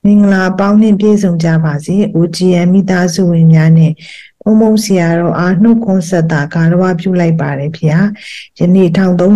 မင်္ဂလာပေါင်းနှင့်ပြည့်စုံကြပါစေ OGM မိသားစုဝင်များနဲ့ဘုံဘုံဆရာတော်အားနှုတ်ခွန်းဆက်တာဂါရဝပြုလိုက်ပါတယ်ဖေဟာယနေ့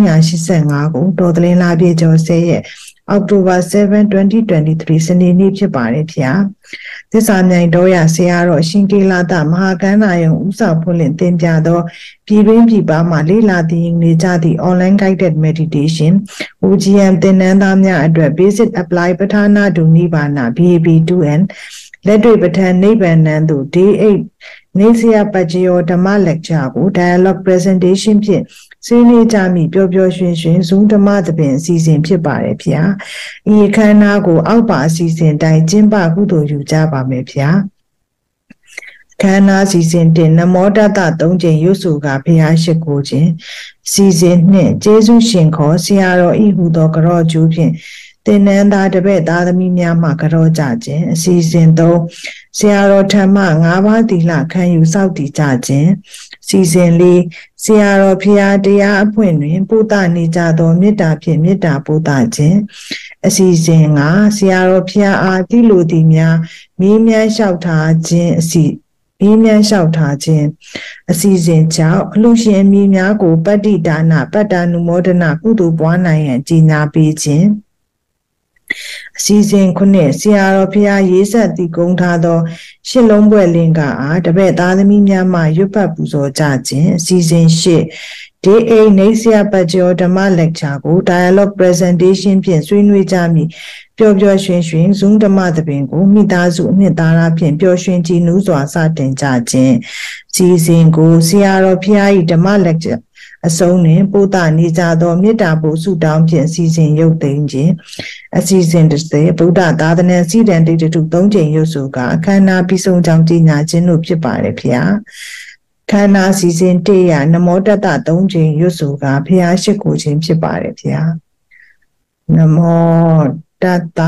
1385ကိုတော်သလင်းလာပြည့်ကျော်10ရက်အောက်တိုဘာ7 2023စနေနေ့ဖြစ်ပါတယ်ဖေဟာသစ္စာမြိုင်တော်ရဆရာတော်ရှင်ကေလာတမဟာကန္နာယုံဥဆောင်ဖွင့်လှစ်သင်ပြသောပြည်တွင်းပြည်ပမှလေ့လာသင်နေကြသည့် online guided meditation OGM သင်တန်းသားများအတွက် basic apply ပဋ္ဌာနာဒုနိဗ္ဗာန် BAB2N လက်တွေ့ပဋ္ဌာန်းနိဗ္ဗာန်နံသို့ Day 8နေစရာပတ်จิโยဓမ္မ lecture ကို dialogue presentation ဖြင့်ဆွေးနွေးကြမည်ပျော်ပျော်ရွှင်ရွှင် Zoom ဓမ္မသဘင်အစီအစဉ်ဖြစ်ပါတယ်ဗျာဤအခမ်းအနားကိုအောက်ပါအစီအစဉ်တိုင်းကျင်းပကုသိုလ်ယူကြပါမယ်ဗျာခန္ဓာစီစဉ်တင်နမောတတ3ကြိမ်ရွတ်ဆိုကဘုရားရှိခိုးခြင်းစီစဉ်နှင့်ကျေးဇူးရှင်ခေါ်ဆရာတော်ဤဟူသောကြောကျူးဖြင့်သင်္นานသားတပည့်သားသမီးများမှကြောကြခြင်းအစီအစဉ်3ဆရာတော်ဓမ္မ5ပါးသီလခံယူစောင့်တည်ကြခြင်းစီစဉ်4ဆရာတော်ဖျားတရားအဖွင့်တွင်ပို့တာနေကြသောမေတ္တာဖြင့်မေတ္တာပို့တာခြင်းအစီအစဉ်5ဆရာတော်ဖျားအားတိလိုသည်များမေးမြန်းလျှောက်ထားခြင်းအစီမေးမြန်းလျှောက်ထားခြင်းအစီအစဉ်ကြောင့်အလှရှင်အမည်များကိုပတ္တိဒါနပတ္တနုမောဒနာကုသိုလ်ပွားနိုင်ရန်ကြီးညာပေးခြင်းအစီအစဉ်9ဆရာတော်ဖျားရေးဆက်တည်ကုန်းထားသောရှစ်လုံးပွဲလင်္ကာအားတပည့်သားသမီးများမှရွတ်ဖတ်ပူဇော်ကြခြင်းအစီအစဉ်10 Day 8နေစရာပတ်ကျော်ဓမ္မ lecture ကို dialogue presentation ဖြင့်ဆွေးနွေးကြမည်ပျော်ပျော်ရွှင်ရွှင် Zoom ဓမ္မသဘင်ကိုမိသားစုအနှစ်သာရဖြင့်ပျော်ရွှင်ကြည်နူးစွာစတင်ကြခြင်းစီစဉ်ကိုဆရာတော်ဖျား၏ဓမ္မ lecture အဆုံးတွင်ပို့တာနေကြသောမေတ္တာပို့ဆုတောင်းဖြင့်စီစဉ်ရုပ်သိမ်းခြင်းအစီအစဉ်10ဗုဒ္ဓသာသနာစီတန်တိတ္တု3ကြိမ်ရုပ်ဆိုကအခမ်းအနားပြီးဆုံးကြောင်းကြီးညာခြင်းတို့ဖြစ်ပါတယ်ဖျားခန္ဓာစီစဉ်1ရနမောတတ3ကြိမ်ရွတ်ဆိုကဖျားရှိခိုးခြင်းဖြစ်ပါတယ်ဖျားနမောတတ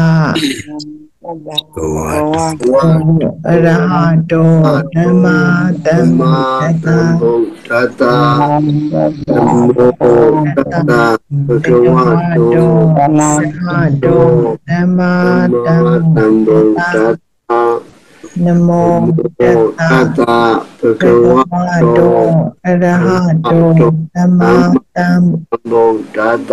အရဟတောဓမ္မသမ္မာတတနမောတတဘဂဝတောဓမ္မတောဓမ္မာသမ္ဗုဒ္ဓတနမောတတဘဂဝတောအရဟတောဓမ္မသမ္ဗုဒ္ဓတ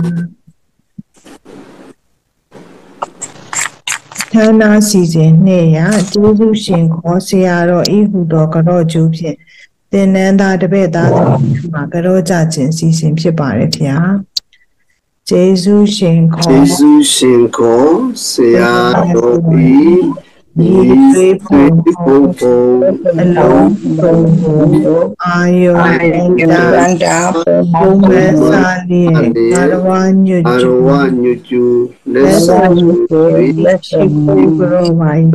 ဌာနစီစဉ်2ရကျေးဇူးရှင်ခေါ်ဆရာတော်ဤဟူသောကြောကျူးဖြင့်သင်္นานသားတပည့်သားသမီးမှကြောကြခြင်းစီစဉ်ဖြစ်ပါတယ်ဗျာကျေးဇူးရှင်ခေါ်ဆရာတော်ဤဒီပေဖို့အလုံးစုံအာယောတန္တာဘုံမဲစာလီအာရဝညွကျူလက်ရှိပုဂ္ဂရောဝိုင်း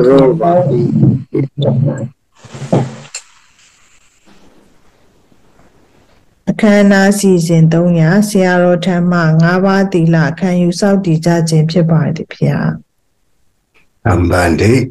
အခမ်းအနားစီစဉ်3ရဆရာတော်ဓမ္မ5ပါးသီလခံယူစောင့်တည်ကြခြင်းဖြစ်ပါတယ်ဗျာအမှန်တည်း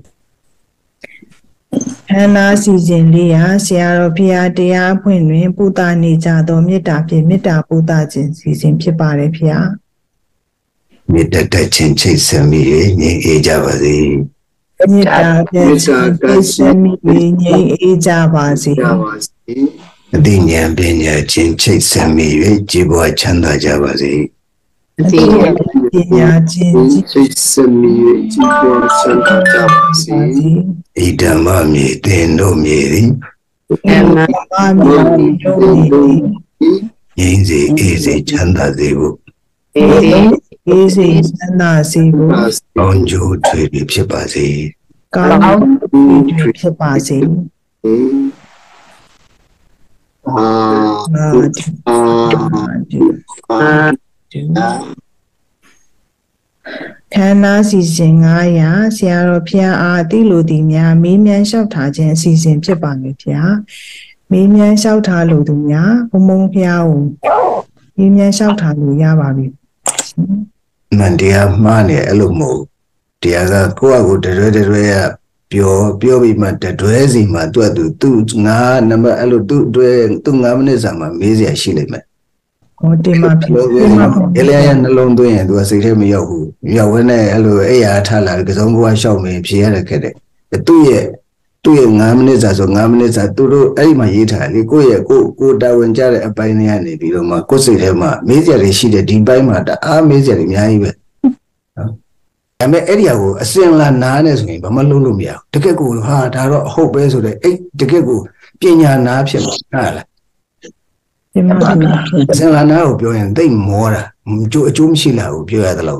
ခန္ဓာစီစဉ်4ရဆရာတော်ဖျားတရားဖွင့်တွင်ပူတာနေကြသောမေတ္တာဖြင့်မေတ္တာပူတာခြင်းစီစဉ်ဖြစ်ပါတယ်ဖျားမေတ္တာတက်ခြင်းချိတ်ဆက်မိငြိမ်အေးကြပါစေမေတ္တာတက်ခြင်းချိတ်ဆက်မိငြိမ်အေးကြပါစေအသိဉာဏ်ပညာခြင်းချိတ်ဆက်မိ၍ကြည်ပွားချမ်းသာကြပါစေအသိဉာဏ်ပညာခြင်းချိတ်ဆက်မိ၍ကြည်ပွားချမ်းသာကြပါစေဣဒ္ဓမမြေသင်တို့မြေသည်ဓမ္မမြေတို့သည်ငြိမ်းစေအေးစေချမ်းသာစေဖို့အေးစေချမ်းသာစေဖို့ကောင်းကျိုးထွေးဖြစ်ပါစေကောင်းကျိုးဖြစ်ပါစေခန္ဓာစီစဉ်9ရာဆရာတော်ဖျားအားတိလိုသည်များမေးမြန်းလျှောက်ထားခြင်းအစီအစဉ်ဖြစ်ပါမယ်ဗျာမေးမြန်းလျှောက်ထားလို့သူများဘုံဘုံဖျားကိုမေးမြန်းလျှောက်ထားလို့ရပါပြီမန်တရားမှားနေအဲ့လိုမဟုတ်တရားကကိုယ့်အကိုတရွဲရပြောပြီးမှတတွဲစီမှာသူငါနံပါတ်အဲ့လိုသူ9မိနစ်စာမှာမေးစရာရှိလိမ့်မယ်哦，对嘛，对嘛， 一连နှလုံးသွင်းရင်သူကစိတ်ထဲမရောက်ဘူးရောက်ဝင်နဲ့အဲ့လိုအဲ့ရထားလာကစုံကရှောက်မင်းဖြေရတဲ့ခဲ့တဲ့သူ့ရဲ့9 မိနစ်စာဆို9 မိနစ်စာသူတို့အဲ့ဒီမှာရေးထားလေကိုယ့်ရဲ့ကိုတာဝန်ကြတဲ့အပိုင်းတွေကနေပြီးတော့မှကိုယ်စိတ်ထဲမှာမေးစရာတွေရှိတယ်ဒီပိုင်းမှာတအားမေးစရာတွေအများကြီးပဲနော်ဒါပေမဲ့အဲ့ဒီဟာကိုအစင်လာနားနေဆိုရင်ဘာမှလုပ်လို့မရဘူးတကယ်ကိုဟာဒါတော့အဟုတ်ပဲဆိုတဲ့အဲ့တကယ်ကိုပညာနာဖြစ်မှာဟုတ်လား对嘛， အစင်လာနာကိုပြောရင်သိမောတာအကျိုးမရှိလာဘူးပြောရတဲ့လောက်က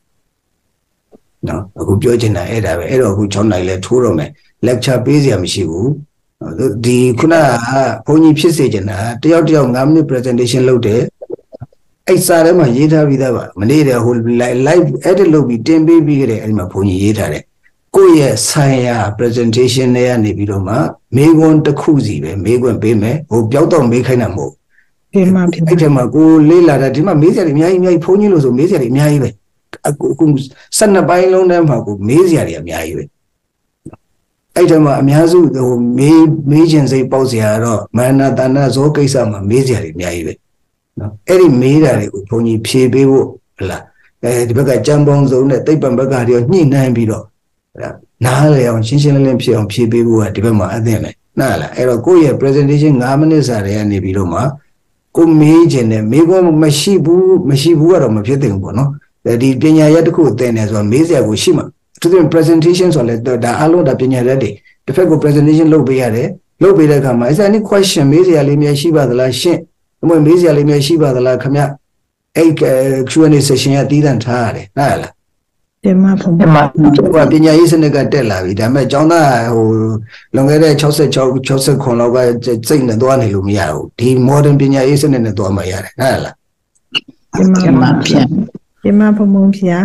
နော်အခုပြောချင်တာအဲ့ဒါပဲအဲ့တော့အခု6နိုင်လဲထိုးတော့မယ် lecture ပေးစရာမရှိဘူးဒီခုနကဘုန်းကြီးဖြစ်စေချင်တာတယောက်9 minute presentation လုပ်တယ်အဲ့စာထဲမှာရေးထားပြီးသားပါမနေ့တည်းဟို live edit လုပ်ပြီးတင်ပေးပြီးကြတယ်အဲ့ဒီမှာဘုန်းကြီးရေးထားတယ်ကိုယ့်ရဲ့ဆိုင်ရာ presentation တွေကနေပြီးတော့မှမေးခွန်းတစ်ခုစီပဲမေးခွန်းပေးမယ်ဟိုပျောက်တော့မေးခိုင်းတာမဟုတ်对嘛， အဲ့ဒီမှာကိုလေးလာတာဒီမှာမေးစရာတွေအများကြီးဘုန်းကြီးလို့ဆိုမေးစရာတွေအများကြီးပဲအခု12ပိုင်းလုံးထဲမှာကိုမေးစရာတွေအများကြီးပဲအဲ့ဒီမှာအများစုဟိုမေးခြင်းစိတ်ပေါက်စရာတော့မာနတဏဇောကိစ္စမှာမေးစရာတွေအများကြီးပဲနော်အဲ့ဒီမေးတာတွေကိုဘုန်းကြီးဖြေပေးဖို့ဟလားဒီဘက်ကကြံပုံစုံနဲ့တိတ်ပံဘက်ကတွေညှိနှိုင်းပြီးတော့နားလေအောင်ရှင်းရှင်းလင်းလင်းဖြစ်အောင်ဖြေပေးဖို့ကဒီဘက်မှာအသင့်ပဲနားလားအဲ့တော့ကိုယ့်ရဲ့ presentation 9 မိနစ်စာတွေကနေပြီးတော့မှကိုမေးခြင်းနဲ့မေးခွန်းမရှိဘူးကတော့မဖြစ်သင့်ဘူးပေါ့နော်ဒီပညာရပ်တစ်ခုအသင်တယ်ဆိုတော့မေးစရာကိုရှိမှာသူက presentation ဆိုလဲဒါအလုံးဒါပညာရပ်တွေတစ်ဖက်ကို presentation လုပ်ပေးရတယ်လုပ်ပေးတဲ့အခါမှာ is there any question မေးစရာလေးများရှိပါသလားရှင့်အမွေမေးစရာလေးများရှိပါသလားခင်ဗျအဲ့ Q&A session ကတည်တံ့ထားရတယ်ဟုတ်လား对嘛， ဟိုပညာရေးစနစ်ကတက်လာပြီဒါပေမဲ့ကျောင်းသားဟိုလွန်ခဲ့တဲ့69လောက်ကစိတ်နဲ့သွားနေလို့မရဘူးဒီ modern ပညာရေးစနစ်နဲ့သွားမှရတယ်ဟုတ်လား对嘛，对嘛，ဘုံဖျား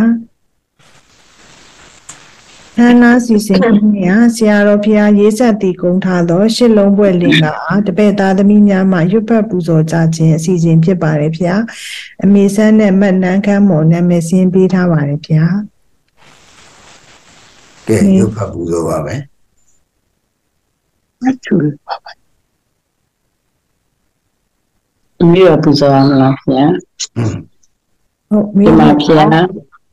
နာစီစဉ်နေဆရာတော်ဖျားရေးဆက်တည်ကုန်းထားသောရှစ်လုံးပွဲလင်ကတပည့်သားသမီးများမှရွတ်ဖတ်ပူဇော်ကြခြင်းအစီအစဉ်ဖြစ်ပါတယ်ဖျားအမေဆန်းနဲ့မတ်နန်းခမ်းမော်နာမည်စင်းပေးထားပါတယ်ဖျားကဲရွတ်ဖတ်ပူဇော်ပါမယ်အထူးပါပါမြေပူဇော်အောင်လားဖျားဟုတ်မြေပါဖျား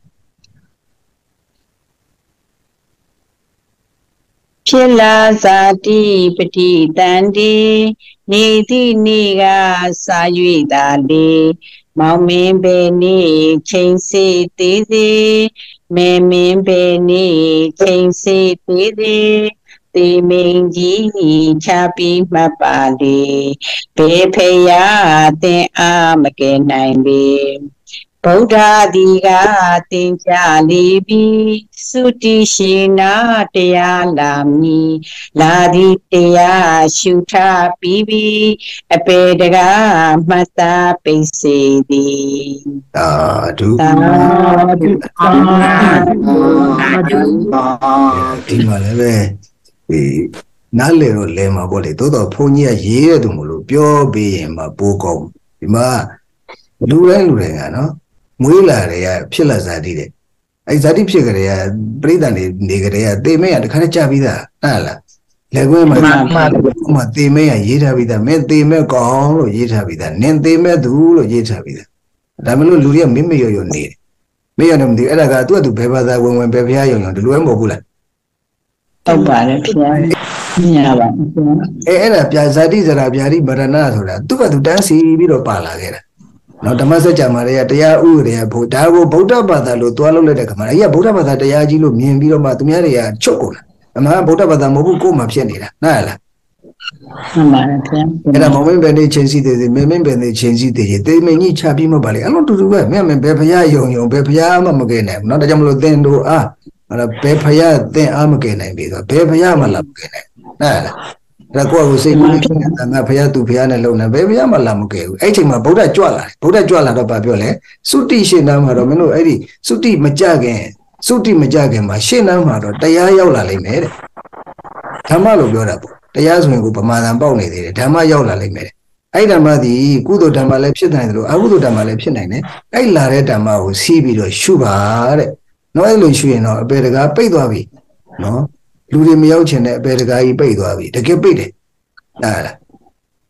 ဖြစ်လာစာတိပတိတန်ဒီနေသည့်နေ့ကစာ၍သာလေမောင်မင်းပဲနေချိန်စေသေးသေးမေမင်းပဲနေချိန်စေသေးသေးတေမင်းကြီးချပြီးမှတ်ပါလေဘေဖေယတင်အားမကယ်နိုင်ပေဗုဒ္ဓဒီကတင်ကြလေပြီသုတိရှိနာတရားလာမီလာဒီတရားရှုထားပြီးပြီအပေတကားမှတ်သားပိတ်စေသည်သာဓုဒီမှာလည်းပဲဒီနားလေတော့လဲမှာပေါ့လေသို့တော့ဘုန်းကြီးကရေးရသူမလို့ပြောပေးရင်မှပိုးကောင်းဒီမှာလူတိုင်းကနော်မွေးလာတယ်ရဖြစ်လာဇာတိတဲ့အဲ့ဇာတိဖြစ်ကြတဲ့ပြိဿန်နေကြတဲ့သေမဲရတခါတည်းကြပြီးသားဟုတ်လားလက်ကွင်းမှာသေမဲရရေးထားပြီးသားမင်းသေမဲကောင်းလို့ရေးထားပြီးသားနင်သေမဲသူလို့ရေးထားပြီးသားဒါမလို့လူတွေကမင်းမရောနေတယ်မရတော့မသိအဲ့ဒါကသူ့အတူဘယ်ဘာသာဝင်ဘယ်ဖျားရုံဒီလိုမဟုတ်ဘူးလားဟုတ်ပါတယ်ဖျားမြင်ပါအဲ့ဒါပြဇာတိဇရာဗျာတိမရဏဆိုတာသူ့ကသူတန်းစီပြီးတော့ပါလာခဲ့တာနော်ဓမ္မစကြာမှာတွေကတရားဥပဒေဘုဒါကိုဗုဒ္ဓဘာသာလို့သွားလို့လိုက်တဲ့ခါမှာအဲ့ကဗုဒ္ဓဘာသာတရားကြီးလို့မြင်ပြီးတော့မှသူများတွေကချုပ်ကုန်တာအမှန်ဗုဒ္ဓဘာသာမဟုတ်ဘူးကိုယ်မှဖြစ်နေတာနားလားမှန်ပါတယ်ဗျာအဲ့ဒါမောင်မင်းပဲနေချင်းစီသေးသေးမင်းမင်းပဲနေချင်းစီသေးသေးမင်းကြီးချပြီးမှပါလေအဲ့လိုတူတူပဲမင်းဘယ်ဖရာယုံဘယ်ဖရာမှမကဲနိုင်ဘူးနော်ဒါကြောင့်မလို့သင်တို့အားအဲ့ဒါဘယ်ဖရာသင်အားမကဲနိုင်ပြီဆိုဘယ်ဖရာမှလာမကဲနိုင်နားလားဒါကိုယ့်ကိုစိတ်ကူးနေတာငါဖះသူဖះနဲ့လုံနေဘယ်ဖះမှလာမကဲဘူးအဲ့ချိန်မှာဗုဒ္ဓကြွလာတယ်ဗုဒ္ဓကြွလာတော့ဗာပြောလဲသုတိရှင်းနာမှာတော့မင်းတို့အဲ့ဒီသုတိမကြခင်မှာရှင်းနာမှာတော့တရားရောက်လာလိမ့်မယ်တဲ့ဓမ္မလို့ပြောတာပေါ့တရားဆိုရင်ကိုဗမာသံပေါက်နေသေးတယ်ဓမ္မရောက်လာလိမ့်မယ်တဲ့အဲ့ဓမ္မဒီကုသိုလ်ဓမ္မလည်းဖြစ်နိုင်တယ်လို့အကုသိုလ်ဓမ္မလည်းဖြစ်နိုင်တယ်အဲ့လာတဲ့ဓမ္မကိုစီးပြီးတော့ရှုပါတဲ့နော်အဲ့လိုရှုရင်တော့အပေတကားပိတ်သွားပြီနော်လူတွေမရောက်ချင်တဲ့အပေတကားကြီးပိတ်သွားပြီတကယ်ပိတ်တယ်ဟုတ်လား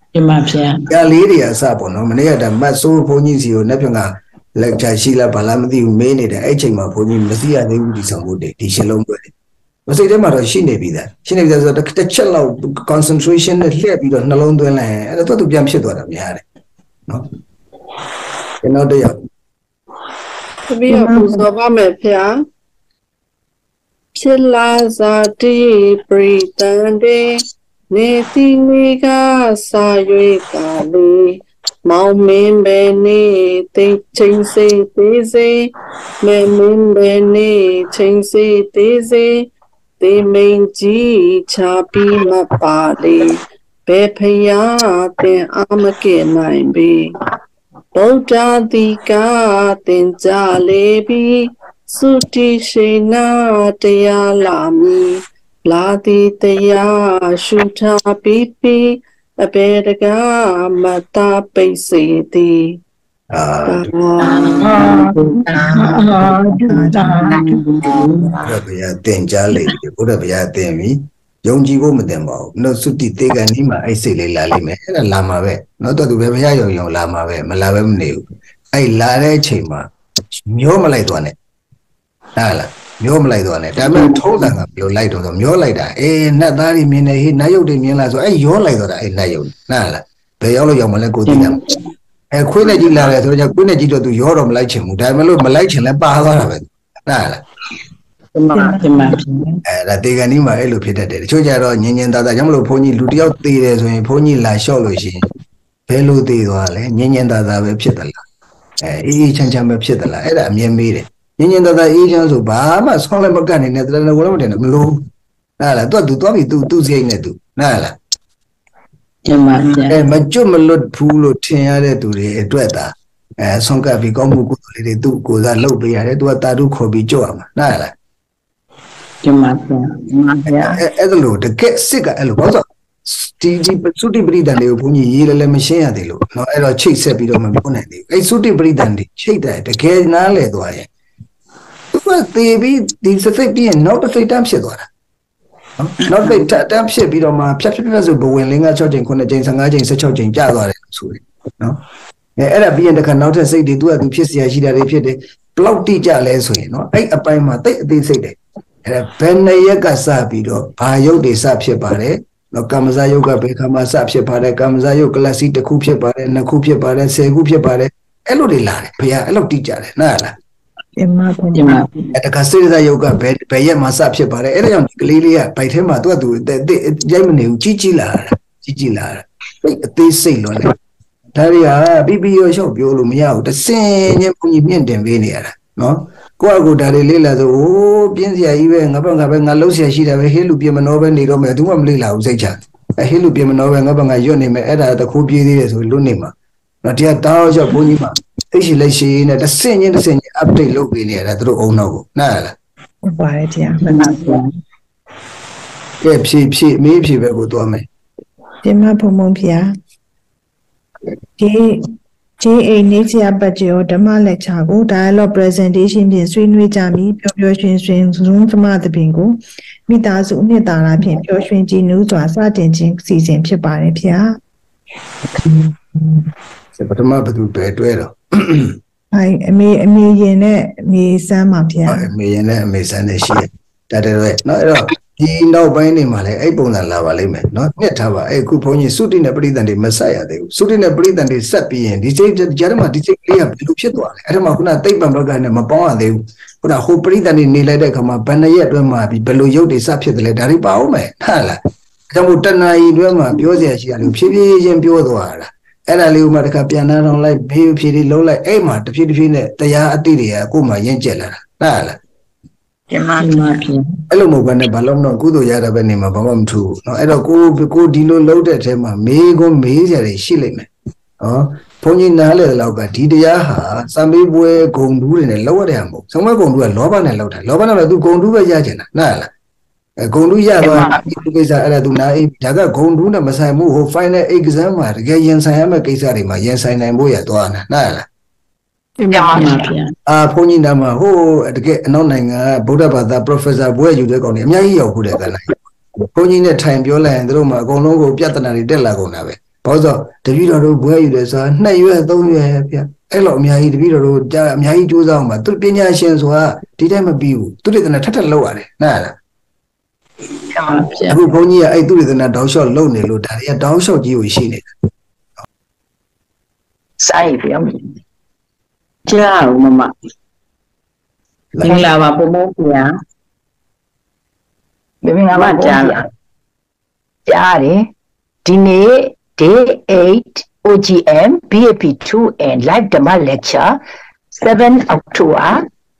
ဒီမှာဗျာကြာလေးတွေအစပေါ့နော်မနေ့ကတည်းကမတ်ဆိုးဘုန်းကြီးစီကိုနှစ်ပြန်ကလက်ချရှိလားဘာလားမသိဘူးမေးနေတယ်အဲ့ချိန်မှာဘုန်းကြီးမသိရသေးဘူးဒီဆောင်ဖို့ဒီရှင်းလုံးပွဲမစိတ်ထဲမှာတော့ရှိနေပြီသားဆိုတော့တစ်ချက်လောက် concentration နဲ့လှည့်ပြီးတော့နှလုံးသွင်းလိုက်ရင်အဲ့တော့သူပြန်ဖြစ်သွားတာများတယ်နော်ကျွန်တော်တရားသမီးကပူဇော်ပါမယ်ဖေဖြစ်လာစာတိပရိတန်တေနေတိနေကစာ၍ကာလေးမောင်မင်းပဲနေသိချင်းစေသေးစေမဲမင်းပဲနေချင်းစေသေးစေသေမင်းကြီးချပြီးမပါလေဘယ်ဖယားတင်အာမကေနိုင်ပြီဗုဒ္ဓတိကတင်ကြလေပြီသုတိရှိနာတရားလာမီလာတိတရားရှုထားပြီးအဘေတကမတာပိတ်စေသည်ဘုရားဗျာတင်ကြလေဘုရားဗျာတင်ပြီယုံကြည်ဖို့မတင်ပါဘူး။နော်သုတိတေကန်ဒီမှာအဲ့စိတ်လေးလာလိမ့်မယ်။အဲ့ဒါလာမှာပဲ။နော်တော့သူပဲဘုရားယုံလာမှာပဲမလာပဲမနေဘူး။အဲ့လာတဲ့အချိန်မှာမျောမလိုက်သွားနဲ့။ဟာလားမျောမလိုက်သွားနဲ့။ဒါပေမဲ့ထုံးစံကဘယ်လိုလိုက်တော့မျောလိုက်တာအေးနတ်သားတွေမြင်နေဟေးနတ်ရုပ်တွေမြင်လာဆိုအဲ့ရောလိုက်တော့တာအဲ့နတ်ရုပ်နားလားဘယ်ရောက်လို့ရောက်မလဲကိုသိတယ်။ခွေးနဲ့ကြည့်လာတယ်ဆိုတော့ခွေးနဲ့ကြည့်တော့သူရောတော့မလိုက်ချင်ဘူး။ဒါပေမဲ့လို့မလိုက်ချင်လဲပါသွားတာပဲ။နားလားဒီမှာအဲ့ဒါတေကန်ဒီမှာအဲ့လိုဖြစ်တတ်တယ်တချို့ကြတော့ညင်ညင်သားသားကြောင့်မလို့ဘုန်းကြီးလူတယောက်သေးတယ်ဆိုရင်ဘုန်းကြီးလာလျှော့လို့ရှိရင်ဘယ်လိုသေးသွားလဲညင်ညင်သားသားပဲဖြစ်သလားအေးအေးချမ်းချမ်းပဲဖြစ်သလားအဲ့ဒါအမြင်မေးတယ်ညင်ညင်သားသားအေးချမ်းဆိုဘာမှဆောင်းလည်းမကတ်နိုင်နဲ့တလည်းဝလည်းမတင်နဲ့မလို့နားလားသူသွားပြီသူစိတ်နဲ့သူနားလားဒီမှာမကျွတ်မလွတ်ဘူးလို့ထင်ရတဲ့သူတွေအတွက်သာဆုံးကပ်ပြီးကောင်းမှုကုသိုလ်လေးတွေသူ့ကိုယ်စားလုပ်ပေးရတယ်သူကတာတုခေါ်ပြီးကြောက်ရမှာနားလားဒီမှာအဲ့ဒါလို့တကယ်စစ်ကအဲ့လိုဘာလို့ဒီသုတိပရိဒံတွေကိုဘုန်းကြီးရေးလည်းမရှင်းရသေးလို့เนาะအဲ့တော့ချိတ်ဆက်ပြီးတော့မပြောနိုင်သေးဘူးအဲ့သုတိပရိဒံတွေချိတ်တယ်တကယ်နားလဲသွားရင်သူကသေပြီးဒီစိတ်ပြီးရင်နောက်တစ်စိတ်တန်းဖြစ်သွားတာနောက်တစ်တန်းဖြစ်ပြီးတော့မှဖြတ်ဆိုဘဝင်လင်းက6ချိန်9ချိန်15ချိန်16ချိန်ကြာသွားတယ်ဆိုရင်เนาะအဲ့ဒါပြီးရင်တခါနောက်ထပ်စိတ်တွေသူကသူဖြစ်เสียရှိတာတွေဖြစ်တယ်ဘလောက်တိကြလဲဆိုရင်เนาะအဲ့အပိုင်းမှာတိတ်အသေးစိတ်တယ်အဲ့ဘယ်နှစ်ရက်ကစပြီးတော့ဘာယုတ်တွေစဖြစ်ပါတယ်နော်ကာမဇာယုတ်ကဘယ်ခါမှစဖြစ်ပါတယ်ကာမဇာယုတ်ကလစီတစ်ခုဖြစ်ပါတယ်နှစ်ခုဖြစ်ပါတယ်10ခုဖြစ်ပါတယ်အဲ့လိုတွေလာတယ်ဘုရားအဲ့လိုတိကြတယ်နားလားဒီမှာအဲ့တခါစေဇာယုတ်ကဘယ်ရက်မှစဖြစ်ပါတယ်အဲ့ဒါကြောင့်ဒီကလေးလေးကဗိုက်ထဲမှာသူကသူရိုက်မနေဘူးကြီးလာတာကြီးလာတာအသေးစိတ်လွန်တယ်ဒါတွေကပြီးရောရှော့ပြောလို့မရဘူးတစင်ချင်းဘုန်းကြီးမြင့်တင်ပေးနေရတာနော်ကိုယ့်အကူဒါတွေလေးလာဆိုအိုးပြင်းစရာကြီးပဲငါပဲငါလှုပ်ရှားရှိတာပဲဟေးလူပြင်မနှောပဲနေတော့မယ်သူမှမလေးလာဘူးစိတ်ချဟေးလူပြင်မနှောပဲငါရွတ်နေမယ်အဲ့ဒါတခုပြေးသေးတယ်ဆိုလွတ်နေမှာနော်တရားတောင်းရောက်ဘုန်းကြီးမှာသိရှိလိုက်ရှိနေတဆင့်ချင်း update လုပ်ပေးနေရတာသူတို့အုံနောက်ကိုနားလားဟုတ်ပါတယ်တရားမှန်ပါဗျာကဲဖြည့်မေးဖြည့်ပဲကိုသွားမယ်ဒီမှာဘုံဘုံဖျားဒီအိနေချာပတ်ကျော်ဓမ္မလက်ချာကို dialogue presentation ဖြင့်ဆွေးနွေးကြမည်ပျော်ပျော်ရွှင်ရွှင် Zoom ဓမ္မသဘင်ကိုမိသားစုအနှစ်သာရဖြင့်ပျော်ရွှင်ကြည်နူးစွာစတင်ခြင်းစီစဉ်ဖြစ်ပါတယ်ဗျာပထမဘယ်သူပဲတွဲတော့အမေရင်နဲ့အမေဆန်းပါဗျာအမေရင်နဲ့အမေဆန်းနဲ့ရှိတယ်တဲ့เนาะအဲ့တော့ဒီနောက်ပိုင်းနေမှာလဲအဲ့ပုံစံလာပါလိမ့်မယ်เนาะနှစ်ထားပါအဲ့ခုဘုန်းကြီးသုတိနဲ့ပရိသန်တွေမဆက်ရသေးဘူးသုတိနဲ့ပရိသန်တွေဆက်ပြီးရင်ဒီစိတ်ကြားမှာဒီစိတ်ကလေးကဘယ်လိုဖြစ်သွားလဲအဲ့ဒါမှခုနသိပ္ပံဘက်ကနဲ့မပေါင်းရသေးဘူးခုနဟိုပရိသန်တွေနေလိုက်တဲ့ခါမှာဘယ်နှစ်ရက်အတွင်းမှာဘယ်လိုရုပ်တွေစဖြစ်တယ်လဲဒါတွေပါအောင်မယ်ဟာလားအဲကြောင့်မို့တဏှာကြီးအတွင်းမှာပြောเสียရှိရတယ်ဖြည်းဖြည်းချင်းပြောသွားတာအဲ့ဒါလေးကိုမှတခါပြန်နှားထောင်လိုက်ဘေးဖြည်းဖြည်းလုံးလိုက်အဲ့မှာတဖြည်းဖြည်းနဲ့တရားအတိတွေကကိုယ်မှရင့်ကျက်လာတာဟာလားဒီမှာအဲ့လိုမဟုတ်ဘဲနဲ့ဘာလို့မလို့ကုသိုလ်ရတာပဲနေမှာဘာမှမထူးဘူးเนาะအဲ့တော့ကိုဒီလိုလုံးတဲ့အထဲမှာမေးကြတယ်ရှိလိမ့်မယ်ဟောဘုန်းကြီးနားလေတဲ့လောက်ကဒီတရားဟာစံပေးပွဲဂုံတူးတွေနဲ့လောက်ရတဲ့ဟာမဟုတ်စံပွဲဂုံတူးကလောဘနဲ့လောက်တာလောဘနဲ့လည်းသူဂုံတူးပဲရချင်တာနားလားဂုံတူးရသွားဒီကိစ္စအဲ့ဒါသူနားအေးဒါကဂုံတူးနဲ့မဆိုင်ဘူးဟို final exam မှာတကယ်ရင်ဆိုင်ရမယ့်ကိစ္စတွေမှာရင်ဆိုင်နိုင်ဖို့ရသွားတာနားလားပြပါပါဗျာဘုန်းကြီးနာမှာဟိုတကယ်အနောက်နိုင်ငံဗုဒ္ဓဘာသာ professor ဘွဲယူတဲ့ကောင်တွေအများကြီးရောက်ခုတဲ့ကလည်းဘုန်းကြီးနဲ့ထိုင်ပြောလိုက်ရင်တို့မှအကုန်လုံးကိုပြဿနာတွေတက်လာကုန်တာပဲဘောဇောတပည့်တော်တို့ဘွဲယူတယ်ဆိုတာ2 ရွက် 3 ရွက်ဗျအဲ့လိုအများကြီးတပည့်တော်တို့ကြာအများကြီးကြိုးစားအောင်ပါသူပညာရှင်ဆိုတာဒီတိုင်းမပြီးဘူးသူတွေတထက်လောက်ရတယ်နားလားအခုဘုန်းကြီးကအဲ့သူတွေတောင်းလျှောက်လုပ်နေလို့ဒါတွေကတောင်းလျှောက်ကြီးကိုရှိနေတယ်ဆိုင်ပြောကြာဦးမမမင်္ဂလာပါဘုံဘုံဗျာမင်္ဂလာပါကြားလားကြားတယ်ဒီနေ့ day 8 OGM BAP2 and live Dhamma lecture 7 October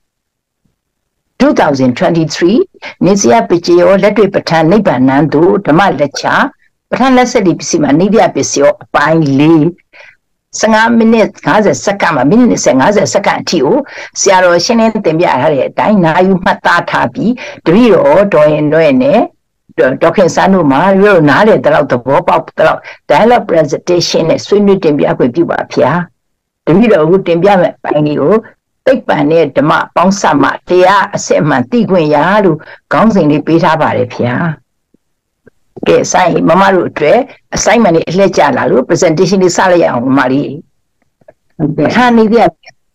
2023နေစရာပစ္စည်းရောလက်တွေ့ပဋ္ဌာန်းနိဗ္ဗာန်နံတို့ Dhamma lecture ပဋ္ဌာန်းလက်ဆက်ဒီပစ္စည်းမှာနိဗ္ဗာန်ပစ္စည်းရောအပိုင်း4 15 မိနစ် 50 စက္ကန့်မှာမိနစ် 50 စက္ကန့်အထိကိုဆရာတော်ရှင်းလင်းသင်ပြထားတဲ့အတိုင်းနာယူမှတ်သားထားပြီးတပည့်တော်တော်ရင်တော့နဲ့ဒေါခင်စန်းတို့မှာရိုးနားလေတလောက်သဘောပေါက်တလောက် dialogue presentation နဲ့ဆွေးနွေးတင်ပြခွင့်ပြုပါဗျာတပည့်တော်ကိုတင်ပြမဲ့ပိုင်းလေးကိုသိပ္ပံနဲ့ဓမ္မပေါင်းစပ်မှတရားအစစ်အမှန်သိခွင့်ရလို့ခေါင်းစဉ်လေးပေးထားပါတယ်ဗျာကဲဆိုင်မမတို့အတွက် assignment လေးအလှည့်ကြလာလို့ presentation လေးစလိုက်ရအောင်မမလေးဟုတ်ကဲ့ဟာနေပြရ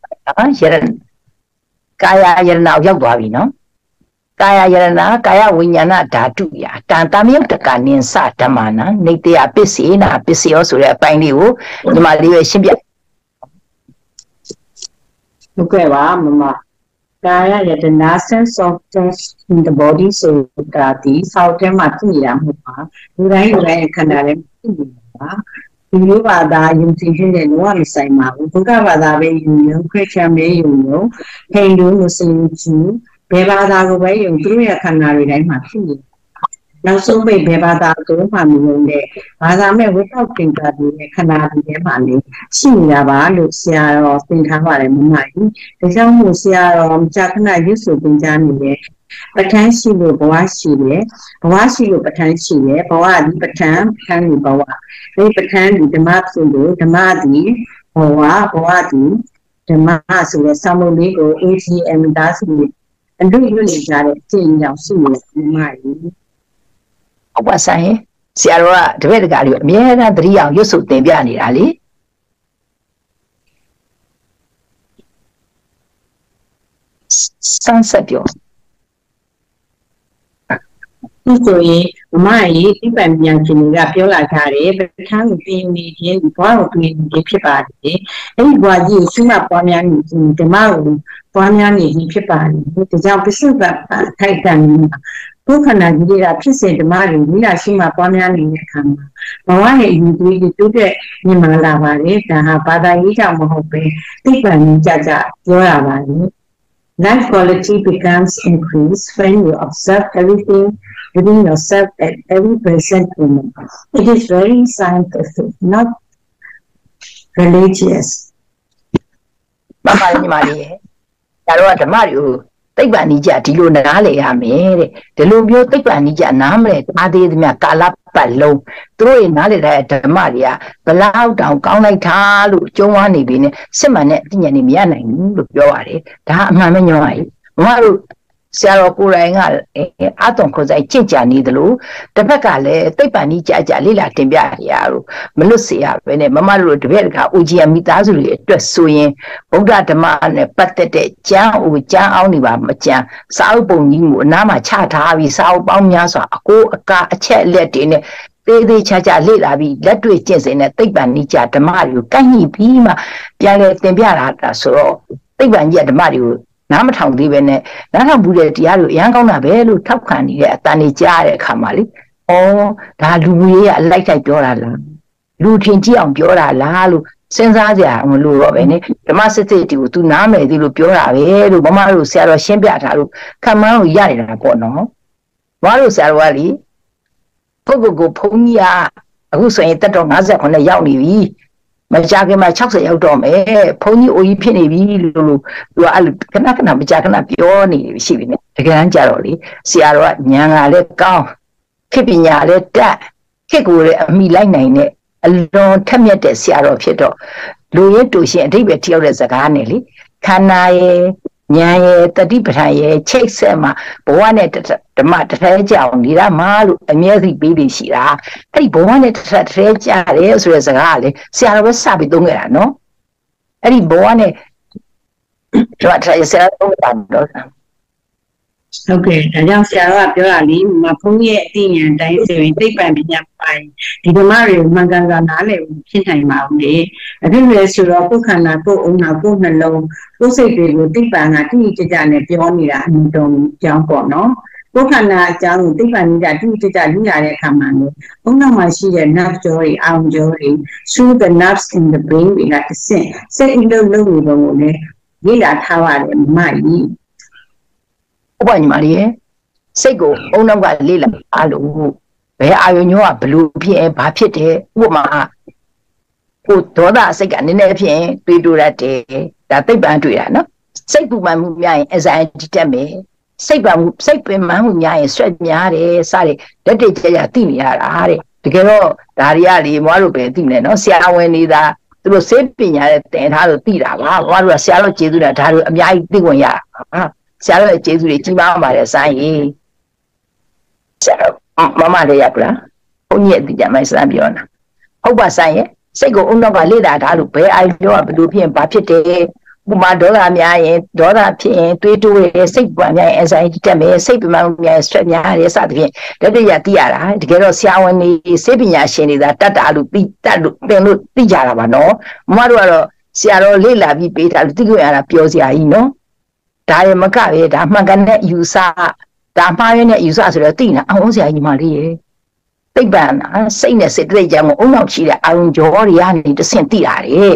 ကာယယရဏရောက်သွားပြီနော်ကာယယရဏကာယဝိညာဏဓာတုယတန်တမြုတ်တကနင်းစဓမ္မနာနေတယပစ္စေနာပစ္စယောဆိုတဲ့အပိုင်းလေးကိုညီမလေးပဲရှင်းပြဟုတ်ကဲ့ပါမမကာယယတနာ sense of touch in the body ဆိုတာဒီစောက်ထဲမှာဖြစ်နေတာမဟုတ်ပါလူတိုင်းရဲ့ခန္ဓာလည်းဖြစ်နေတာပါဒီလိုဘာသာယုံကြည်ခြင်းနဲ့လောကမဆိုင်ပါဘူးဘုရားဘာသာပဲယုံယုံခရစ်ယာန်ပဲယုံယုံဟိန္ဒူမွတ်စလင်ဂျူးဘယ်ဘာသာကိုပဲယုံသူတို့ရဲ့ခန္ဓာတွေတိုင်းမှာဖြစ်နေနောက်ဆုံးပိတ်ဘယ်ဘာသာကိုမှမယုံတဲ့ဘာသာမဲ့ဝိသောက်တင်တာတွေနဲ့ခန္ဓာတွေထဲမှာနေရှိနေတာပါလို့ဆရာတော်သင်ထားပါတယ်မမကြီးဒါကြောင့်မို့ဆရာတော်ကြာခဏရွတ်ဆိုသင်ကြားနေတဲ့ပဋ္ဌာန်းရှိလို့ဘဝရှိတယ်ဘဝရှိလို့ပဋ္ဌာန်းရှိတယ်ဘဝဒီပဋ္ဌာန်းဒီဘဝဒီပဋ္ဌာန်းဒီဓမ္မဆိုလို့ဓမ္မဒီဘဝဒီဓမ္မဆိုတဲ့စာမုတ်လေးကို AGM ဒါဆိုအလူရွတ်နေကြတဲ့အကျင့်ကြောင့်ရှိနေမမကြီးဟုတ်ပါဆိုင်ဆရာတော်ကတပည့်တကာလေးအမြဲတမ်းသတိအောင်ရွတ်ဆိုသင်ပြနေတာလေစမ်းဆက်ပြောဒီဆိုရင်မမကြီးဒီပံဉာဏ်ရှင်ကပြောလာကြတယ်ပဋ္ဌာန်းကိုပြင်နေခြင်းဒီဘဝကိုပြင်နေဖြစ်ပါတယ်အဲ့ဒီဘဝကြီးကိုရှုမှတ်ပွားများနေခြင်းဓမ္မကိုပွားများနေခြင်းဖြစ်ပါတယ်ဒါကြောင့်ပစ္စုပန်ထိုက်တန်ဘုခန္ဓာကြီးတွေကဖြစ်စေဓမ္မတွေမိလာရှိမှပွားများနေတဲ့အခါမှာဘဝရဲ့အယူသွေးတွေတိုးတက်မြင့်မားလာပါတယ်ဒါဟာဘာသာရေးကြောင့်မဟုတ်ပဲသိပ္ပံကြကြပြောရပါတယ် Life quality becomes increased when you observe everything within yourself at every present moment. It is very scientific, not religious. Mama ni mari. Kalau ada mari, သိပ္ပံနိကြဒီလိုနားလေရမယ်တဲ့ဒီလိုမျိုးသိပ္ပံနိကြနားမလဲအားသေးသမျှကာလပတ်လုံးသူတို့ရဲ့နားလေတဲ့ဓမ္မတွေကဘလောက်တောင်ကောင်းလိုက်တာလို့ကျုံးဝါနေပြီနဲ့စစ်မှန်တဲ့အသိဉာဏ်တွေမရနိုင်ဘူးလို့ပြောပါတယ်ဒါအမှန်ပဲညောပါကြီးမမတို့ဆရာတော်ကိုယ်တိုင်ကအတုံခေါ်ဆိုင်ကြင်ကြနေသလိုတစ်ဖက်ကလည်းသိပ္ပံနိကြကြလေးလာတင်ပြရလို့မလွတ်စေရပဲနဲ့မမတို့တပည့်တခါ OGM မိသားစုတွေအတွက်ဆိုရင်ဗုဒ္ဓဓမ္မနဲ့ပတ်သက်တဲ့ကျမ်းအောင်နေပါမကျမ်းစာအုပ်ပုံကြီးကိုအနားမှာချထားပြီးစာအုပ်ပေါင်းများစွာအကိုအကအချက်အလက်တွေနဲ့သေးသေးချာချာလေ့လာပြီးလက်တွေ့ကျင့်စဉ်နဲ့သိပ္ပံနိကြဓမ္မတွေကိုကိုက်ညှိပြီးမှပြန်လဲသင်ပြတာဆိုတော့သိပ္ပံကြီးဓမ္မတွေကိုနားမထောင်သေးပဲနဲ့နားထောင်ဘူးတဲ့တရားတွေအရန်ကောင်းတာပဲလို့ထောက်ခံနေတဲ့အတန်တွေကြားတဲ့အခါမှာလေဩဒါလူကြီးကအလိုက်ထိုက်ပြောတာလားလူထင်ကြည့်အောင်ပြောတာလားလို့စဉ်းစားကြအောင်လို့တော့ပဲနဲ့ဓမ္မစစ်စစ်တီကို तू နားမယ်သေးလို့ပြောတာပဲလို့မမတို့ဆရာတော်ရှင်းပြထားလို့ခံမှန်းလို့ရနေတာပေါ့နော်မမတို့ဆရာတော်ကလေပုဂ္ဂိုလ်ကိုဘုန်းကြီးကအခုဆိုရင်တက်တော့59ရောက်နေပြီမကြခင်မှာ60ရောက်တော့မယ်ဘုန်းကြီးအိုကြီးဖြစ်နေပြီလို့သူကအဲ့လိုခဏခဏမကြခဏပြောနေရှိပြီနဲ့တကယ်တမ်းကြတော့လေဆရာတော်ကဉာဏ်ကလည်းကောင်းခေပညာလည်းတက်ခေကိုလည်းအမိလိုက်နိုင်တဲ့အလွန်ထက်မြက်တဲ့ဆရာတော်ဖြစ်တော့လူရင်းတူရှင်အဓိပ္ပာယ်တယောက်တဲ့စကားနဲ့လေခန္ဓာရဲ့ညာရဲ့တတိပဋ္ဌာန်ရဲ့ချိတ်ဆက်မှာဘဝနဲ့ဓမ္မတစ်ထဲကြောင်နေတာမှလို့အမြဲတမ်းပြီးပြီးရှိတာအဲ့ဒီဘဝနဲ့တစ်ထဲကြတယ်ဆိုတဲ့စကားကလေဆရာတော်ပဲစပြီးသုံးခဲ့တာနော်အဲ့ဒီဘဝနဲ့ဓမ္မတစ်ထဲဆရာတော်သုံးတာတော့ဟုတ်ကဲ့ဒါကြောင့်ဆရာတော်ကပြောတာလေမဖုန်းရဲ့အသိဉာဏ်တိုင်းဆိုရင်သိပ္ပံပညာပိုင်းဒီဓမ္မတွေကိုမှန်ကန်စွာနားလည်ဖြစ်နိုင်ပါဘူးလေအခုလည်းဆိုတော့ကိုယ်ခန္ဓာကိုယ်အုံနာကိုယ်နှလုံးကိုယ်စိတ်တွေကိုသိပ္ပံကတိတိကျကျနဲ့ပြောနေတာအမှုတော်ကြောင်းပေါ့နော်ကိုယ်ခန္ဓာအကြောင်းကိုသိပ္ပံကြီးကတိတိကျကျလေ့လာတဲ့အခါမှာလေအုံနောက်မှာရှိတဲ့ nerve ကြောတွေအာရုံကြောတွေ through the nerves in the brain တွေကတစ်ဆင့်စိတ်အလုပ်လုပ်နေပုံကိုလေလေ့လာထားရတယ်မကြီးဥပမာညီမလေးစိတ်ကိုအုံနောက်ကလေ့လာအားလို့ဘယ်အာယုံညောကဘလို့ဖြစ်ဘာဖြစ်တယ်ဥပမာကိုဒေါသစိတ်ကနည်းနည်းဖြစ်တွေးတူရတယ်ဒါသိပ္ပံတွေ့တာနော်စိတ်ပူပန်မှုများရင် anxiety တက်မယ်စိတ်ပင်ပန်းမှုများရင် stress များတယ်စတဲ့လက်တွေကြသိနေရတာတဲ့တကယ်တော့ဒါတွေကလေမွားတို့ပဲသိနေနော်ဆရာဝန်နေတာသူတို့စေပညာနဲ့တင်ထားလို့သိတာပါမွားတို့ကဆရာတို့ကျေးဇူးတာဒါတို့အများကြီးသိခွင့်ရတာဆရာတို့ရဲ့ကျေးဇူးတွေကြီးမားပါတယ်ဆိုင်ရင်ဆရာမမလေးရပလားဘုန်းကြီးအတိအကျမှစမ်းပြောတာဟုတ်ပါဆိုင်ရဲ့စိတ်ကိုအုံနောက်ကလေ့လာထားလို့ဘယ်အာရုံကဘယ်လိုဖြစ်ရင်ဘာဖြစ်တယ်ဥပမာဒေါသများရင်ဒေါသဖြစ်ရင်တွေးတိုးရစိတ်ပူများရင် anxiety တက်မယ်စိတ်ပူများရင် stress များတယ်စသဖြင့်တတိယသိရတာတကယ်တော့ဆရာဝန်တွေစေပညာရှင်တွေသာတတ်တာလို့သိတတ်လို့သင်လို့သိကြတာပါနော်မမတို့ကတော့ဆရာတော်လေ့လာပြီးပေးတာလို့သိခွင့်ရတာပြောစရာကြီးနော်ဒါရမကပဲဒါမှန်ကန်တဲ့ယူဆဒါမှားရတဲ့ယူဆဆိုတော့သိနေအောင်ဆရာကြီးမလေးရေသိပ္ပံစိတ်နဲ့စိတ်တိတ်ကြောင့်အုံနောက်ရှိတဲ့အာရုံကြောတွေကနေတဆင့်သိရတယ်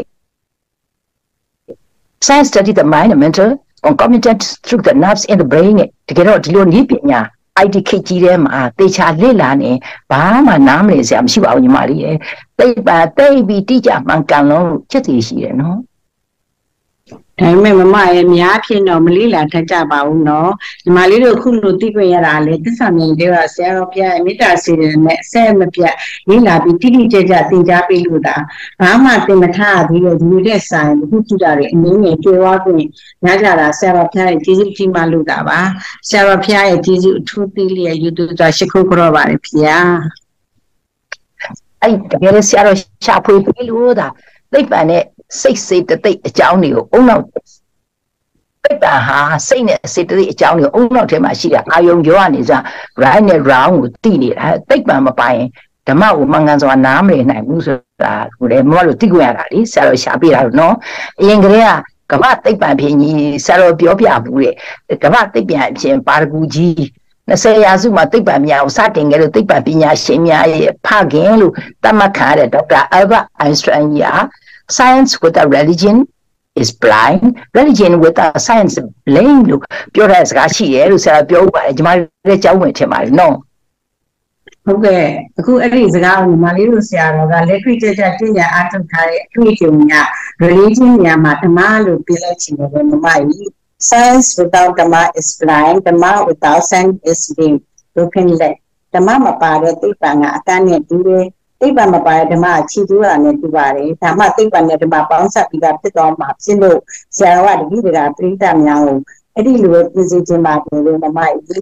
Science study the mind and mental concomitant through the nerves in the brain တကယ်တော့ဒီလိုနည်းပညာ IT ခေတ်ကြီးထဲမှာတေချာလေ့လာနေဘာမှနားမလည်စရာမရှိပါဘူးညီမလေးရေသိပ္ပံသိပြီးတိကျမှန်ကန်လို့ချက်တည်ရှိတယ်နော်ဒါပေမဲ့မမရဲ့များဖြစ်တော့မလေးလာထကြပါဘူးနော်ညီမလေးတို့အခုလိုသိခွင့်ရတာလေသစ္စာမြင်တွေကဆရာတော်ဘုရားမေတ္တာစီရင်နဲ့အဆက်မပြတ်လေးလာပြီးတိတိကျကျသင်ကြားပေးလို့တာဘာမှသင်မထားပြီးတော့ဒီတဲ့ဆိုင်ဘုသူတာတွေအနည်းငယ်ကျွေးဝါးခွင့်ညကြတာဆရာတော်ဘုရားရဲ့ကျေးဇူးကြီးမှလို့တာပါဆရာတော်ဘုရားရဲ့ကျေးဇူးအထူးသေးလျက်ယူတူတာရှိခိုးကြောပါတယ်ဘုရားအဲ့တကယ်ဆရာတော်ရှာဖွေပေးလို့တာသိပ္ပံနဲ့စိတ်စေတသိက်အကြောင်းတွေကိုအုံနောက်သိပ္ပံဟာစိတ်နဲ့စေတသိက်အကြောင်းတွေကိုအုံနောက်ထဲမှာရှိတဲ့အာယုံကြောကနေစ right နဲ့ round ကိုသိနေတာသိပ္ပံမပိုင်ဓမ္မကိုမှန်ကန်စွာနားမလည်နိုင်ဘူးဆိုတာကိုလည်းမမတို့သိခွင့်ရတာလေဆရာတော်ရှာပေးတာလို့နော်အရင်ကတည်းကကမ္ဘာသိပ္ပံဖြစ်ကြီးဆရာတော်ပြောပြဘူးတဲ့ကမ္ဘာသိပ္ပံအဖြစ်ပါရဂူကြီး20ရာစုမှာသိပ္ပံများကိုစတင်ခဲ့လို့သိပ္ပံပညာရှင်များရဲ့ဖခင်လို့သတ်မှတ်ခံရတဲ့ဒေါက်တာအယ်ဘတ်အိုင်စတိုင်းကြီးဟာScience without religion is blind. Religion without science is blind. လို့ပြောတဲ့စကားရှိတယ်လို့ဆရာပြောပါတယ်ညီမလည်းကြောက်ဝင်ထင်ပါတယ်နော်ဟုတ်ကဲ့အခုအဲ့ဒီစကားကိုညီမလေးတို့ဆရာတော်ကလက်တွေ့ကျကျသိညာအားထုတ်ထားတဲ့အတွေ့အကြုံက religion ညာမှာဓမ္မလို့ပြောလိုက်ချင်တယ်မမကြီး Science without Dhamma is blind. Dhamma without science is being broken leg. ဓမ္မမပါတဲ့သိပ္ပံကအတန်းနဲ့တူတယ်သိပ္ပံမပါတဲ့ဓမ္မအချီတူတာနဲ့တူပါတယ်ဓမ္မသိပ္ပံနဲ့ဓမ္မပေါင်းစပ်ပြီးတာဖြစ်တော်မှာဖြစ်လို့ဆရာတော်ကတတိတရာပရိသတ်များကိုအဲ့ဒီလိုပြည့်စုံခြင်းပါတယ်လို့မမကြီး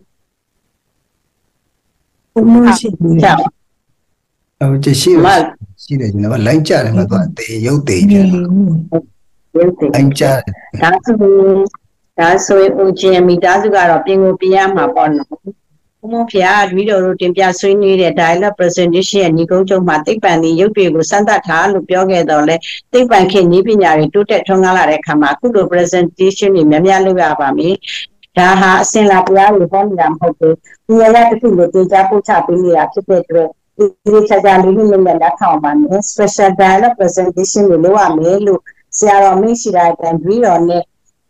မရှိဘူးဟုတ်တယ်ရှိတယ်ကျွန်တော်လိုင်းကြတယ်မှာသူအသေးရုပ်သေးပြန်ရုပ်သေးလိုင်းကြဒါဆိုရင်ဦးချင်းမိသားစုကတော့ပြင်ကိုပြရမှာပေါ့နော်ဘုံဖျားတပည့်တော်တို့တင်ပြဆွေးနွေးတဲ့ dialogue presentation ရဲ့ညီကုန်းချုပ်မှာသိပ္ပံဒီရုပ်တွေကိုစမ်းသပ်ထားလို့ပြောခဲ့တော့လဲသိပ္ပံခေတ်နည်းပညာတွေတိုးတက်ထွန်းကားလာတဲ့အခါမှာအခုလို presentation တွေများများလုပ်ရပါမယ်ဒါဟာအစင်လာတရားတွေဟောနေတာမဟုတ်ဘူးဒီရရတစ်ခုလိုတင်ကြားပို့ချပေးနေတာဖြစ်တဲ့အတွက်ဒီချာချာလေးလေးနဲ့လက်ခံပါမယ် special dialogue presentation တွေလုပ်ရမယ်လို့ဆရာတော်မိတ်ရှိတဲ့အတိုင်းပြီးတော့နဲ့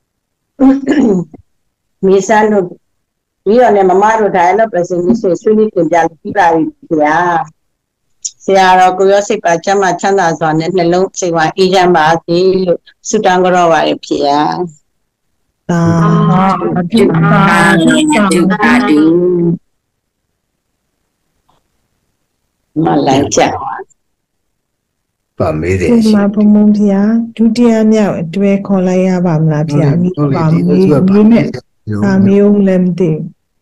မိစားလို့ပြီးတော့လည်းမမတို့ dialogue presentation ဆွေးနွေးတင်ပြပြီးပါပြီခင်ဗျာဆရာတော်ကိုရောစိတ်ပါချမ်းသာချမ်းသာစွာနဲ့နှလုံးစိတ်ဝါအေးချမ်းပါစေလို့ဆုတောင်းကြတော့ပါရဖေ။သာဓုမလိုက်ကြပါမေးတယ်ဒီမှာဘုံဘုံဖျားဒုတိယမြောက်အတွဲခေါ်လိုက်ရပါမလားဖျားအမိပါမေးနဲ့အာမျိုးလည်းမသိ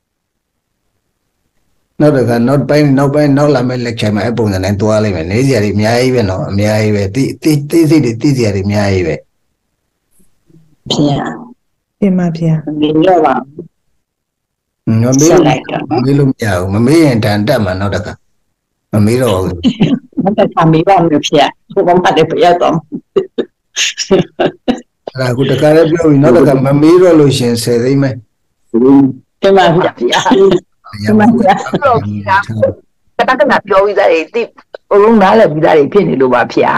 နောက်တခါနောက်လာမယ့် lecture မှာအပုံစံနဲ့တွားလိုက်မယ်နေစရာတွေအများကြီးပဲနော်အများကြီးပဲတိစိတ်တွေတိစရာတွေအများကြီးပဲဖျားဒီမှာဖျားဒီတော့ပါမမေးလို့မရဘူးမမေးရင်တန်တက်မှာနောက်တခါမမေးတော့ဘူးနောက်တခါမေးပါမယ်ဖျားဘုမမလည်းပြရတော့အဲ့ဒါကိုတခါလည်းပြောပြီးနောက်တခါမမေးတော့လို့ရှင်10သိန်းမယ်ဒီမှာဖျားဒီမှာတော့ကြီးတာကတကနာပြောပြီးသားတွေတိအလုံးနားလည်းပြီးသားတွေဖြစ်နေလို့ပါဖျား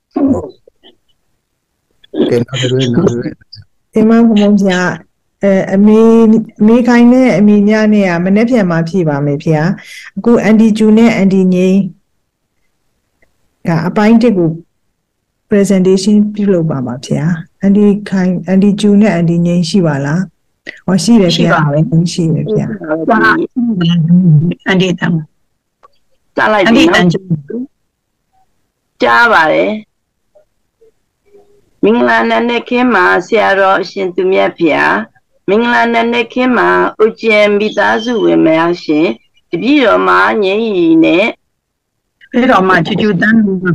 ကဲနောက်တစ်ရက်ဒီမှာဘုံဘုံဖျားအမေခိုင်းနဲ့အမေညနဲ့ကမနေ့ပြန်มาဖြည့်ပါမယ်ဖျားအခုအန်တီဂျူနဲ့အန်တီငိမ့်ကအပိုင်းတစ်ကို presentation ပြုလုပ်ပါပါဖျားအန်တီခိုင်းအန်တီဂျူနဲ့အန်တီငိမ့်ရှိပါလားဟောရှိတယ်ဖျားရှိတယ်ဖျားအန်တီတန်ကြားလိုက်ပြီနော်ကြားပါတယ်မင်္ဂလာနဲ့ခင်းမှာဆရာတော်အရှင်သူမြတ်ဖျားမင်္ဂလာနဲ့ခင်းမှာဥကျံမိသားစုဝင်များရှင်တပည့်တော်မှာငြိမ်းရီနဲ့ပြီးတော့မှချူချူတန်း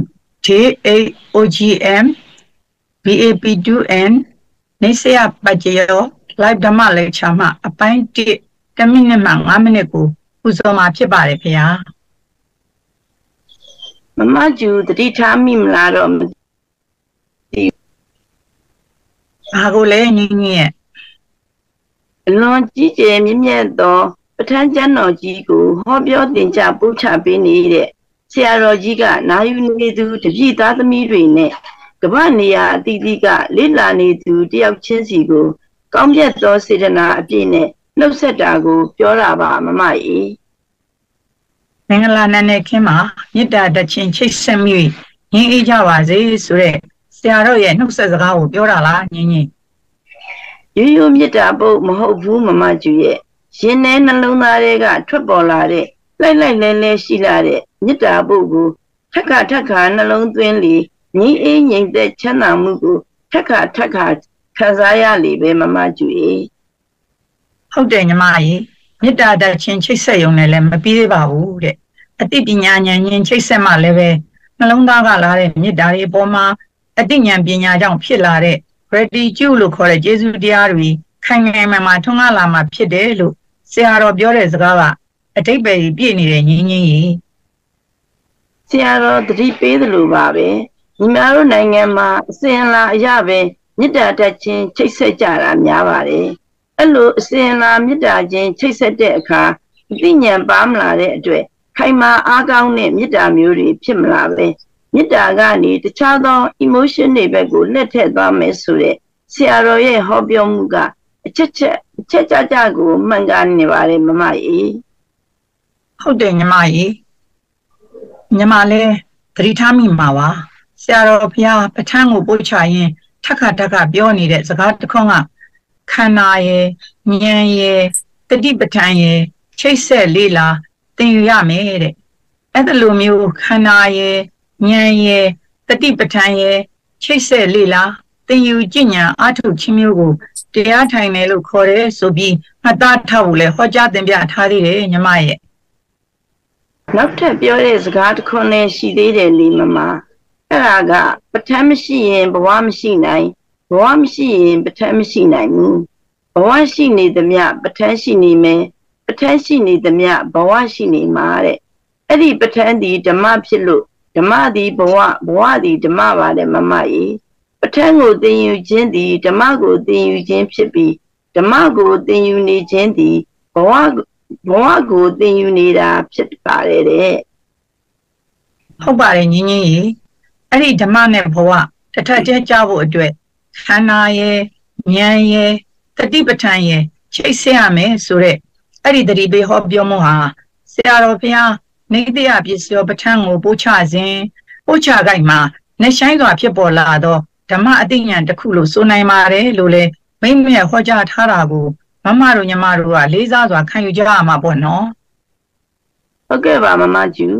TAOGM BAP2N နေဆရာပတ်ကျော် live ဓမ္မလေ့ချာမှာအပိုင်း1မိနစ်မှ5မိနစ်ကိုပူဇော်မှာဖြစ်ပါတယ်ခင်ဗျာမမကျူတတိထားမိမလားတော့မသိဘာကိုလဲငင်းငင်းရဲ့အလွန်ကြီးကျယ်မြင့်မြတ်သောပဋ္ဌာန်းကျမ်းတော်ကြီးကိုဟောပြောသင်ကြားပို့ချပေးနေတဲ့ဆရာတော်ကြီးကနာယူနေသူတပည့်သားသမီးတွေနဲ့ကမ္ဘာနေရာအသီးသီးကလေ့လာနေသူတယောက်ချင်းစီကိုကောင်းမြတ်သောစေတနာအပြည့်နဲ့နှုတ်ဆက်တာကိုပြောတာပါမမကြီးမင်္ဂလာနဲ့ခင်းမှာမေတ္တာတခြင်းချိတ်ဆက်မိရင်းအေးကြပါစေဆိုတဲ့ဆရာတော်ရဲ့နှုတ်ဆက်စကားကိုပြောတာလားညင်းညင်းရိုးရိုးမေတ္တာပုတ်မဟုတ်ဘူးမမကျူရဲ့ရင်ထဲနှလုံးသားတွေကထွက်ပေါ်လာတဲ့လိုက်လဲရှိလာတဲ့မေတ္တာပုတ်ကိုထက်ခါနှလုံးသွင်းလေငြိမ်းအေးငြိမ်သက်ချမ်းသာမှုကိုထက်ခါခံစားရလေပဲမမကျူရဲ့ဟုတ်တယ်ညီမကြီးမေတ္တာတခြင်းချိတ်ဆက်ရုံနဲ့လည်းမပြီးသေးပါဘူးတဲ့အတိပညာဉာဏ်ချင်းချိတ်ဆက်မှလည်းပဲနှလုံးသားကလာတဲ့မေတ္တာတွေအပေါ်မှာအတိဉာဏ်ပညာကြောင့်ဖြစ်လာတဲ့ gratitude လို့ခေါ်တဲ့ကျေးဇူးတရားတွေခိုင်ခိုင်မာမာထွန်းကားလာမှာဖြစ်တယ်လို့ဆရာတော်ပြောတဲ့စကားကအတိတ်ပဲပြည့်နေတဲ့ငင်းကြီးဆရာတော်တတိပေးသလိုပါပဲညီမတို့နိုင်ငံမှာအစဉ်အလာအရပဲမေတ္တာတခြင်းချိတ်ဆက်ကြတာများပါတယ်အဲ့လိုအစဉ်အလာမေတ္တာချင်းချိတ်ဆက်တဲ့အခါအသိဉာဏ်ပါမလာတဲ့အတွက်ခိုင်မာအားကောင်းတဲ့မေတ္တာမျိုးတွေဖြစ်မလာပဲမေတ္တာကနေတခြားသော emotion တွေဘက်ကိုလက်ထည့်သွားမယ်ဆိုတဲ့ဆရာတော်ရဲ့ဟောပြောမှုကအချက်ကြကိုမှန်ကန်နေပါတယ်မမကြီးဟုတ်တယ်ညီမကြီးညီမလည်းသတိထားမိမှာပါဆရာတော်ဘုရားပဋ္ဌာန်းကိုပို့ချရင်ထက်ခါပြောနေတဲ့စကားတစ်ခွန်းကခန္ဓာရဲ့ဉာဏ်ရဲ့တတိပဋ္ဌာန်းရဲ့ချိတ်ဆက်လေးလာသင်ယူရမယ်တဲ့အဲ့ဒါလိုမျိုးခန္ဓာရဲ့ဉာဏ်ရဲ့တတိပဋ္ဌာန်းရဲ့ချိတ်ဆက်လေးလာသင်ယူကျင့်ဉာဏ်အားထုတ်ခြင်းမျိုးကိုတရားထိုင်တယ်လို့ခေါ်တယ်ဆိုပြီးမှတ်သားထားဖို့လဲဟောကြားသင်ပြထားသေးတယ်ညီမရဲ့နောက်ထပ်ပြောတဲ့စကားတစ်ခွန်းနဲ့ရှိသေးတယ်လေမမအဲ့ဒါကပဋ္ဌာန်းမရှိရင်ဘဝမရှိနိုင်ဘဝမရှိရင်ပဋ္ဌာန်းမရှိနိုင်ဘူးဘဝရှိနေသမျှပဋ္ဌာန်းရှိနေမယ်ပဋ္ဌာန်းရှိနေသမျှဘဝရှိနေမှာတဲ့အဲ့ဒီပဋ္ဌာန်းဒီဓမ္မဖြစ်လို့ဓမ္မဒီဘဝဒီဓမ္မပါတဲ့မမကြီးပဋ္ဌာန်းကိုသင်ယူခြင်းဒီဓမ္မကိုသင်ယူခြင်းဖြစ်ပြီးဓမ္မကိုသင်ယူနေခြင်းဒီဘဝကိုသင်ယူနေတာဖြစ်ပါတယ်တဲ့ဟုတ်ပါတယ်ညီညီကြီးအဲ့ဒီဓမ္မနဲ့ဘဝတစ်ထပ်ကျကြဖို့အတွက်ခန္ဓာရဲ့ဉာဏ်ရဲ့တတိပဋ္ဌာန်းရဲ့ချိတ်ဆက်ရမယ်ဆိုတဲ့အဲ့ဒီတတိပေးဟောပြောမှုဟာဆရာတော်ဘုရားနေတရားပစ္စယောပဋ္ဌာန်းကိုပို့ချစဉ်ပို့ချခိုက်မှာနှဆိုင်စွာဖြစ်ပေါ်လာသောဓမ္မအသိဉာဏ်တစ်ခုလို့ဆိုနိုင်ပါတယ်လို့လေမိမ့်မြတ်ဟောကြားထားတာကိုမမတို့ညီမတို့ကလေးစားစွာခံယူကြရမှာပေါ့နော်ဟုတ်ကဲ့ပါမမကျူဆ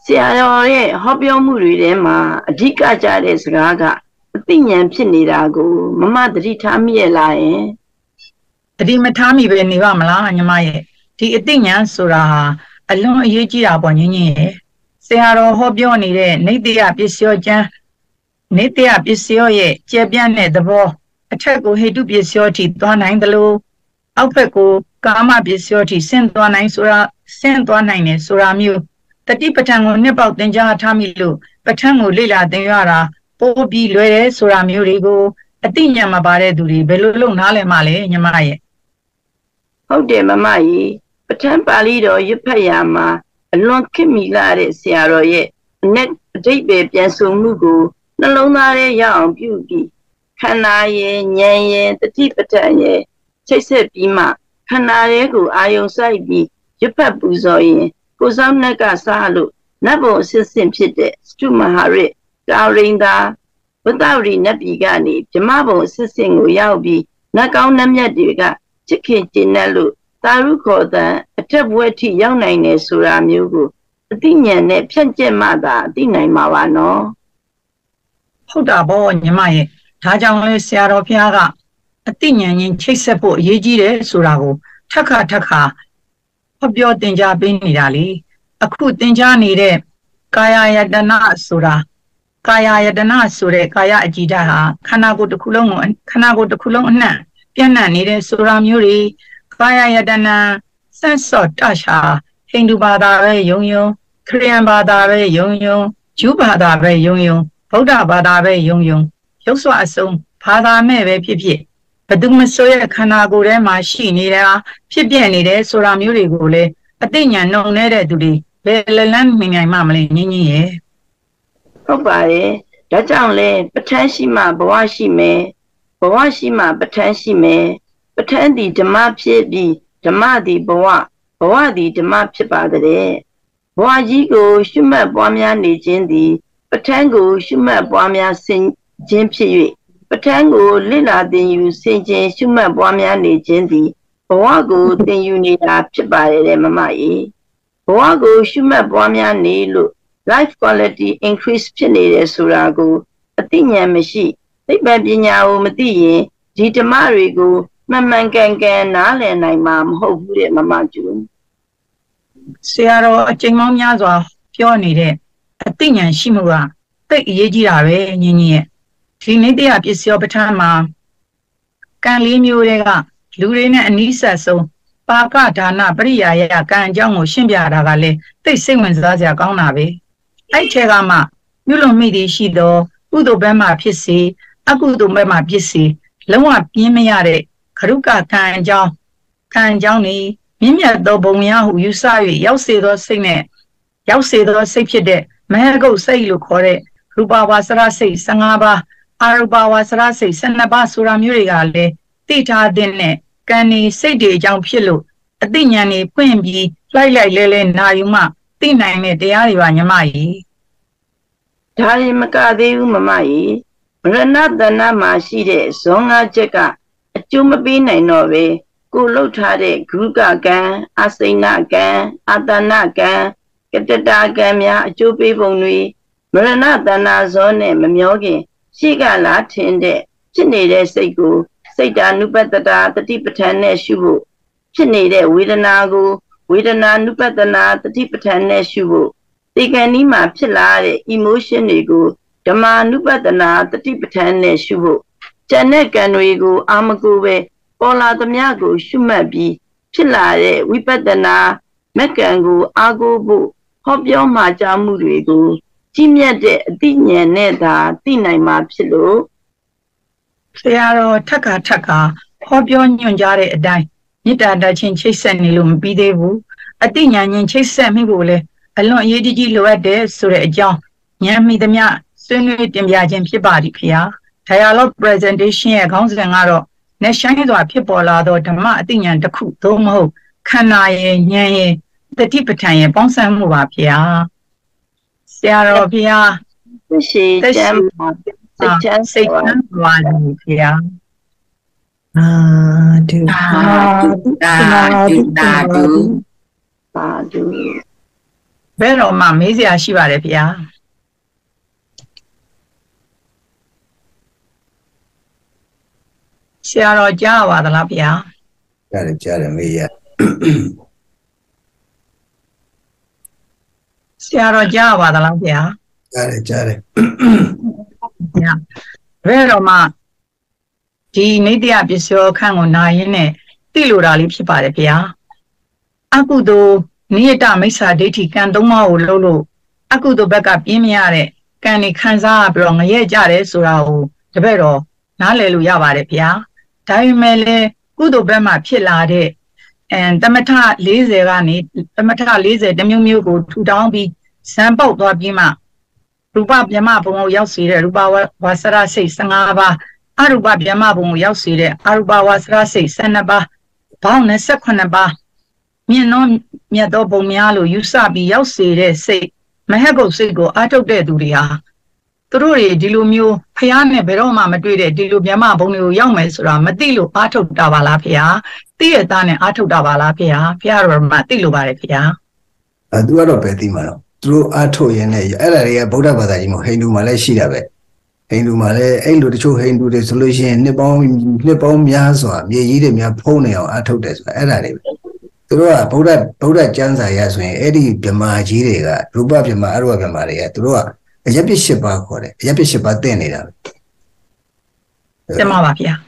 ရာတော်ရဲ့ဟောပြောမှုတွေထဲမှာအဓိကကြတဲ့စကားကအသိဉာဏ်ဖြစ်နေတာကိုမမသတိထားမိရလားယင်တတိမထားမိပဲနေပါမလားညီမရဲ့ဒီအသိဉာဏ်ဆိုတာဟာအလွန်အရေးကြီးတာပေါ့ညင်ညင်ရဲ့ဆရာတော်ဟောပြောနေတဲ့နေတ္တယပစ္စယောကျမ်းနေတ္တယပစ္စယောရဲ့ကျယ်ပြန့်တဲ့သဘောအထက်ကိုဟေတုပစ္စယောထိသွားနိုင်တယ်လို့အောက်ဘက်ကိုကာမပစ္စယောထိဆင်းသွားနိုင်ဆိုတာဆင်းသွားနိုင်တယ်ဆိုတာမျိုးတတိပဋ္ဌာန်ကိုနှစ်ပေါက်သင်ကြားထားမိလို့ပဋ္ဌာန်ကိုလေ့လာသင်ရတာပိုးပြီးလွယ်တယ်ဆိုတာမျိုးတွေကိုအသိဉာဏ်မပါတဲ့သူတွေဘယ်လိုလုပ်နားလည်မှလဲညီမရဲ့ဟုတ်တယ်မမကြီးပဋ္ဌာန်းပါဠိတော်ရွတ်ဖတ်ရမှာအလွန်ခေတ်မီလာတဲ့ဆရာတော်ရဲ့အနက်အဓိပ္ပာယ်ပြန်ဆိုမှုကိုနှလုံးသားထဲရအောင်ပြုပြီးခန္ဓာရဲ့ဉာဏ်ရဲ့တတိပဋ္ဌာန်ရဲ့ချိတ်ဆက်ပြီးမှခန္ဓာရဲ့ကိုအာယုံစိုက်ပြီးရွတ်ဖတ်ပူဇော်ရင်ကိုယ်ဆောင်နှက်ကစားလို့နတ်ဘုံအစစ်စင်ဖြစ်တဲ့စတုမဟာရစ်ကာရိန္ဒာဝတ္တဝရီနတ်ပြည်ကနေဗြဟ္မဘုံအစစ်စင်ကိုရောက်ပြီးနတ်ကောင်းနတ်မြတ်တွေကချစ်ခင်ကျင့်တဲ့လို့သာရုခေါ်တဲ့အထက်ဘဝထိရောက်နိုင်တယ်ဆိုတာမျိုးကိုအသိဉာဏ်နဲ့ဖြန့်ကျက်မှသာအသိနိုင်မှာပါနော်ဟုတ်တာပေါ့ညီမရဲ့ဒါကြောင့်လဲဆရာတော်ဘုရားကအသိဉာဏ်ချင်းချိတ်ဆက်ဖို့အရေးကြီးတယ်ဆိုတာကိုထပ်ခါဟောပြောသင်ကြားပေးနေတာလေအခုသင်ကြားနေတဲ့ကာယယတနာဆိုတာကာယယတနာဆိုတဲ့ကာယအကြည်ဓာတ်ဟာခန္ဓာကိုယ်တစ်ခုလုံးအနှံ့ပြန့်နှံ့နေတဲ့ဆိုတာမျိုးတွေကာယယတနာစန့်စော့တရှာဟိန္ဒူဘာသာပဲယုံခရစ်ယာန်ဘာသာပဲယုံဂျူးဘာသာပဲယုံဗုဒ္ဓဘာသာပဲယုံရုပ်စွာအစုံဘာသာမဲ့ပဲဖြစ်ဖြစ်ဘယ်သူမဆိုရဲ့ခန္ဓာကိုယ်ထဲမှာရှိနေတာဖြစ်ပြနေတဲ့ဆိုတာမျိုးတွေကိုလည်းအသိဉာဏ်နှုံနေတဲ့သူတွေဘယ်လလန်းမြင်နိုင်မှမလဲညင်းရဲ့ဟုတ်ပါရဲ့ဒါကြောင့်လဲပဋ္ဌာန်းရှိမှဘဝရှိမယ်ဘဝရှိမှပဋ္ဌာန်းရှိမယ်ပဋ္ဌာန်းသည်ဓမ္မဖြစ်ပြီးဓမ္မသည်ဘဝသည်ဓမ္မဖြစ်ပါတဲ့ဘဝကြီးကိုရှုမှတ်ပွားများနေခြင်းသည်ပဋ္ဌာန်းကိုရှုမှတ်ပွားများဆင်ခြင်းဖြစ်၍ပဋ္ဌာန်းကိုလေ့လာသင်ယူဆင်ခြင်ရှုမှတ်ပွားများနေခြင်းသည်ဘဝကိုသင်ယူနေတာဖြစ်ပါရဲ့မမကြီးဘဝကိုရှုမှတ်ပွားများနေလို့ life quality increase ဖြစ်နေတယ်ဆိုတာကိုအသိဉာဏ်မရှိသိပ္ပံပညာကိုမသိရင်ဒီဓမ္မတွေကိုမှန်မှန်ကန်ကန်နားလည်နိုင်မှာမဟုတ်ဘူးတဲ့မမကျူဆရာတော်အချိန်မောင်းများစွာပြောနေတဲ့အသိဉာဏ်ရှိမှုကသိအရေးကြီးတာပဲညင်ရဲ့ဒီနေ့တရပစ္စယောပဋ္ဌာန်းမှာကံလေးမျိုးတွေကလူတွေနဲ့အနီးဆက်ဆုံးပါကဒါနပရိယာယကံအကြောင်းကိုရှင်းပြတာကလည်းသိစိတ်ဝင်စားစရာကောင်းတာပဲအဲ့ထဲကမှပြုလို့မိသည်ရှိတော့ကုသိုလ်ဘက်မှဖြစ်စေအကုသိုလ်ဘက်မှဖြစ်စေလုံးဝပြင်းမရတဲ့ခရုကကံအကြောင်းနေမြင့်မြတ်သောဘုံများဟုယူဆ၍ရောက်စေသောစိတ်ဖြစ်တဲ့မဟဂုတ်စိတ်လို့ခေါ်တဲ့ရူပဝါစရစိတ်15ပါးအာရူပဝါစရစိတ်12ပါးဆိုတာမျိုးတွေကလည်းသိထားတဲ့နဲ့ကံနေစိတ်တွေအကြောင်းဖြစ်လို့အသိဉာဏ်နေဖွင့်ပြီးလိုက်လဲနာယူမှသိနိုင်တဲ့တရားတွေပါညီမကြီးဒါရင်မကသေးဘူးမမကြီးမရဏတဏမှာရှိတဲ့ဇောငါးချက်ကအကျိုးမပေးနိုင်တော့ပဲကိုလှုပ်ထားတဲ့ဂရုကကံအစိဏကံအာတဏကံကတတကံများအကျိုးပေးပုံတွေမရဏတဏဇောနဲ့မမျောခင်ရှေ့ကလာထင်တဲ့ဖြစ်နေတဲ့စိတ်ကိုစိတ်တာနုပတ္တာတတိပဋ္ဌာန်နဲ့ရှုဖို့ဖြစ်နေတဲ့ဝေဒနာကိုဝေဒနာနုပတ္တနာတတိပဋ္ဌာန်နဲ့ရှုဖို့ဒီကံဒီမှာဖြစ်လာတဲ့ emotion တွေကိုဓမ္မာနုပတ္တနာတတိပဋ္ဌာန်နဲ့ရှုဖို့ဉာဏ်နဲ့ကံတွေကိုအာမကိုပဲပေါ်လာသမျှကိုရှုမှတ်ပြီးဖြစ်လာတဲ့ဝိပဿနာမက္ကံကိုအာကိုဖို့ဟောပြောမှာကြားမှုတွေကိုကြီးမြတ်တဲ့အသိဉာဏ်နဲ့သာသိနိုင်မှာဖြစ်လို့ဆရာတော်ထက်ခါဟောပြောညွှန်ကြားတဲ့အတိုင်းမေတ္တာတချင်းချိတ်ဆက်နေလို့မပြီးသေးဘူးအသိဉာဏ်ချင်းချိတ်ဆက်မိဖို့လဲအလွန်အရေးကြီးလိုအပ်တယ်ဆိုတဲ့အကြောင်းဉာဏ်မိသမျှဆွေးနွေးတင်ပြခြင်းဖြစ်ပါသည်ဖေ။ Dialogue Presentation ရဲ့ခေါင်းစဉ်ကတော့နဲ့ဆိုင်စွာဖြစ်ပေါ်လာသောဓမ္မအသိဉာဏ်တစ်ခုသို့မဟုတ်ခန္ဓာရဲ့ဉာဏ်ရဲ့တတိပဋ္ဌာန်ရဲ့ပေါင်းစပ်မှုပါဖေ။ဆရာတော်ဖေ။ရှိချမ်းစိတ်ချမ်းပါသည်ဖေ။ဒုသာဓုဘယ်တော့မှမေးစရာရှိပါတယ်ဗျာဆရာတော်ကြားပါသလားဗျာကြားတယ်မေးရဆရာတော်ကြားပါသလားဗျာကြားတယ်ဗျာဘယ်တော့မှဒီနိတ္တယပစ္စယောခန့်ကိုနာရင်းနဲ့သိလိုတာလေးဖြစ်ပါတယ်ဗျာအကုသိုလ်နိယတမိစ္ဆာဒိဋ္ဌိကံသုံးပါးကိုလုံးလို့အကုသိုလ်ဘက်ကပြင်းမရတဲ့ကံนี่ခံစားပြီးတော့ငရဲကြတယ်ဆိုတာကိုတပည့်တော်နားလည်လို့ရပါတယ်ဗျာဒါပေမဲ့လည်းကုသိုလ်ဘက်မှာဖြစ်လာတဲ့တမထ40ကနေတမထ40တမျိုးမျိုးကိုထူထောင်ပြီးဇံပေါက်သွားပြီးမှရူပဗျမဘုံကိုရောက်စေတဲ့ရူပဝါစရစိတ်15ပါးအရူပဗျမဘုံကိုရောက်စေတဲ့အရူပဝါစရစိတ်12ပါးဘောင်း28ပါးမြင့်သောမြတ်သောဘုံများလို့ယူဆပြီးရောက်စေတဲ့စိတ်မဟက်ကုတ်စိတ်ကိုအာထုတ်တဲ့သူတွေဟာသူတို့တွေဒီလိုမျိုးဖျားနဲ့ဘယ်တော့မှမတွေ့တဲ့ဒီလိုဗျမဘုံတွေကိုရောက်မယ်ဆိုတာမသိလို့အာထုတ်တာပါလားဖျားသိရသားနဲ့အာထုတ်တာပါလားဖျားဖျားတော့မှသိလို့ပါတယ်ဖျားသူကတော့ပဲသိမှာတော့သူတို့အာထုတ်ရင်လည်းအဲ့ဒါတွေကဗုဒ္ဓဘာသာကြီးမှာဟိန္ဒူမှာလည်းရှိတာပဲဟိန္ဒူမှာလည်းအဲ့လိုတချို့ဟိန္ဒူတွေဆိုလို့ရှိရင်နှစ်ပေါင်းများစွာမြေကြီးတွေများဖုံးနေအောင်အာထုတ်တယ်ဆိုတာအဲ့ဒါတွေပဲသူတို့ကဗုဒ္ဓကျမ်းစာရဆိုရင်အဲ့ဒီဗြဟ္မာကြီးတွေကရူပဗြဟ္မာအရူပဗြဟ္မာတွေကသူတို့ကအယက်ပစ်8ပါးခေါ်တယ်အယက်ပစ်8ပါးတင့်နေတာပဲတမပါဗျာ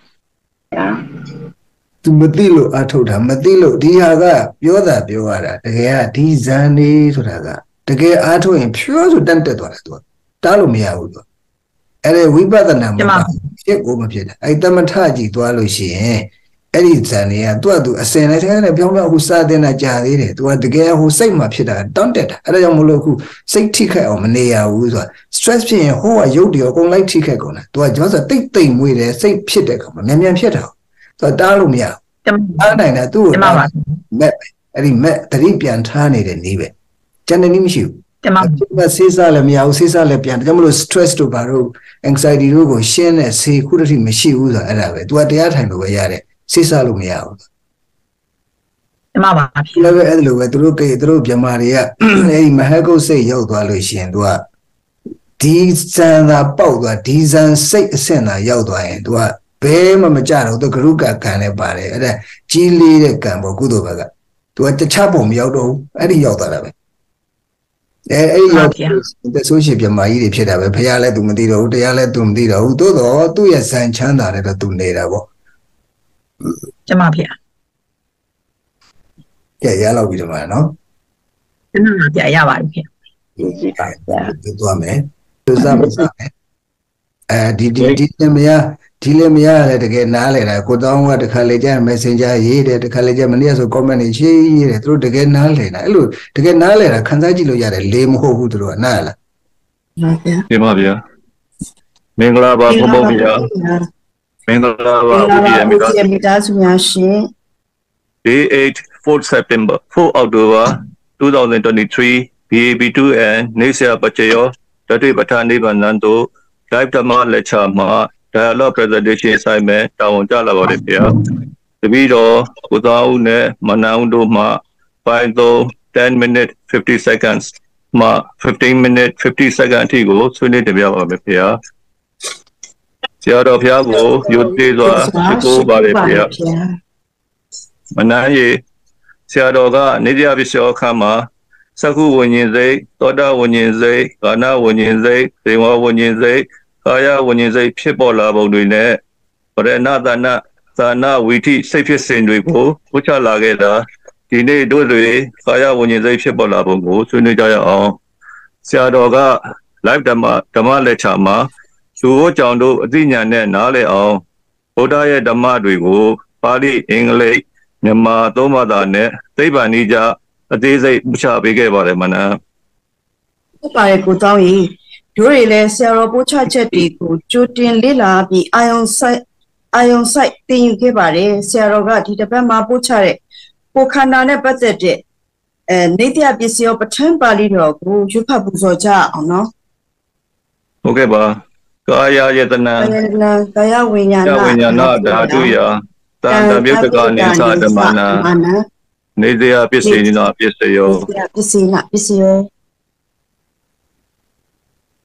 သူမသိလို့အထုတ်တာမသိလို့ဒီဟာကပြောရတာတကယ်ကဒီဇန်နေဆိုတာကတကယ်အားထုတ်ရင်ဖြောဆိုတန်းတက်သွားတယ်သူကတားလို့မရဘူးသူအဲ့ဒီဝိပဿနာမှာဖြစ်ကိုမဖြစ်တာအဲ့တမထကြီးသွားလို့ရှိရင်အဲ့ဒီဇန်နေကသူ့အစင်လိုက်တဲ့ပြောင်းပြောင်းအခုစားတင်တာကြာသေးတယ်သူကတကယ်ဟိုစိတ်မှာဖြစ်တာတောင့်တက်တာအဲ့ဒါကြောင့်မလို့အခုစိတ်ထိခိုက်အောင်မနေရဘူးဆိုတာ stress ဖြစ်ရင်ဟိုကရုပ်တွေအကုန်လိုက်ထိခိုက်ကုန်တာသူကကျောင်းစားတိတ်မွေးတယ်စိတ်ဖြစ်တဲ့ခါမှာမြန်ဖြစ်တာသူကတားလို့မရအားနိုင်တာသူ့ကိုမက်အဲ့ဒီမက်တတိပြန်ထားနေတဲ့နည်းပဲကျန်တဲ့နည်းမရှိဘူးမဆေးစားလည်းမရဘူးဆေးစားလည်းပြန်ဒါကြောင့်မလို့ stress တို့ဘာလို့ anxiety တို့ကိုရှင်းတဲ့ဆေးခုတည်းမရှိဘူးဆိုတာအဲ့ဒါပဲသူကတရားထိုင်လို့ပဲရတယ်ဆေးစားလို့မရဘူးတမပါဖြစ်လည်းအဲ့လိုပဲသူတို့ဗြဟ္မာတွေကအဲ့ဒီမဟကုတ်စိတ်ရောက်သွားလို့ရှိရင်သူကဒီဇန်သာပေါက်သွားဒီဇန်စိတ်အဆင့်သာရောက်သွားရင်သူကဘယ်မှမကြတော့သူဂရုကကံနဲ့ပါတယ်အဲ့ဒါကြီးလေးတဲ့ကံပေါ့ကုသိုလ်ဘက်ကသူကတခြားပုံမရောက်တော့ဘူးအဲ့ဒီရောက်သွားတာပဲအဲ့ရောက်တဲ့ဆိုရှင်ဗြဟ္မာကြီးတွေဖြစ်တာပဲဘုရားလည်းသူမသိတော့ဘူးတရားလည်းသူမသိတော့ဘူးသို့တော့သူ့ရဲ့ဇန်ချမ်းသာတဲ့တော့သူနေတာပေါ့ကျမဖေကဲရလောက်ပြီဒီမှာနော်ကျမပြရပါပြီဖေသွားမယ်သူစားမစားဒီလည်းမရလည်းတကယ်နားလေတာကိုတောင်းကတခါလေကျရင် Messenger ရေးတယ်တခါလေကျမနေ့ဆို comment တွေရေးတယ်သူတို့တကယ်နားလေတာအဲ့လိုတကယ်နားလေတာခန်းစားကြည့်လို့ရတယ်လေမဟုတ်ဘူးသူတို့ကနားလားဒီမှာဗျာမင်္ဂလာပါဘုံဘုံဗျာမင်္ဂလာပါမိသားစုများရှင် Day 8 4th September 4 October 2023 BAB2 and Nesia Pachayo တတိပဋ္ဌာန်နိဗ္ဗာန်တို့ live ဓမ္မ lecture မှာ dialogue presentation assignment တာဝန်ကျလာပါတယ်ဗျာတပီတော့ကိုသားဦးနဲ့မနန်းဦးတို့မှ10 minutes 50 seconds မှ15 minutes 50 seconds အထိကိုဆွေးနွေးတင်ပြပါမယ်ဗျာဆရာတော်ဘုရားကိုယုတ်သေးစွာရှိခိုးပါတယ်ဗျာမနန်းရေဆရာတော်ကနေတရားပစ္စယောအခါမှာသက္ခုဝိညာဉ်စိတ်သောတာဝိညာဉ်စိတ်ကာနဝိညာဉ်စိတ်ဒေဝဝိညာဉ်စိတ်ကာယဝိညာဉ်စိတ်ဖြစ်ပေါ်လာပုံတွေနဲ့ပရဏတနာသာနာဝိထိစိတ်ဖြစ်စဉ်တွေကိုဝှချလာခဲ့တာဒီနေ့တို့တွေကာယဝိညာဉ်စိတ်ဖြစ်ပေါ်လာပုံကိုဆွေးနွေးကြရအောင်ဆရာတော်က live ဓမ္မ lecture မှာသူ့ကြောင့်တို့အသိဉာဏ်နဲ့နားလည်အောင်ဘုရားရဲ့ဓမ္မတွေကိုပါဠိအင်္ဂလိပ်မြန်မာသုံးဘာသာနဲ့သိပ္ပံနည်းကြအသေးစိတ်ချပေးခဲ့ပါတယ်မနန်းဟုတ်ပါတယ်ကိုတောင်းကြီးတို့တွေလည်းဆရာတော်ပို့ချချက်တွေကိုကြိုတင်လေ့လာပြီးအာယုံစိုက်တင်ယူခဲ့ပါတယ်ဆရာတော်ကဒီတစ်ပတ်မှာပို့ချတဲ့ကိုခန္ဓာနဲ့ပတ်သက်တဲ့နေတရားပစ္စယောပဋ္ဌာန်းပါဠိတော်ကိုရွတ်ဖတ်ပူဇော်ကြအောင်နော်ဟုတ်ကဲ့ပါကာယယတနာကာယဝိညာဏဓာတုယတန်တမြုပ်တကနေသဓမ္မနာနေတရားပစ္စေနာပစ္စယောပစ္စေနာပစ္စယော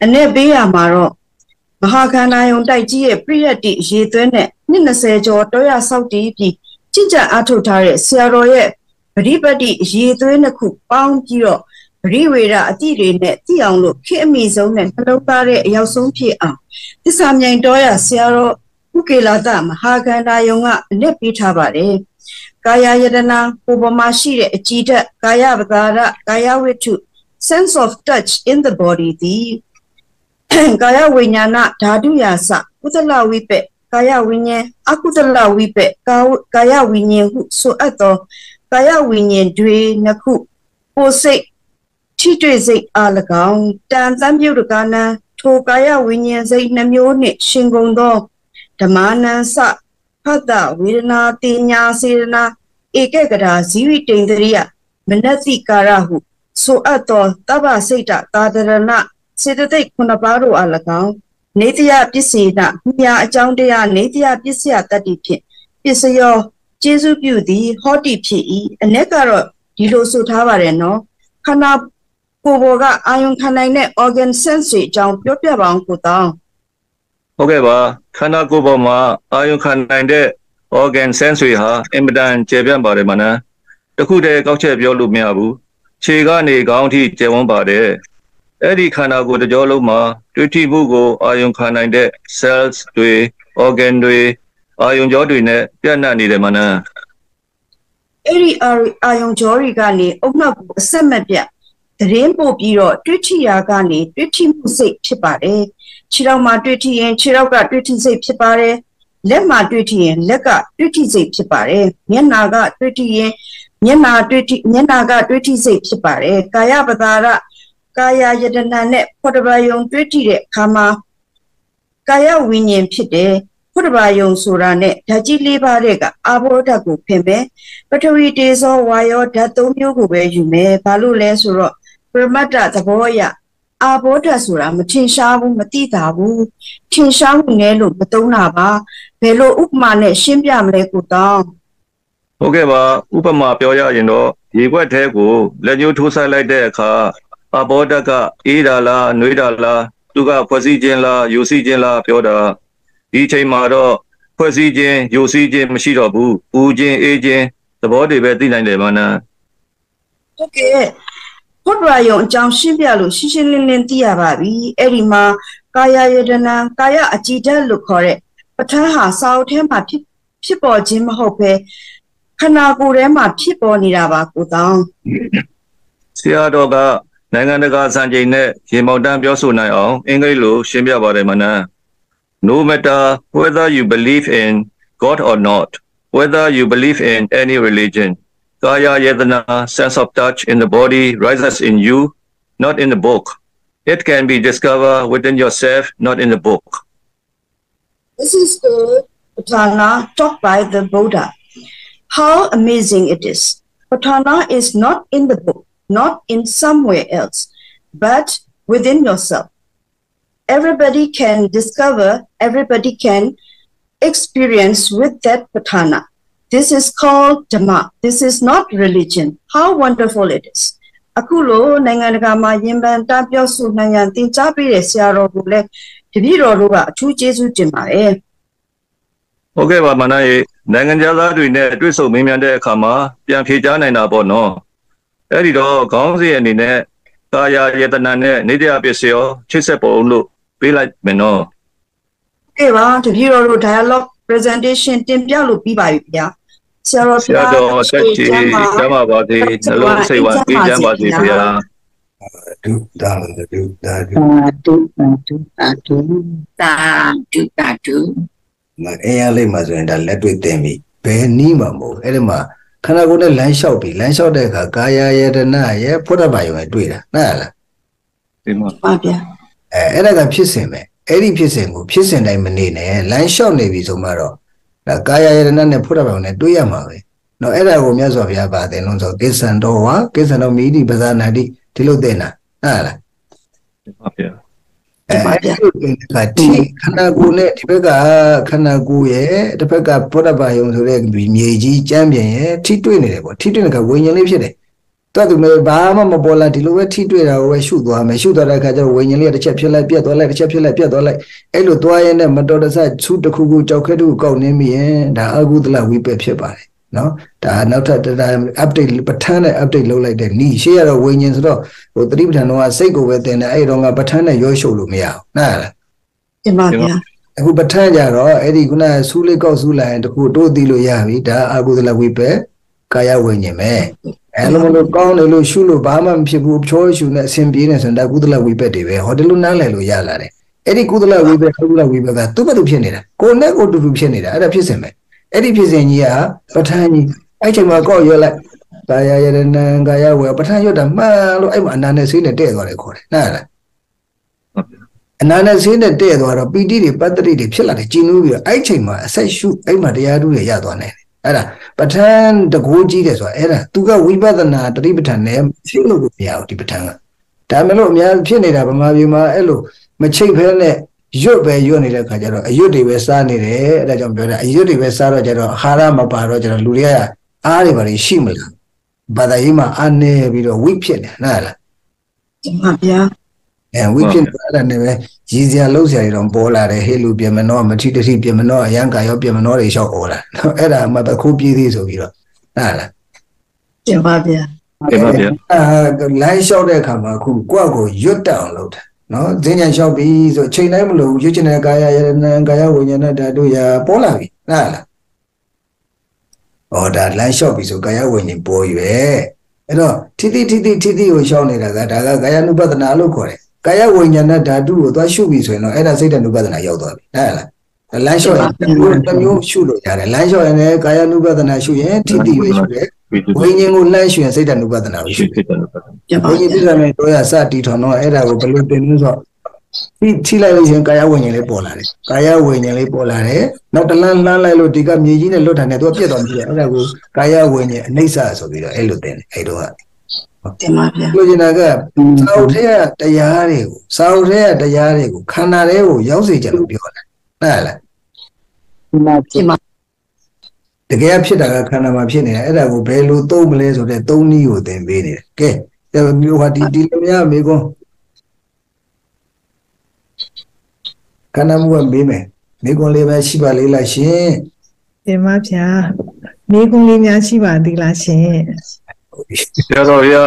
အနေပေးရမှာတော့မဟာခန္ဓာယုံတိုက်ကြီးရဲ့ပြည့်ရတိရေသွင်းတဲ့20ကျော်တောရဆောက်တည်ပြီးကြည်ကြအားထုတ်ထားတဲ့ဆရာတော်ရဲ့ပရိပတ်တိရေသွင်းတစ်ခုပေါင်းပြီးတော့ပရိဝေဒအတိတွေနဲ့သိအောင်လို့ခေအမိဆုံးနဲ့နှလုံးသားတဲ့အရောက်ဆုံးဖြစ်အောင်သစ္စာမြိုင်တော်ရဆရာတော်ဥကေလာတမဟာခန္ဓာယုံကအလက်ပေးထားပါတယ်ကာယယတနာကိုယ်ပေါ်မှာရှိတဲ့အကြည်ဓာတ်ကာယပဒါရကာယဝိတ္ထု sense of touch in the body ဒီကာယဝိညာဏဓာတုယာစကုသလဝိပ္ပကာယဝိညာဉ်အကုသလဝိပ္ပကာယဝိညာဉ်ဟုဆိုအပ်သောကာယဝိညာဉ်တွေနှစ်ခုကိုယ်စိတ်ထိတွေ့စိတ်အား၎င်းတန်တမ်းပြုတ်ကနံထိုကာယဝိညာဉ်စိတ်နှမျိုးနှင့်ရှင်ကုန်သောဓမ္မနံစဖတ်တာဝေဒနာတင်ညာစေရနာဧကဂရာဇီဝိတေန္ဒရိယမနတိကာရဟုဆိုအပ်သောတဗ္ဗစိတ်တသာဒရဏစေတသိက်ခုနှစ်ပါးတို့အား၎င်းနေတယပစ္စေနမြာအကြောင်းတရားနေတယပစ္စယတတ္တိဖြင့်ပစ္စယောကျေစုပြုသည်ဟောတိဖြစ်၏အ ਨੇ ကတော့ဒီလိုဆိုထားပါတယ်နော်ခန္ဓာကိုယ်ပေါ်ကအာယုံခံနိုင်တဲ့ organ sense တွေအကြောင်းပြောပြပါအောင်ကိုတောင်းဟုတ်ကဲ့ပါခန္ဓာကိုယ်ပေါ်မှာအာယုံခံနိုင်တဲ့ organ sense တွေဟာအင်မတန်ကျေပြန့်ပါတယ်မနော်တခုတည်းကောက်ချက်ပြောလို့မရဘူးခြေကနေခေါင်းထိကျေဝန်းပါတယ်အဲ့ဒီခန္ဓာကိုယ်တစ်ကြောလုံးမှာတွေ့ထိမှုကိုအာယုံခံနိုင်တဲ့ cells တွေ organ တွေအာယုံကြောတွေနဲ့ပြန့်နှံ့နေတယ်မနော်အဲ့ဒီအာယုံကြောတွေကနေအုတ်နှောက်ကိုအဆက်မပြတ်သတင်းပို့ပြီးတော့တွေ့ထိရာကနေတွေ့ထိမှုစိတ်ဖြစ်ပါတယ်ခြေထောက်မှာတွေ့ထိရင်ခြေထောက်ကတွေ့ထိစိတ်ဖြစ်ပါတယ်လက်မှာတွေ့ထိရင်လက်ကတွေ့ထိစိတ်ဖြစ်ပါတယ်မျက်နာကတွေ့ထိရင်မျက်နာကတွေ့ထိစိတ်ဖြစ်ပါတယ်ကာယပဒါရကာယယတနာနဲ့ဖုဒ္ဓဘာယုံတွေ့ထိတဲ့အခါမှာကာယဝိညာဉ်ဖြစ်တယ်ဖုဒ္ဓဘာယုံဆိုတာနဲ့ဓာတ်ကြီး၄ပါးတဲ့ကအာဘောဓာတ်ကိုဖင်ပဲပထဝီတေဇောဝါယောဓာတ်၃မျိုးကိုပဲယူမယ်ဘာလို့လဲဆိုတော့ပရမတ္တသဘောအရအာဘောဓာတ်ဆိုတာမထင်ရှားဘူးမသိတာဘူးထင်ရှားမှုနည်းလို့မသုံးတာပါဘယ်လိုဥပမာနဲ့ရှင်းပြမလဲကိုတောင်းဟုတ်ကဲ့ပါဥပမာပြောရရင်တော့ရေခွက်ထဲကိုလက်ညှိုးထိုးဆိုင်လိုက်တဲ့အခါအာဘောဓာတ်ကအေးတာလားနှွေးတာလားသူကဖွဲ့စည်းခြင်းလားယူစည်းခြင်းလားပြောတာဒီချိန်မှာတော့ဖွဲ့စည်းခြင်းယူစည်းခြင်းမရှိတော့ဘူးပူခြင်းအေးခြင်းသဘောတွေပဲသိနိုင်တယ်မနော်ဟုတ်ကဲ့ဖုဒ္ဓဘာယုံအကြောင်းရှင်းပြလို့ရှင်းရှင်းလင်းလင်းသိရပါပြီအဲ့ဒီမှာကာယယတနာကာယအကြည်ဓာတ်လို့ခေါ်တဲ့ပဋ္ဌာန်းဟာစာအုပ်ထဲမှာဖြစ်ပေါ်ခြင်းမဟုတ်ပဲခန္ဓာကိုယ်ထဲမှာဖြစ်ပေါ်နေတာပါကိုတောင်းဆရာတော်ကနိုင်ငံတကာစံချိန်နဲ့ရေမောက်တန်းပြောဆိုနိုင်အောင်အင်္ဂလိပ်လိုရှင်းပြပါတယ်မနော် No matter whether you believe in God or not whether you believe in any religion Kaya Yedana sense of touch in the body rises in you not in the book it can be discovered within yourself not in the book This is the Patana taught by the Buddha how amazing it is Patana is not in the book not in somewhere else but within yourself everybody can discover everybody can experience with that Patana This is called Dhamma. This is not religion. How wonderful it is. Aku loနိုင်ငံတကာမှာယင်ပန်တာပြောဆိုနိုင်ရန်သင်ကြားပေးတဲ့ဆရာတော်ကိုလည်းတပည့်တော်တို့ကအထူးကျေးဇူးတင်ပါတယ်။ဟုတ်ကဲ့ပါမနာရေနိုင်ငံသားတွေနဲ့တွေ့ဆုံမေးမြန်းတဲ့အခါမှာပြန်ဖြေကြားနိုင်တာပေါ့နော်။အဲ့ဒီတော့ခေါင်းစဉ်အနေနဲ့ကာယယတနာနဲ့နေတရားပစ္စယောချိတ်ဆက်ပုံလို့ပေးလိုက်မယ်နော်။ဟုတ်ကဲ့ပါတပည့်တော်တို့ dialogue presentation တင်ပြလို့ပြီးပါပြီဗျာ။ဆရာတော်ဆက်ကြည့်ကျမ်းပါပါစေနှလုံးစိတ်ဝမ်းကြည်ကျမ်းပါစေဗျာဒုတာဒုတာဒုမအေးရလိမ့်မှာဆိုရင်ဒါလက်တွေ့တင်ပြီဘယ်နည်းမှမဟုတ်အဲ့ဒီမှာခန္ဓာကိုယ်နဲ့လမ်းလျှောက်ပြီးလမ်းလျှောက်တဲ့အခါကာယယတနာရဲ့ဖုဒ္ဓဘာယုံနဲ့တွေ့တာနားလားဒီမှာပါဗျာအဲ့ဒါကဖြစ်စဉ်ပဲအဲ့ဒီဖြစ်စဉ်ကိုဖြစ်စဉ်တိုင်းမနေနဲ့လမ်းလျှောက်နေပြီဆိုမှတော့ဒါကာယယတနာနဲ့ဖုဒ္ဓဘာယုံနဲ့တွေ့ရမှာပဲနော်အဲ့ဒါကိုမြတ်စွာဘုရားပါတယ်လို့ဆိုကိစ္ဆံတော်ဝါကိစ္ဆံတော်မိတိပဇာနာတိဒီလိုသိနာဟုတ်လားပါဗျာအဲ့ဒီခန္ဓာကိုယ်နဲ့ဒီဘက်ကခန္ဓာကိုယ်ရဲ့တစ်ဖက်ကဖုဒ္ဓဘာယုံဆိုတဲ့မြေကြီးကျမ်းပြင်ရဲ့ထိတွေ့နေတယ်ပေါ့ထိတွေ့တဲ့ကဝိညာဉ်လေးဖြစ်တယ်တော်သူမဲ့ဘာမှမပေါ်လာဒီလိုပဲထိတွေ့တာကိုပဲရှုသွားမယ်ရှုသွားတဲ့အခါကျတော့ဝိညာဉ်လေးတစ်ချက်ဖြစ်လိုက်ပြတ်သွားလိုက်တစ်ချက်ဖြစ်လိုက်ပြတ်သွားလိုက်အဲ့လိုသွားရင်းနဲ့မတော်တဆသူတစ်ခုခုကြောက်ခဲတူကောက်နေမိရင်ဒါအကုသလဝိပက်ဖြစ်ပါတယ်နော်ဒါနောက်ထပ်ဒါ update ပဋ္ဌာန်းနဲ့ update လုပ်လိုက်တဲ့နီးရှေ့ရတော့ဝိညာဉ်ဆိုတော့ဟိုသတိပဋ္ဌာန်တော့စိတ်ကိုပဲသင်တယ်အဲ့တော့ငါပဋ္ဌာန်းနဲ့ရောရှုပ်လို့မရဘူးနားလားတင်ပါဗျာအခုပဋ္ဌာန်းကြတော့အဲ့ဒီခုနဆူးလေးကောက်ဆူးလိုက်ရင်တခုတို့သိလို့ရပြီဒါအကုသလဝိပက်ကာယဝိညာဉ်ပဲအဲ့လိုမလို့ကောင်းတယ်လို့ရှုလို့ဘာမှမဖြစ်ဘူးဖြောရှုနဲ့အစဉ်ပြေးနေဆိုရင်ဒါကုသလဝိပက်တွေပဲဟောဒီလိုနားလည်လို့ရလာတယ်အဲ့ဒီကုသလဝိပက်ကုသလဝိပက်ကသူ့ဘက်သူဖြစ်နေတာကိုယ်နဲ့ကိုယ်တူတူဖြစ်နေတာအဲ့ဒါဖြစ်စဉ်ပဲအဲ့ဒီဖြစ်စဉ်ကြီးကပဋ္ဌာန်းကြီးအဲ့ချိန်မှာကောက်ရွက်လိုက်ကာယယရဏံကာယဝေပဋ္ဌာန်းရွက်တာမှန်လို့အဲ့မှာအနာနဲ့ဆေးနဲ့တဲ့သွားတယ်ခေါ်တယ်နားလားအနာနဲ့ဆေးနဲ့တဲ့သွားတော့ပီတိတွေပတ္တိတွေဖြစ်လာတယ်ကြည်နူးပြီးတော့အဲ့ချိန်မှာအဆက်ရှုအဲ့မှာတရားဓုတွေရသွားနိုင်တယ်အဲ့ဒါပဋ္ဌာန်းတကိုးကြီးတယ်ဆိုတာအဲ့ဒါသူကဝိပဿနာတတိပဋ္ဌာန်နဲ့ဖြစ်လို့မရဘူးဒီပဋ္ဌာန်းကဒါမှမဟုတ်အများဖြစ်နေတာဗမာပြည်မှာအဲ့လိုမချိတ်ဖဲနဲ့ရွတ်ပဲရွတ်နေတဲ့ခါကျတော့အရွတ်တွေပဲစားနေတယ်အဲ့ဒါကြောင့်ပြောတာအရွတ်တွေပဲစားတော့ကျတော့အာဟာရမပါတော့ကျတော့လူတွေကအားတွေပါလိရှိမလားဘာသာရေးမှာအားနေပြီးတော့ဝိဖြစ်နေနားလားကျမဗျာဝိဖြစ်အဲ့ဒါနဲ့ပဲရည်စရာလုံးစရာတွေတော့ပေါ်လာတယ်ဟေးလူပြင်မနောမထိတတိပြင်မနောအယံကာရောပြင်မနောတွေလျှောက်အော်လာအဲ့ဒါမှတခုပြေးသေးဆိုပြီးတော့နားလားကျမဗျာကျမဗျာလိုင်းလျှောက်တဲ့အခါမှာအခုကိုယ့်ကိုရွတ်တက်အောင်လုပ်တယ်နော်ဈဉ္ဉံလျှောက်ပြီးဆိုချိန်တိုင်းမလို့ရွတ်ချင်တဲ့ကာယယရဏံကာယဝိညာဏဓာတုရပေါ်လာပြီနားလားဟောဒါလမ်းလျှောက်ပြီးဆိုကာယဝိညာဉ်ပေါ်ရွယ်အဲ့တော့ထိတိကိုလျှောက်နေတာကဒါကကာယ ानु ပဒနာလို့ခေါ်တယ်ကာယဝိညာဏဓာတုကိုသွားရှုပြီးဆိုရင်တော့အဲ့ဒါစိတ်တ ानु ပဒနာရောက်သွားပြီနားလားလမ်းလျှောက်ရင်တစ်မျိုးရှုလို့ရတယ်လမ်းလျှောက်ရင်လည်းကာယ ानु ပဒနာရှုရင်ထိတိပဲရှုတယ်ဝိညာဉ်ကိုလှမ်းရှုရင်စိတ်တ ानु ပဒနာကိုရှုတယ်ဝိညာဉ်ပြည့်စုံတဲ့တော့ရစတီထောင်တော့အဲ့ဒါကိုဘယ်လိုတင်လို့ဆိုထိလိုက်လို့ရှင်ကာယဝိညာဉ်လေးပေါ်လာတယ်ကာယဝိညာဉ်လေးပေါ်လာတယ်နောက်တလန်းလှမ်းလိုက်လို့ဒီကမြေကြီးနဲ့လွတ်တာနဲ့သူကပြတ်သွားပြီအဲ့ဒါကိုကာယဝိညာဉ်အနိစ္စဆိုပြီးတော့အဲ့လိုတင်တယ်အဲ့တော့တင်ပါဗျာလို့ကျင်တာကစာအုပ်ထဲကတရားတွေကိုခန္ဓာတွေကိုရောက်စေချင်လို့ပြောတာဟုတ်လားတင်ပါတကယ်ဖြစ်တာကခန္ဓာမှာဖြစ်နေတာအဲ့ဒါကိုဘယ်လိုသုံးမလဲဆိုတဲ့သုံးနည်းကိုသင်ပေးနေတယ်ကဲမျိုးဟာဒီလိုများမေကွန်းခန္ဓာမှုကမေးမယ်မေကွန်းလေးပဲရှိပါလေလားရှင်တင်ပါဗျာမေကွန်းလေးများရှိပါသေးလားရှင်ဆရာတော်ရ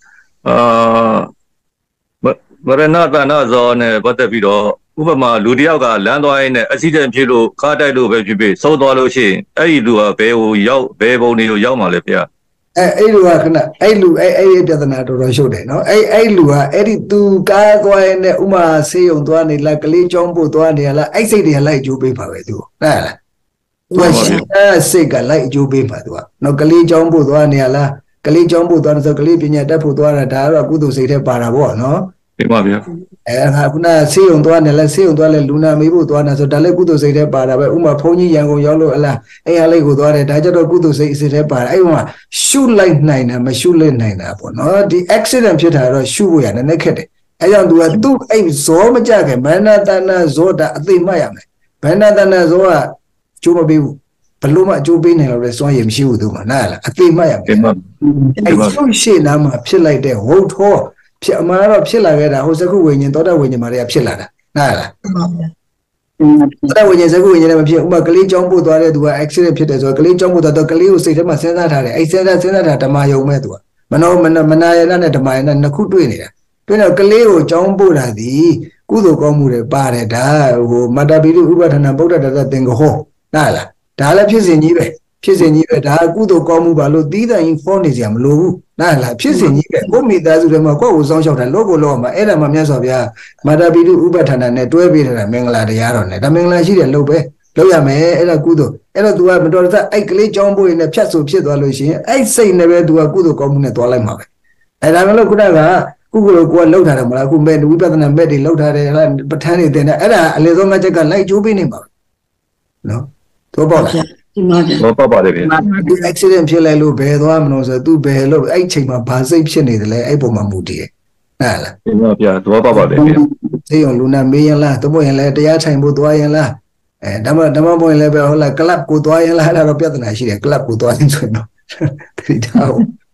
မရဏတဏဇောနဲ့ပတ်သက်ပြီးတော့ဥပမာလူတယောက်ကလမ်းသွားရင်းနဲ့အဆီဒန့်ဖြစ်လို့ကားတိုက်လို့ပဲဖြစ်ဖြစ်ဆုံးသွားလို့ရှိရင်အဲ့ဒီလူကဘယ်ဘုံတွေကိုရောက်မှာလဲဗျာအဲ့လူကခဏအဲ့လူအဲ့ပြဿနာတော်တော်ရှုပ်တယ်နော်အဲ့လူကအဲ့ဒီသူကားသွားရင်းနဲ့ဥမာဆေးရုံသွားနေလားကလေးကျောင်းပို့သွားနေလားအဲ့စိတ်တွေကလိုက်အကျိုးပေးပါပဲသူဟုတ်လားသူကစိတ်ကလိုက်အကျိုးပေးပါသူကနော်ကလေးကျောင်းပို့သွားနေလားကလေးကျောင်းပို့သွားတယ်ဆိုကလေးပညာတတ်ဖို့သွားတာဒါကတော့ကုသိုလ်စိတ်ထဲပါတာပေါ့နော်ပြပါဗျာခုနဆေးရုံသွားနေလဲဆေးရုံသွားလဲလူနာမေးဖို့သွားနေဆိုဒါလည်းကုသိုလ်စိတ်ထဲပါတာပဲဥမာဘုန်းကြီးရန်ကုန်ရောက်လို့အလားအဲ့ဟာလေးကိုသွားတယ်ဒါကြတော့ကုသိုလ်စိတ်ထဲပါတာအဲ့မှာရှုလိုက်နိုင်တာမရှုလိုက်နိုင်တာပေါ့နော်ဒီ accident ဖြစ်တာတော့ရှုဖို့ရနည်းနည်းခက်တယ်အဲ့ကြောင့်သူကသူ့အဲ့ဇောမကြခင်ဘန္နာတဏဇောတာအသိမှတ်ရမယ်ဘန္နာတဏဇောကကျိုးမပေးဘူးဘလို့မှအကျိုးပေးနိုင်လို့လည်းစွမ်းရည်မရှိဘူးသူကနားလားအသိမှတ်ရမယ်အဲ့ရှုရှေ့နားမှာဖြစ်လိုက်တဲ့ဝုတ်ထောဖြစ်အမှန်တော့ဖြစ်လာခဲ့တာဟိုစကုဝိညာဉ်သောတာဝိညာဉ်မှာတွေကဖြစ်လာတာနားလားသောတာဝိညာဉ်စကုဝိညာဉ်နဲ့မဖြစ်ဥပမာကလေးကြောင်းပို့သွားတဲ့သူက accident ဖြစ်တယ်ဆိုတော့ကလေးကြောင်းပို့သွားတော့ကလေးကိုစိတ်ထဲမှာစဉ်းစားထားတယ်အဲ့စဉ်းစားတာဓမ္မယုံမဲ့သူကမနာယနာနဲ့ဓမ္မယနာနှစ်ခုတွေ့နေတာတွေ့တော့ကလေးကိုကြောင်းပို့တာဒီကုသိုလ်ကောင်းမှုတွေပါတယ်ဒါဟိုမတ္တပိတုဥပဒနာဗုဒ္ဓတတသင်္ကဟောနားလားဒါလည်းဖြစ်စဉ်ကြီးပဲဒါကုသိုလ်ကောင်းမှုပါလို့သီးသန့်ကြီးဖောနေစရာမလိုဘူးနားလားဖြစ်စဉ်ကြီးပဲကိုမိသားစုတွေမှာကိုယ့်ကိုစောင့်ရှောက်တာလောကိုလောမှာအဲ့ဒါမှမြတ်စွာဘုရားမာတာပိတုဥပဋ္ဌာဏနဲ့တွဲပေးထားတာမင်္ဂလာတရားတော်နဲ့ဒါမင်္ဂလာရှိတယ်လို့ပဲလုပ်ရမယ်အဲ့ဒါကုသိုလ်အဲ့တော့ तू ကမတော်တဆအဲ့ကလေးကြောင်းပွေနဲ့ဖြတ်ဆိုဖြစ်သွားလို့ရှိရင်အဲ့စိတ်နဲ့ပဲ तू ကကုသိုလ်ကောင်းမှုနဲ့သွားလိုက်မှာပဲအဲ့ဒါမှလို့ခုနကကုသိုလ်ကိုလှုပ်ထားတယ်မလားအခုမဲ့ဝိပဿနာမဲ့တွေလှုပ်ထားတယ်ဟာပဋ္ဌာန်းတွေတင်တယ်အဲ့ဒါအလေဆုံးငါချက်ကလိုက်ကျိုးပေးနေမှာနော်တော့ပေါ့လားဒီမှာတော့ပါတယ်ဗျာဒီ accident ဖြစ်လိုက်လို့ဘယ်သွားမလို့ဆိုသူဘယ်လို့အဲ့ချိန်မှာဘာစိတ်ဖြစ်နေတယ်လဲအဲ့ပုံမှာမူတည်ဟုတ်လားဒီမှာဗျာတော့ပါတယ်ဗျာသိအောင်လူနာမေးရင်လားတမို့ရင်လဲတရားထိုင်ဖို့သွားရင်လားဓမ္မပွင့်လဲပဲဟုတ်လားကလပ်ကိုသွားရင်လားအဲ့ဒါတော့ပြဿနာရှိတယ်ကလပ်ကိုသွားရင်ဆိုရင်တော့တိထားဟုတ်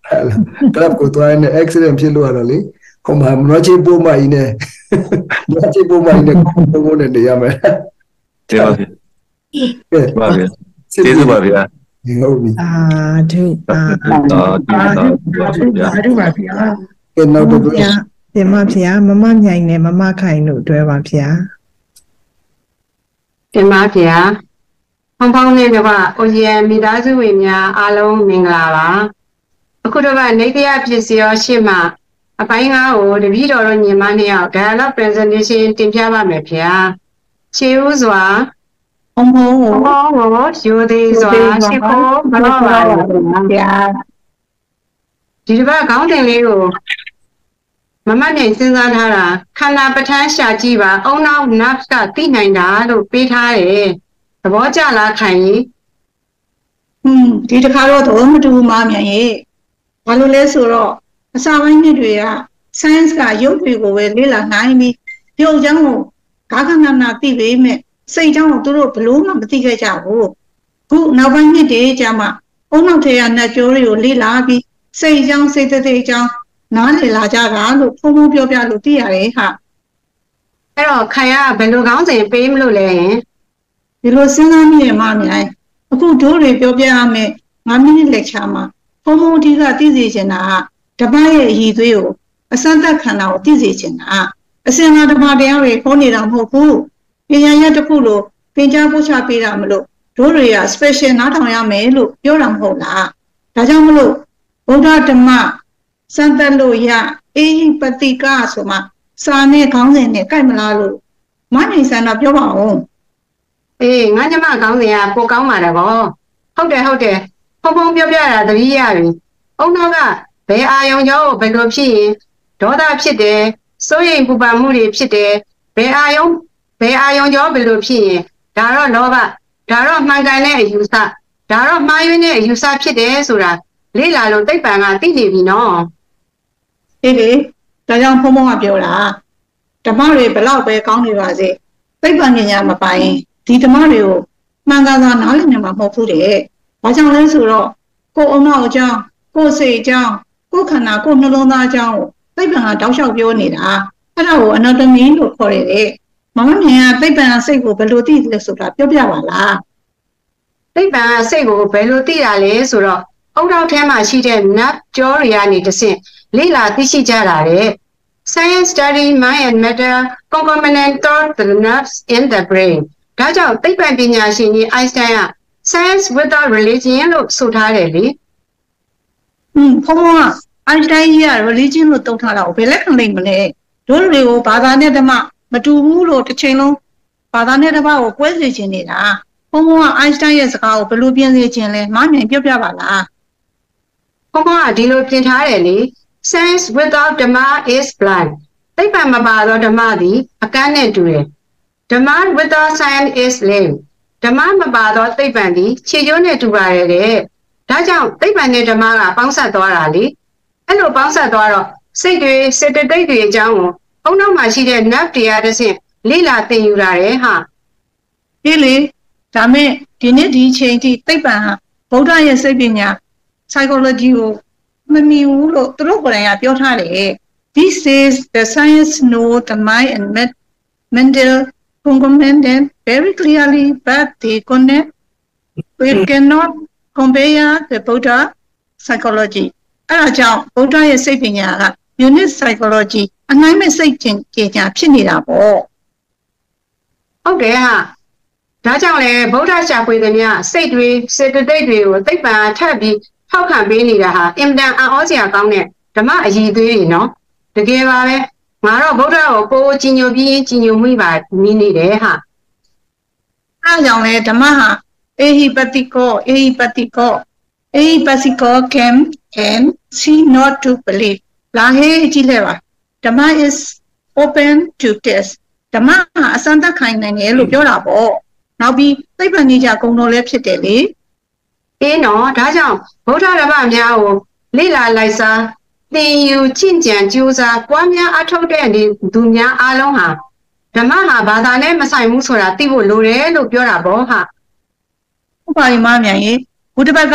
club ကိုသွားနေ accident ဖြစ်လို့ရတော့လေဟိုမှာနွားချေပိုးမကြီးနဲ့နွားချေပိုးမကြီးနဲ့ကိုနဲ့နေရမယ်ကျေးဇူးပါဗျာကျေးဇူးပါဗျာဟုတ်ပြီဒုပါဗျာကဲနောက်တော့တင်မဗျာမမမြိုင်နဲ့မမခိုင်တို့တွဲပါဗျာတင်ပါဗျာဖောင်းဖောင်းနဲ့ကအိုဂျီအမ်မိသားစုဝင်များအားလုံးမင်္ဂလာပါအခုတော့ကနေတရားပစ္စည်းရောရှေ့မှာအပိုင်း9ကိုတပည့်တော်တို့ညီမနှစ်ယောက် dialogue presentation တင်ပြပါမယ်ဗျာခြေဦးစွာဖုံဖုံယူသေးစွာရှိဖို့မလို့ပါဘူးဗျာဒီတစ်ပတ်ခေါင်းတင်လေးကိုမမနဲ့စဉ်းစားထားတာခန္ဓာပဋ္ဌာန်းရှာကြည့်ပါအုံနောက် nerve ကသိနိုင်တာလို့ပေးထားတယ်သဘောကျလားခိုင်ကြီးဒီတစ်ခါတော့သဘောမတူဘူးမမြန်ရဲ့ဘာလို့လဲဆိုတော့အစာပိုင်းနှစ်တွေက science ကရုပ်တွေကိုပဲလေ့လာနိုင်ပြီးရုပ်အကြောင်းကိုဂါခဏနာသိပေမဲ့စိတ်အကြောင်းကိုသူတို့ဘလို့မှမသိခဲ့ကြဘူးခုနောက်ပိုင်းနှစ်တွေကြာမှအုံနောက်ထဲကနှက်ကြိုးတွေကိုလေ့လာပြီးစိတ်အကြောင်းစိတ်သက်အကြောင်းနားလည်လာကြတာလို့ဖုံဖုံပြောပြလို့သိရတယ်ဟာအဲ့တော့ခိုင်ကဘယ်လိုကောင်းစဉ်ပေးမလို့လဲဒီလိုစဉ်းစားမိရမှမြိုင်အခုတို့တွေပြောပြရမယ်9မိနစ် lecture မှာဖုံဖုံဒီကသိစေချင်တာကတပတ်ရဲ့အည်သွေးကိုအစမ်းသက်ခန္ဓာကိုသိစေချင်တာအစင်လာဓမ္မတရားတွေခေါ်နေတာမဟုတ်ဘူးပညာရတစ်ခုလို့သင်ကြားပို့ချပေးတာမလို့တို့တွေက special နားထောင်ရမယ်လို့ပြောတာမဟုတ်လားဒါကြောင့်မလို့ဗုဒ္ဓဓမ္မစံသက်လို့ရအေဟိပတိကဆိုမှစာနဲ့ခေါင်းစဉ်နဲ့ကြိုက်မလားလို့မနိုင်စံတော့ပြောပါဦးအေးငါညမခေါင်းစဉ်ကပိုကောင်းပါတယ်ဗောဟုတ်တယ်ဖုံဖုံပြောပြတာတတိယပြီအုံနောက်ကဘယ်အာယုံကြောင့်ဘယ်လိုဖြစ်ရင်ဒေါသဖြစ်တယ်စိုးရိမ်ပူပန်မှုတွေဖြစ်တယ်ဘယ်အာယုံကြောင့်ဘယ်လိုဖြစ်ရင်ဒါတော့လောဘဒါတော့မှန်ကန်တဲ့အယူဆဒါတော့မှားယွင်းတဲ့အယူဆဖြစ်တယ်ဆိုတာလေ့လာလို့သိပ္ပံကသိနေပြီနော်အေးလေဒါကြောင့်ဖုံဖုံကပြောတာဓမ္မတွေဘလောက်ပဲကောင်းနေပါစေသိပ္ပံဉာဏ်မပိုင်ဒီဓမ္မတွေကိုမှန်ကန်စွာနားလည်နိုင်မှာမဟုတ်ဘူးတဲ့။ဘာကြောင့်လဲဆိုတော့ကိုယ်အုံနောက်အကြောင်းကိုယ်စိတ်အကြောင်းကိုယ်ခန္ဓာကိုယ်နှလုံးသားအကြောင်းကိုသိပ္ပံကတောက်လျှောက်ပြောနေတာအဲ့ဒါကို anatomy လို့ခေါ်ရတယ်။မမမြင်ကသိပ္ပံစိတ်ကိုဘယ်လိုသိလဲဆိုတာပြောပြပါလား။သိပ္ပံစိတ်ကိုဘယ်လိုသိတာလဲဆိုတော့အုံနောက်ထဲမှာရှိတဲ့ nerve ကြောတွေကနေတဆင့်လေ့လာသိရှိကြတာတဲ့ Science study mind and matter concomitant thought the nerves in the brain ဒါကြောင့်သိပ္ပံပညာရှင်ကြီး Einstein က science without religion လို့ဆိုထားတယ်လေဖုံးက Einstein ကြီးက religion လို့သုံးထားတာကိုဘယ်လက်ခံနိုင်မလဲတို့တွေကိုဘာသာနဲ့ဓမ္မမတူဘူးလို့တစ်ချိန်လုံးဘာသာနဲ့ဓမ္မကိုကွဲစေချင်နေတာဖုံးက Einstein ရဲ့စကားကိုဘယ်လိုပြင်စေချင်လဲမမြန်ပြောပြပါလားဖုံးကဒီလိုပြင်ထားတယ်လေScience without Dhamma is blind. သိပ္ပံမပါသောဓမ္မသည်အကန့်နဲ့တူတယ်။ Dhamma without science is lame. ဓမ္မမပါသောသိပ္ပံသည်ခြေကျိုးနဲ့တူပါတယ်တဲ့။ဒါကြောင့်သိပ္ပံနဲ့ဓမ္မကပေါင်းစပ်သွားတာလေ။အဲ့လိုပေါင်းစပ်သွားတော့စိတ်တွေစေတသိက်တွေအကြောင်းကိုအုံနောက်မှာရှိတဲ့ nerve တရားတစ်ဆင့်လေ့လာသင်ယူတာတဲ့ဟာ။ဒီလေဒါမဲ့ဒီနေ့ဒီချိန်ထိသိပ္ပံဟာဗုဒ္ဓရဲ့စိတ်ပညာ psychology ကိုမမီဘူးလို့သူတို့ကိုယ်တိုင်ကပြောထားတယ် This is the science know the mind and mental component very clearly but they connect we cannot compare the Buddha psychology အဲ့ဒါကြောင့်ဗုဒ္ဓရဲ့စိတ်ပညာက unit psychology အနိုင်မဲ့စိတ်ကျင်ကြာဖြစ်နေတာပေါ့ဟုတ်တယ်ဟာဒါကြောင့်လေဗုဒ္ဓရှာဖွေသည်များစိတ်တွေစေတသိက်တွေကိုသိပ္ပံထပ်ပြီးထောက်ခံပေးနေတာဟာအင်တန်အံ့ဩစရာကောင်းတဲ့ဓမ္မအည်သွေးတွေနော်တကယ်ပါပဲငါတော့ဗုဒ္ဓကိုပိုးကြီးညိုပြီးကြီးညိုမှုပါနေနေတယ်ဟာအားကြောင့်လေဓမ္မဟာအေဟိပတိကော can and see not to believe လာဟေးကြည့်လဲပါဓမ္မ is open to test ဓမ္မဟာအစမ်းသပ်ခိုင်းနိုင်တယ်လို့ပြောတာပေါ့နောက်ပြီးသိပ္ပံနည်းကြဂုဏ်တော်လည်းဖြစ်တယ်လေအေးနော်ဒါကြောင့်ဗုဒ္ဓဓမ္မများကိုလေ့လာလိုက်စားသင်ယူချင့်ကြံကြိုးစားပွားများအထောက်တဲ့သူများအားလုံးဟာဓမ္မဟာဘာသာနဲ့မဆိုင်ဘူးဆိုတာသိဖို့လိုတယ်လို့ပြောတာပေါ့ဟာဟုတ်ပါပြီမမြန်ရေဘုဒ္ဓဘက်က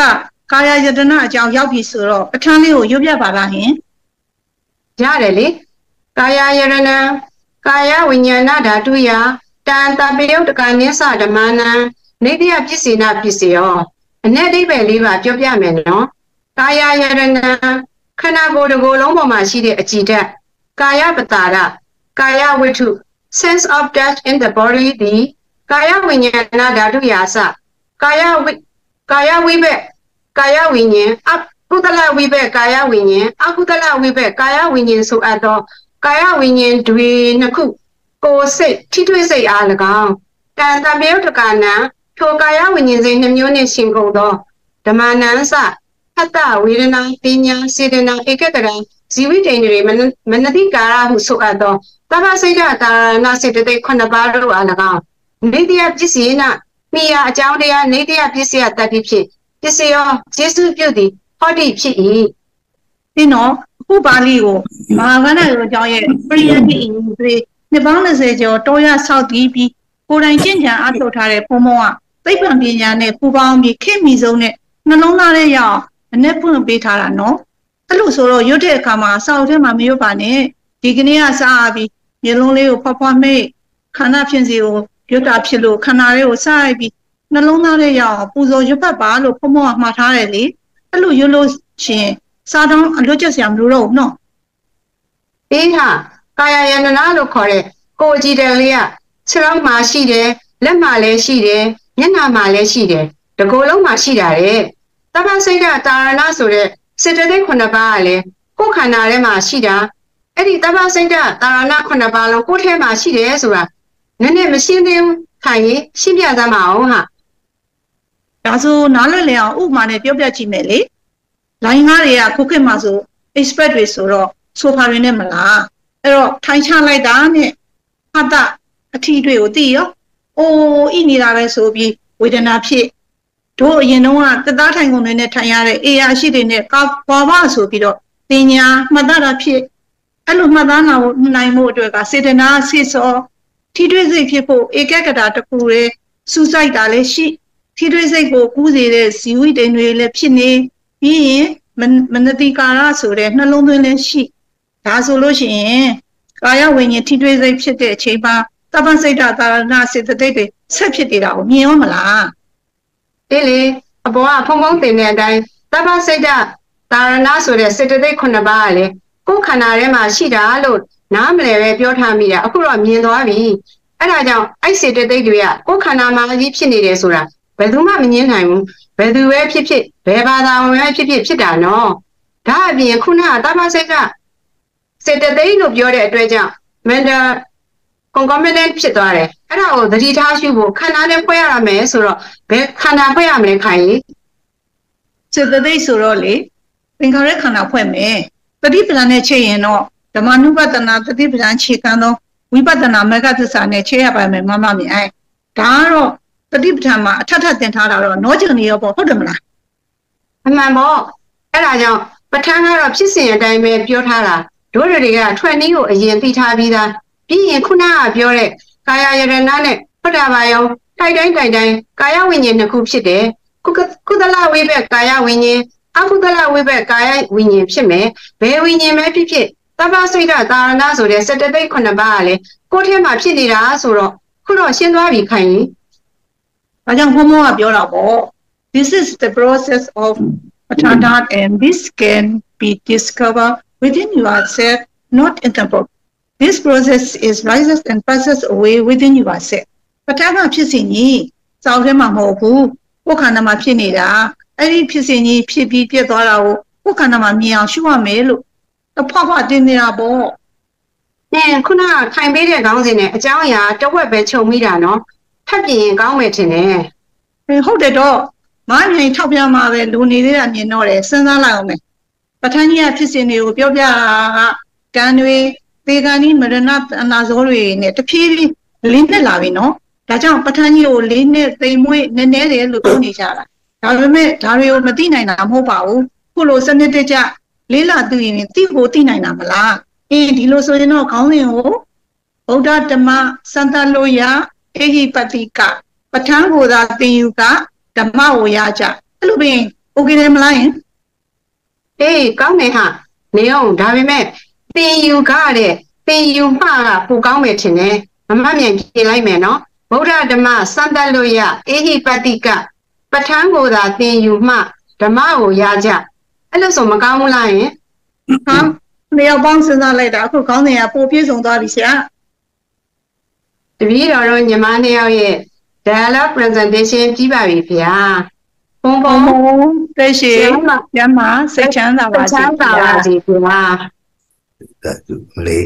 ကာယယတနာအကြောင်းရောက်ပြီဆိုတော့ပဋ္ဌာန်းလေးကိုရွတ်ပြပါလားဟင်ရတယ်လေကာယယရဏံကာယဝိညာဏဓာတုယတံတပယုတ်တကနိသဓမ္မနံနေတိယပစ္စေနပစ္စယောအ내အိဗယ်လေးပါပြောပြမယ်နော်ကာယယရဏံခန္ဓာကိုယ်တစ်ကိုယ်လုံးပေါ်မှာရှိတဲ့အကြည်ဓာတ်ကာယပတာရကာယဝိထု sense of touch in the body ဒီကာယဝိညာဏဓာတုယာစကာယဝိဘက်ကာယဝိညာဉ်အကုသလဝိဘက်ကာယဝိညာဉ်အကုသလဝိဘက်ကာယဝိညာဉ်ဆိုအပ်သောကာယဝိညာဉ်တွေနှစ်ခုကိုယ်စိတ်ထိတွေ့စိတ်အား၎င်းတန်တမြုတ်တကနံထိုကာယဝိညာဉ်စိတ်နှမျိုးနှင့်ရှင်ကုန်သောဓမ္မနံစဟတ္တဝေဒနာပညာစေတနာဧကတရံဇီဝိတ္တိတွေမနတိကာရဟုဆိုအပ်သောသဗ္ဗစိတ်တာရဏစေတသိက်9ပါးတို့အား၎င်းနေတယပစ္စည်းနာမိယာအကြောင်းတရားနေတယပစ္စည်းတတ္တိဖြစ်ပစ္စယောယေစုပြုသည်ဟောတိဖြစ်၏ဒီနော်အခုပါဠိကိုမဟာဗန္ဓရောအကြောင်းရဲ့ပရိယတိအင်္ဂလိပ်နှစ်ပေါင်း20ကျော်တောရဆောက်တည်ပြီးကိုယ်တိုင်ကျင့်ကြံအထောက်ထားတဲ့ဘုံဘုံကသိပ္ပံပညာနဲ့ပူပေါင်းပြီးခေတ်မီဆုံးနဲ့နှလုံးသားထဲရောက်အ내ဖွင့်ပေးထားတာနော်အဲ့လိုဆိုတော့ရွတ်တဲ့အခါမှာစာအုပ်ထဲမှာမရွတ်ပါနဲ့ဒီကနေ့ကစားပြီးမျိုးလုံးလေးကိုဖွားမိတ်ခန္ဓာဖြင့်စီကိုရွတ်တာဖြစ်လို့ခန္ဓာလေးကိုစရိုက်ပြီးနှလုံးသားထဲရောက်ပူဇော်ရွတ်ဖတ်ပါလို့ဘုံဘုံကမှားထားတယ်လေအဲ့လိုရွတ်လို့ရှင်စာတောင်းအလွတ်ကျစရာမလိုတော့ဘူးနော်အေးဟာကာယယန္တနာလို့ခေါ်တဲ့ကိုယ်ကြည်တယ်လေးကခြေထောက်မှာရှိတယ်လက်မှာလည်းရှိတယ်မျက်နှာမှာလည်းရှိတယ်တကိုယ်လုံးမှာရှိတာတဲ့သဗ္ဗစိတ်တာရဏဆိုတဲ့စေတသိက်9ပါးကလည်းကိုယ်ခန္ဓာထဲမှာရှိတာအဲ့ဒီသဗ္ဗစိတ်တာရဏ9ပါးလုံးကိုယ်ထဲမှာရှိတယ်ဆိုတာနည်းနည်းမရှင်းသေးဘူးခိုင်ရင်ရှင်းပြသမှာအောင်ဟာဒါဆိုနားလည်လည်အောင်ဥပမာနဲ့ပြောပြကြည့်မယ်လေလိုင်းကားတွေကခုခေတ်မှာဆို expert တွေဆိုတော့ဆိုဖာတွေနဲ့မလားအဲ့တော့ထိုင်ချလိုက်တာနဲ့ဟာတအထီးတွေကိုသိရောအိုးဣနေတာပဲဆိုပြီးဝေဒနာဖြစ်တို့အရင်တုန်းကသက်သားထိုင်ကုန်တွေနဲ့ထိုင်ရတဲ့အေယာရှိတွေနဲ့ဘာဘာဆိုပြီးတော့တင်ညာမှတ်တာဖြစ်အဲ့လိုမှတ်သားနိုင်မှုအတွက်ကစေတနာစိတ်စောထိတွေ့စိတ်ဖြစ်ဖို့ဧကဂတတခုရဲ့စူးစိုက်တာလည်းရှိထိတွေ့စိတ်ကိုကူးစေတဲ့ဇီဝိတ္တိတွေလည်းဖြစ်နေပြီးရင်မနတိကာရဆိုတဲ့နှလုံးသွင်းလည်းရှိဒါဆိုလို့ရှိရင်ကာယဝိညာဉ်ထိတွေ့စိတ်ဖြစ်တဲ့အချိန်မှာသဗ္ဗစိတ်တာရဏစေတသိက်တွေဆက်ဖြစ်နေတာကိုမြင်ရောမလားအေးလေအပေါ်ကဖုံဖုံတင်တဲ့အတိုင်းသဗ္ဗစိတ်တာရဏဆိုတဲ့စေတသိက်9ပါးကလေကိုယ်ခန္ဓာထဲမှာရှိတာလို့နားမလဲပဲပြောထားမိတာအခုတော့မြင်သွားပြီအဲ့ဒါကြောင့်အဲ့စေတသိက်တွေကကိုယ်ခန္ဓာမှာကြီးဖြစ်နေတယ်ဆိုတာဘယ်သူမှမငြင်းနိုင်ဘူးဘယ်သူပဲဖြစ်ဖြစ်ဘယ်ဘာသာဝင်ပဲဖြစ်တာနော်ဒါအပြင်ခုနကသဗ္ဗစိတ်ကစေတသိက်လို့ပြောတဲ့အတွက်ကြောင့် mental concomitant ဖြစ်သွားတယ်အဲ့ဒါကိုသတိထားရှုဖို့ခန္ဓာနဲ့ဖွဲ့ရမယ်ဆိုတော့ဘယ်ခန္ဓာဖွဲ့ရမလဲခိုင်စေတသိက်ဆိုတော့လေသင်္ခါရခန္ဓာဖွဲ့မယ်တတိပဒံနဲ့ချိန်ရင်တော့ဓမ္မနုပဒနာတတိပဒံခြေခံသောဝိပဿနာမေဃသစ္စာနဲ့ချိန်ရပါမယ်မမမြင်အဲ့ဒါကတော့တတိပဋ္ဌာန်မှာအထက်ထပ်သင်ထားတာတော့နောကျင်နေရောပေါ့ဟုတ်တယ်မလားအမှန်ပေါ့အဲ့ဒါကြောင့်ပဋ္ဌာန်းကတော့ဖြစ်စဉ်အတိုင်းပဲပြောထားတာတို့တွေကထွက်နည်းကိုအရင်သိထားပြီးသားပြီးရင်ခုနကပြောတဲ့ကာယယရဏနဲ့ဖုဒ္ဓဘာယုံတိုက်တိုင်းကာယဝိညာဉ်နှစ်ခုဖြစ်တယ်ကုသလဝိဘက်ကာယဝိညာဉ်အကုသလဝိဘက်ကာယဝိညာဉ်ဖြစ်မယ်ဘယ်ဝိညာဉ်ပဲဖြစ်သဗ္ဗစိတ်တာရဏဆိုတဲ့စေတသိက်9ပါးကလည်းကိုယ်ထဲမှာဖြစ်နေတာဆိုတော့ခုတော့ရှင်းသွားပြီခိုင်ရင်ဒါကြောင့်ဘုံဘုံကပြောတာပေါ့ This is the process of Athadat and this can be discovered within yourself not in the book This process is rises and passes away within yourself ပဋ္ဌာန်းဖြစ်စဉ်ကြီးစောင့်ထဲမှာမဟုတ်ဘူးကိုယ်ခန္ဓာမှာဖြစ်နေတာအဲ့ဒီဖြစ်စဉ်ကြီးဖြစ်ပြီးပြတ်သွားတာကိုကိုယ်ခန္ဓာမှာမြင်အောင်ရှုရမယ်လို့ဖွားတင်နေတာပေါ့ခုနကခိုင်ပေးတဲ့ခေါင်းစဉ်နဲ့အကြောင်းအရာတဝက်ပဲခြုံမိတာနော်ထပ်ပြင်ကောင်းမယ်ထင်တယ်ဟုတ်တယ်တော့မအမြင်ထောက်ပြမှာပဲလူနေသေးတာမြင်တော့တယ်စဉ်းစားလိုက်အောင်မယ်ပဋ္ဌာန်းကြီးကဖြစ်စဉ်တွေကိုပြောပြတာကကံတွေသေကံဤမရဏအနာဇောတွေနဲ့တဖြည်းဖြည်းလင်းသက်လာပြီနော်ဒါကြောင့်ပဋ္ဌာန်းကြီးကိုလေးနဲ့သိမ်မွေ့နည်းနည်းတယ်လို့ပြောနေကြတာဒါပေမဲ့ဒါတွေကိုမသိနိုင်တာမဟုတ်ပါဘူးခုလိုစနစ်တကျလေးလာသိရင်သိဖို့သိနိုင်တာမလားဒီလိုဆိုရင်တော့ခေါင်းစဉ်ကိုဗုဒ္ဓဓမ္မစန္တလို့ရအေဟိပတိကပဋ္ဌာန်းကိုသာသင်ယူကဓမ္မကိုရကြအဲ့လိုပင်โอเคတယ်မလားယင်အေးကောင်းတယ်ဟာနေအောင်ဒါပေမဲ့သင်ယူကတဲ့သင်ယူမှကပိုကောင်းမယ်ထင်တယ်မမမြန်ပြင်လိုက်မယ်နော်ဗုဒ္ဓဓမ္မစံတတ်လို့ရအေဟိပတိကပဋ္ဌာန်းကိုသာသင်ယူမှဓမ္မကိုရကြအဲ့လိုဆိုမကောင်းဘူးလားယင်ဟာနေရောက်ပေါင်းစဉ်းစားလိုက်တာအခုခေါင်းစဉ်ကပိုပြည့်စုံသွားပြီဆရာတပည့်တော်တို့ညီမနှစ်ယောက်ရဲ့ dialogue presentation ပြီးပါပြီဗျာဘုံဘုံသိရှိရမစိတ်ချမ်းသာပါစေချမ်းသာပါစေဗျာလေ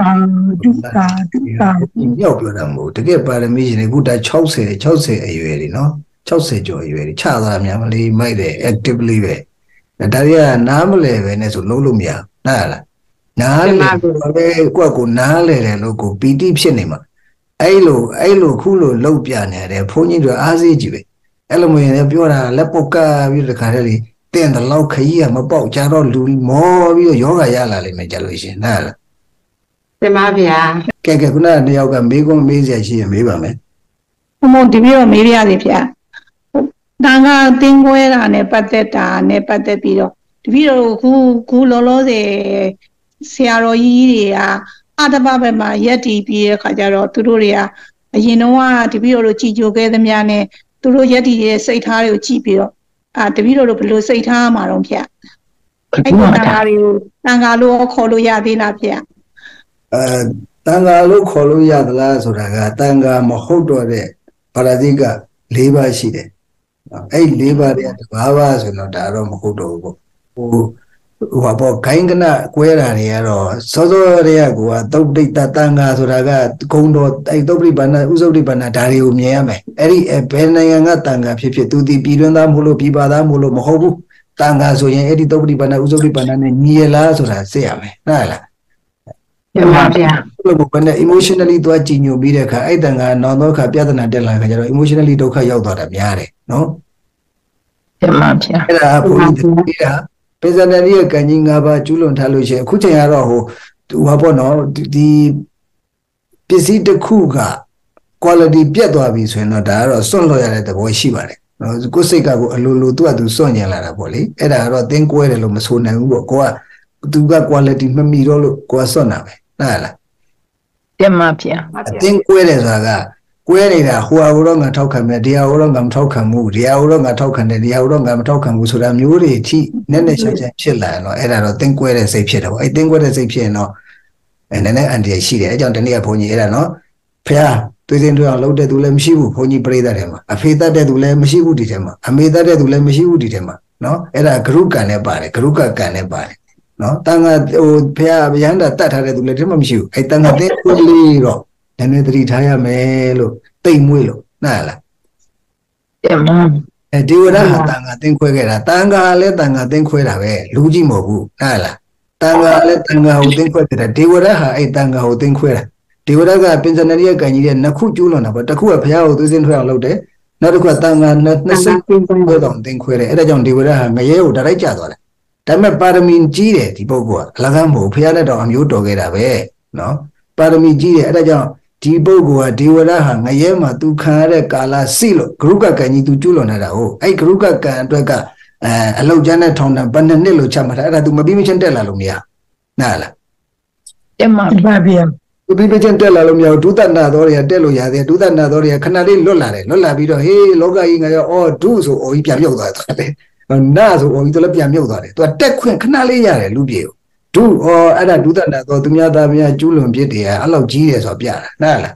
ရောက်ပြောတာမဟုတ်တကယ်ပါရမီရှင်အခုဒါ60အရွယ်လीနော်60ကျော်အရွယ်လीချသွားတာများမလေးမိုက်တယ် actively ပဲဒါတွေကနားမလဲပဲနဲ့ဆိုလုံးလို့မရနားလားနားလေပဲကိုယ့်ကိုနားလဲတယ်လို့ကိုပီတိဖြစ်နေမှာအဲ့လိုခုလိုလောက်ပြနေတယ်ဘုန်းကြီးတို့အားစေးကြည့်ပဲအဲ့လိုမျိုးလည်းပြောတာလက်ပုတ်ကပြီးတခါတည်းတင်းတယ်လောက်ခကြီးကမပေါက်ကြတော့လူမောပြီးတော့ယောဂရလာလိမ့်မယ်ကြလို့ရှင်နားလားတင်ပါဗျာကဲခုနကတယောက်ကမေးခွန်းမေးစရာရှိရင်မေးပါမယ်ဘုံဒီပြီးတော့မေးရစီဗျာဒါကတင်းခွဲတာနဲ့ပတ်သက်တာနဲ့ပတ်သက်ပြီးတော့တပည့်တော်ခုလောလောဆယ်ဆရာတော်ကြီးတွေကအတ္တပဘက်မှာရက်တီးပြီးတဲ့ခါကျတော့သူတို့တွေကအရင်တော့တပည့်တော်တို့ကြည်ကြိုခဲ့သမျှနဲ့သူတို့ရက်တီးရဲ့စိတ်ထားတွေကိုကြည့်ပြီးတော့တပည့်တော်တို့ဘယ်လိုစိတ်ထားမှာတော့ဗျအဲ့ဒီတန်ခါတွေကိုတန်ခါလို့ခေါ်လို့ရသေးလားဗျတန်ခါလို့ခေါ်လို့ရသလားဆိုတာကတန်ခါမဟုတ်တော့တဲ့ပါရဇိက၄ပါးရှိတယ်အဲ့၄ပါးတွေကတစ်ပါးဆိုတော့ဒါတော့မဟုတ်တော့ဘူးပေါ့ဟိုဘောဂိုင်းကနကွဲတာတွေကတော့စောစောတွေကကိုကသုတ်တိတ်တန်ခါဆိုတာကဂုံတော်အဲ့သုတ်တိပ္ပန္နဥစုတ်တိပ္ပန္နဒါတွေကိုမြင်ရမယ်အဲ့ဒီဘယ်နိုင်ငံကတန်ခါဖြစ်သူဒီပြည်တွင်းသားမို့လို့ပြည်ပသားမို့လို့မဟုတ်ဘူးတန်ခါဆိုရင်အဲ့ဒီသုတ်တိပ္ပန္နဥစုတ်တိပ္ပန္နနဲ့ညီရလားဆိုတာသိရမယ်ဟုတ်လားမှန်ပါဗျာဘယ်လိုနဲ့ emotionally သွားကြည်ညိုပြီးတဲ့အခါအဲ့တန်ခါနောက်တော့ခါပြဿနာတက်လာခါကျတော့ emotionally ဒုက္ခရောက်သွားတာများတယ်နော်မှန်ပါဗျာအဲ့ဒါဘုရားဒီကပေဇာနယ်ရဲ့ကံကြီး၅ပါးကျူးလွန်ထားလို့ရှိရင်အခုချိန်ကတော့ဟိုပေါ့နော်ဒီပစ္စည်းတစ်ခုက quality ပြတ်သွားပြီဆိုရင်တော့ဒါကတော့စွန့်လွတ်ရတဲ့သဘောရှိပါတယ်နော်ကိုယ်စိတ်ကကိုအလိုလိုသူ့အတူစွန့်ညင်လာတာပေါ့လေအဲ့ဒါကတော့သင်ကွဲတယ်လို့မဆိုနိုင်ဘူးပေါ့ကိုကသူက quality မမီတော့လို့ကိုကစွန့်တာပဲဟုတ်လားတင်ပါဗျာသင်ကွဲတယ်ဆိုတာကကွဲနေတာဟိုဟာတော့ငါထောက်ခံမယ်ဒီဟာတော့ငါမထောက်ခံဘူးဒီဟာတော့ငါထောက်ခံတယ်ဒီဟာတော့ငါမထောက်ခံဘူးဆိုတာမျိုးတွေအထိနည်းနည်းရှင်းရှင်းဖြစ်လာရင်တော့အဲ့ဒါတော့သင်ကွဲတဲ့စိတ်ဖြစ်တယ်ပေါ့အဲ့သင်ကွဲတဲ့စိတ်ဖြစ်ရင်တော့နည်းနည်းအန်တီရရှိတယ်အဲ့ကြောင့်တနေ့ကဘုန်းကြီးအဲ့ဒါနော်ဖះသွေးစင်တွေအောင်လုပ်တဲ့သူလည်းမရှိဘူးဘုန်းကြီးပရိသတ်ထဲမှာအဖေတတ်တဲ့သူလည်းမရှိဘူးဒီထဲမှာအမေတတ်တဲ့သူလည်းမရှိဘူးဒီထဲမှာနော်အဲ့ဒါဂရုကံနဲ့ပါတယ်ဂရုကကံနဲ့ပါတယ်နော်တန်ခါဟိုဖះဗျန္တာတတ်ထားတဲ့သူလည်းဒီမှာမရှိဘူးအဲ့တန်ခါသင်ကွဲလေးတော့နည်းနည်းသတိထားရမယ်လို့တိတ်မွေးလို့နားလားတင်ပါဒီဝရဟာတန်ခါသင်ခွဲခဲ့တာတန်ခါလည်းတန်ခါသင်ခွဲတာပဲလူကြီးမဟုတ်ဘူးနားလားတန်ခါလည်းတန်ခါကိုသင်ခွဲတယ်ဒီဝရဟာအဲ့တန်ခါကိုသင်ခွဲတာဒီဝရကပင်စနရိယကံကြီးတဲ့နှစ်ခုကျူးလွန်တာပေါ့တစ်ခုကဘုရားကိုသွေးစင်းထွေးအောင်လုပ်တယ်နောက်တစ်ခုကတန်ခါနှစ်စိတ်ခွဲတော့သင်ခွဲတယ်အဲ့ဒါကြောင့်ဒီဝရဟာငရဲကိုဒါလိုက်ကျသွားတယ်ဒါပေမဲ့ပါရမီကြီးတယ်ဒီပုဂ္ဂိုလ်ကအလကားမဟုတ်ဘုရားနဲ့တော့အမျိုးတော်ခဲ့တာပဲနော်ပါရမီကြီးတယ်အဲ့ဒါကြောင့်ဒီပုဂ္ဂိုလ်ကဒေဝရဟာငရဲမှာသူခံရတဲ့ကာလစိလို့ဂရုကကံကြီးသူကျူးလွန်နေတာဟုတ်အဲ့ဂရုကကံအတွက်ကအလောက်ကျန်းတဲ့ထောင်တန်းဘယ်နှစ်လို့ချမှတ်တာအဲ့ဒါသူမပြီးမချင်းတက်လာလို့မရနားလားတင်ပါဗျာသူပြီးမချင်းတက်လာလို့မရဘူးဒုသနာတော်တွေကတက်လို့ရတယ်ဒုသနာတော်တွေကခဏလေးလွတ်လာတယ်လွတ်လာပြီးတော့ဟေးလောကကြီးငါရောအော်ဒုဆိုအော်ကြီးပြန်မြုပ်သွားတယ်နာဆိုအော်ကြီးသူလည်းပြန်မြုပ်သွားတယ်သူကတက်ခွင့်ခဏလေးရတယ်လူပြေကိုဒုအဲ့ဒါဒုသနာတော်သူများသားများကျူးလွန်ပြစ်တယ်အဲ့လောက်ကြီးတယ်ဆိုပြတာနားလား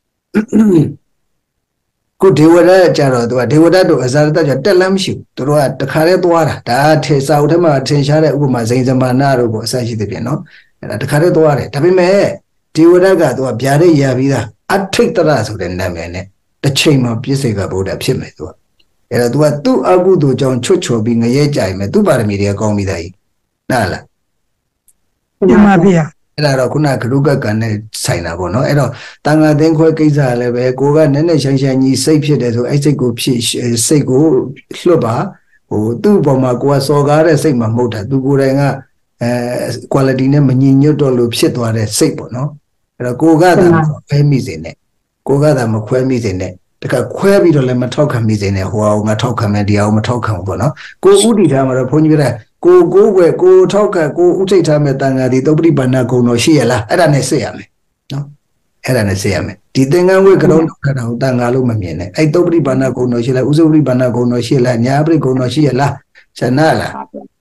ခုဒေဝရကြတော့သူကဒေဝရတို့အဇာရတကြတက်လမ်းမရှိဘူးသူတို့ကတခါတည်းသွားတာဒါထေစာအုပ်ထဲမှာထင်ရှားတဲ့ဥပမာဇိန်ဇမာနာတို့ပေါ့အစရှိသဖြင့်နော်အဲ့ဒါတခါတည်းသွားတယ်ဒါပေမဲ့ဒေဝရကသူကဗျာဒိတ်ရပြီးသားအထိတ်တရဆိုတဲ့နာမည်နဲ့တစ်ချိန်မှာပြည့်စေကဗုဒ္ဓဖြစ်မယ်သူကအဲ့တော့သူကသူ့အကုသိုလ်ကြောင့်ချွတ်ချော်ပြီးငရဲကြိုင်မယ်သူ့ပါရမီတွေကကောင်းပြီးသားကြီးနားလားတင်ပါဗျာအဲ့ဒါတော့ခုနကဂရုကကံနဲ့ဆိုင်တာပေါ့နော်အဲ့တော့တန်ခါသင်ခွဲကိစ္စလည်းပဲကိုကနည်းနည်းရှိုင်းရှိုင်းကြီးစိတ်ဖြစ်တယ်ဆိုအဲ့စိတ်ကိုဖြစ်စိတ်ကိုလွတ်ပါဟိုသူ့ဘောမှာကိုကစော်ကားတဲ့စိတ်မှမဟုတ်တာသူကိုယ်တိုင်ကquality နဲ့မညီညွတ်တော့လို့ဖြစ်သွားတဲ့စိတ်ပေါ့နော်အဲ့တော့ကိုကသာမခွဲမိစေနဲ့ကိုကသာမခွဲမိစေနဲ့တကခွဲပြီးတော့လည်းမထောက်ခံမိစေနဲ့ဟိုအောင်ငါထောက်ခံမယ်ဒီအောင်မထောက်ခံဘူးပေါ့နော်ကိုဥတီထားမှာတော့ဘုန်းကြီးပြောတာကိုွယ်ကိုထောက်ခံကိုဥထိတ်ထားမဲ့တန်ဃာဒီသုပ္ပတိပါဏဂုံတော်ရှိရလားအဲ့ဒါနဲ့စစ်ရမယ်နော်အဲ့ဒါနဲ့စစ်ရမယ်ဒီသင်္ကန်းဝိကရုံခဏအောင်တန်ဃာလို့မမြင်နဲ့အဲ့သုပ္ပတိပါဏဂုံတော်ရှိလားဥစုပ္ပတိပါဏဂုံတော်ရှိလားညာပရိဂုံတော်ရှိရလားဇဏလား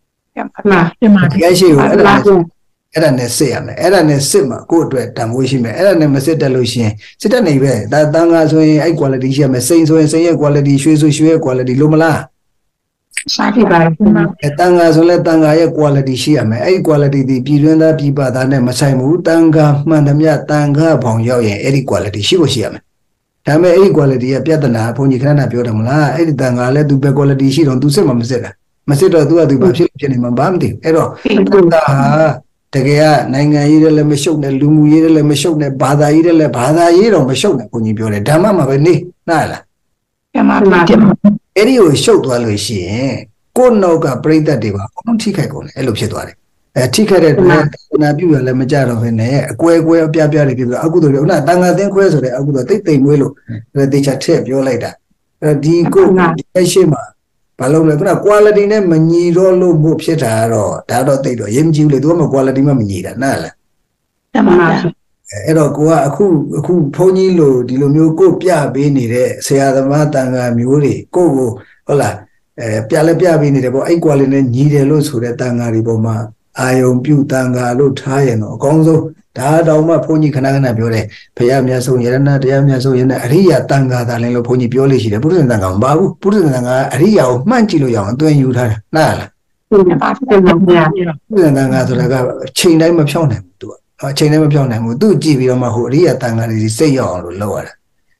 ရှိကိုအဲ့ဒါနဲ့စစ်ရမယ်အဲ့ဒါနဲ့စစ်မှာကိုယ့်အတွက်တန်ဖိုးရှိမယ်အဲ့ဒါနဲ့မစစ်တတ်လို့ရှိရင်စစ်တတ်နေပဲဒါတန်ဃာဆိုရင်အဲ့ quality ရှိရမယ်စိန်ဆိုရင်စိန်ရဲ့ quality ရွှေဆိုရွှေရဲ့ quality လို့မလားစာဖြစ်ပါတယ်တန်ဃာဆိုလဲတန်ဃာရဲ့ quality ရှိရမယ်အဲ့ quality ဒီပြည်တွင်းသားပြည်ပသားနဲ့မဆိုင်ဘူးတန်ဃာမှန်သမျှတန်ဃာဘောင်ရောက်ရင်အဲ့ဒီ quality ရှိဖို့ရှိရမယ်ဒါပေမဲ့အဲ့ဒီ quality ရဲ့ပြဿနာဘုန်းကြီးခဏပြောတယ်မလားအဲ့ဒီတန်ဃာလဲသူပဲ quality ရှိတော့သူစစ်မှမစစ်တာမစစ်တော့သူကသူဘာဖြစ်နေမှာဘာမသိဘူးအဲ့တော့တန်ဃာတကယ်ကနိုင်ငံရေးတွေလည်းမရှုပ်နဲ့လူမှုရေးတွေလည်းမရှုပ်နဲ့ဘာသာရေးတွေလည်းဘာသာရေးတော့မရှုပ်နဲ့ဘုန်းကြီးပြောတယ်ဓမ္မမှာပဲနေနားလားဓမ္မပါအဲ့ဒီကိုရှုပ်သွားလို့ရှိရင်ကိုယ်နောက်ကပြိတ္တတွေပါအကုန်ထိခိုက်ကုန်တယ်အဲ့လိုဖြစ်သွားတယ်ထိခိုက်တဲ့အတွက်နာပြုရလည်းမကြတော့ဘဲနဲ့အကွဲကွဲအပြပြတွေဖြစ်ပြီးအကုသိုလ်တွေခုနတန်ခါသင်းခွဲဆိုတဲ့အကုသိုလ်တိတ်မွေးလို့တေချာထည့်ပြောလိုက်တာဒီကိုအရှိမဘာလို့လဲခုန quality နဲ့မညီတော့လို့မို့ဖြစ်တာတော့ဒါတော့တိတ်တော့ရေးမကြည့်ဘူးလေသူကမ quality မှမညီတာနားလားတမန်ပါအဲ့တော့ကိုကအခုဘုန်းကြီးလိုဒီလိုမျိုးကိုပြပေးနေတဲ့ဆရာသမားတန်ခါမျိုးတွေကိုဟုတ်လားပြလည်းပြပေးနေတယ်ပေါ့အဲ့ quality နဲ့ညီတယ်လို့ဆိုတဲ့တန်ခါတွေပေါ်မှာအာယုံပြုတန်ခါလို့ထားရင်တော့အကောင်းဆုံးဒါတောင်မှဘုန်းကြီးခဏပြောတယ်ဘုရားမြတ်ဆုံးယရဏတရားမြတ်ဆုံးယရဏအရိယာတန်ခါသာလည်းလို့ဘုန်းကြီးပြောလို့ရှိတယ်ပုရိသတန်ခါမပါဘူးပုရိသတန်ခါအရိယာကိုမှန့်ကြည့်လို့ရအောင်အသွင်ယူထားတာနားလားပုရိသတန်ခါဆိုတာကချိန်တိုင်းမဖြောင်းနိုင်ဘူးသူကအချိန်တိုင်းမဖြောင်းနိုင်ဘူးသူကြည့်ပြီးတော့မှဟိုအရိယာတန်ခါတွေစိတ်ရောက်အောင်လို့လုပ်ရတာ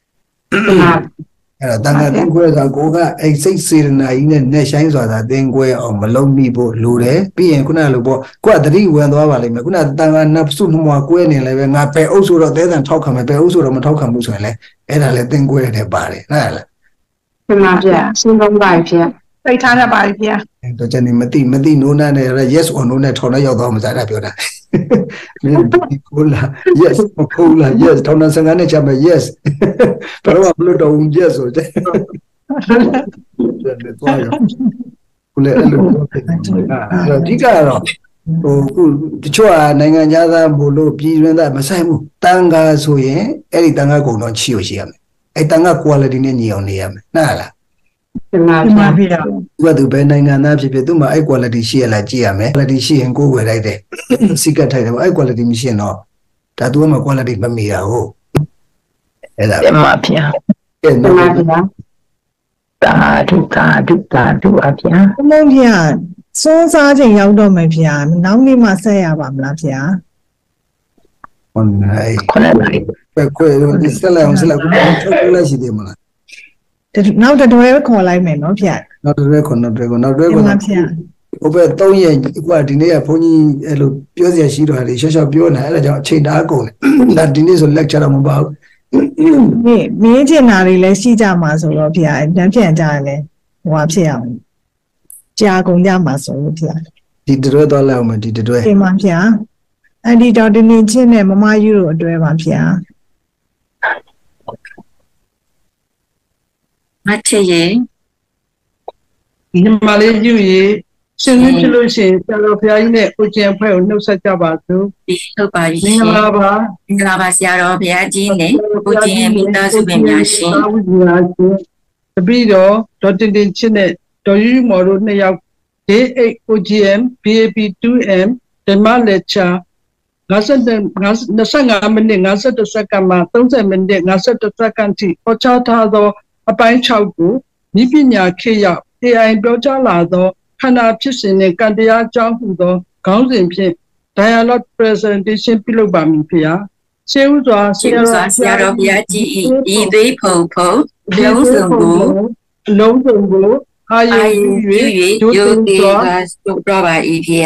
အဲ့တော့တန်ခါသင်္ကွဲဆိုတာကိုကအဲ့စိတ်စေတနာကြီးနဲ့နဲ့ဆိုင်ဆိုတာသင်္ကွဲအောင်မလုံးမိဖို့လိုတယ်ပြီးရင်ခုနလိုပေါ့ကိုကတတိဝင်သွားပါလိမ့်မယ်ခုနတန်ခါနပ်စုနှမကွဲနေလည်းပဲငါပဲအုပ်ဆိုတော့သဲတန်ထောက်ခံမယ်ပဲအုပ်ဆိုတော့မထောက်ခံဘူးဆိုရင်လည်းအဲ့ဒါလည်းသင်္ကွဲတဲ့ပါတယ်နားလားမှန်ပါဗျာစဉ်းစားပါဗျာသိထားတတ်ပါဗျာတော့ကျွန်တော်မသိနိုးနာနဲ့ yes or no နဲ့ထောင်နဲ့ရောက်သွားမှစားတာပြောတာမင်းကိုလာ yes မကိုလာ yes ထောင်နဲ့စငါနဲ့ချမယ် yes ဘာလို့ဘလို့တော့ yes ဆိုတဲ့ကိုလည်းအဲ့လိုအဓိကတော့ခုတချို့နိုင်ငံသားမို့လို့ပြည်တွင်းသားမဆိုင်ဘူးတန်ခါဆိုရင်အဲ့ဒီတန်ခါကုံတော့ချီရမယ်အဲ့တန်ခါ quality နဲ့ညီအောင်နေရမယ်နားလားမှန်ပါဗျာသူဘယ်နိုင်ငံသားဖြစ်သူ့မှာအဲ့ quality ရှိရလားကြည့်ရမယ် quality ရှိရင်ကိုယ်ဝယ်လိုက်တယ်စီကတ်ထိုက်တယ်ပေါ့အဲ့ quality မရှိရင်တော့ဒါသူကမှ quality မမီတာဟုတ်အဲ့ဒါမှန်ပါဗျာအဲ့မှန်ပါဗျာတာဒုအဗျာဘုန်းကြီးစွန်းစားချိန်ရောက်တော့မယ်ဗျာနောက်နေ့မှဆက်ရပါမလားဗျာဟုတ်နိုင်ခွဲဒီစလာကိုချုပ်လိုက်ရှိတယ်မလားနောက်တတွဲခေါ်လိုက်မယ်နော်ဗျာနောက်တတွဲခေါ်ဗျာဟိုဘက်3ရက်ကွာဒီနေ့ကဘုန်းကြီးအဲ့လိုပြောစရာရှိတော့လေရှော့ရှော့ပြောနေအဲ့ဒါကြောင့်အချိန်တအားကုန်တယ်ဒါဒီနေ့ဆို lecture တော့မပါဘူးမင်းကျင်တာတွေလည်းရှိကြမှာဆိုတော့ဗျာတန်းပြန်ကြတယ်လေဟိုဖြစ်အောင်ကြာကုန်ကြမှာဆိုလို့ဗျာဒီတွဲတော့လောက်မယ်ဒီတွဲဒီမှာဗျာအန်ဒီတော်တင်နေချင်းနဲ့မမယူတို့အတွဲပါဗျာမထည့်ရင်ဒီမှာလေးယူရေရှင်ရဖြစ်လို့ရှိရင်ဆရာတော်ဘုရားကြီးနဲ့ကိုကျင်ဖွဲ့ကိုနှုတ်ဆက်ကြပါစို့ဟုတ်ပါပြီမင်္ဂလာပါမင်္ဂလာပါဆရာတော်ဘုရားကြီးနဲ့ကိုကျင်မိသားစုဝင်များရှင်တပည့်တော်ဒေါ်တင်တင်ချစ်နဲ့ဒေါ်ယူမော်တို့နှစ်ယောက် Day8 OGM BAP2M ဓမ္မလက်ချာ25မိနစ်51စက္ကန့်မှ30မိနစ်51စက္ကန့်ထိဟောကြားထားသောအပိုင်း6ကိုဤပညာခေတ်ရောက် AI ပြောကြားလာသောခန္ဓာဖြစ်စဉ်နှင့်ကံတရားအကြောင်းဟူသောခေါင်းစဉ်ဖြင့် dialogue presentation ပြုလုပ်ပါမည်ဖေ။ရှေးဥစွာဆရာတော်ဘုရားကြီးဤသွေးဖုံလုံးစုံကိုအာယု၍ဒုတိယကသုပြပါ၏ဖေ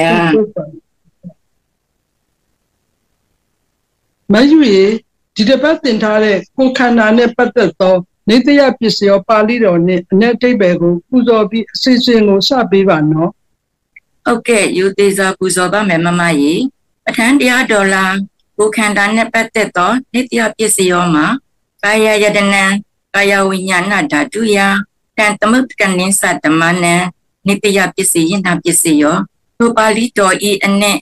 ။မယူရေဒီတစ်ပတ်သင်ထားတဲ့ကိုယ်ခန္ဓာနဲ့ပတ်သက်သောနေတယပစ္စယောပါဠိတော်နဲ့အ내အဓိပ္ပာယ်ကိုပူဇော်ပြီးအစီအစဉ်ကိုစပေးပါနော်ဟုတ်ကဲ့ယူသေးစွာပူဇော်ပါမယ်မမကြီးပဋ္ဌာန်းတရားတော်လာကိုယ်ခန္ဓာနဲ့ပတ်သက်သောနေတယပစ္စယောမှာကာယယတနံ Kaya winyana dhatu ya dan temut kanin sadamana nitya pisi na pisi yo to bali do I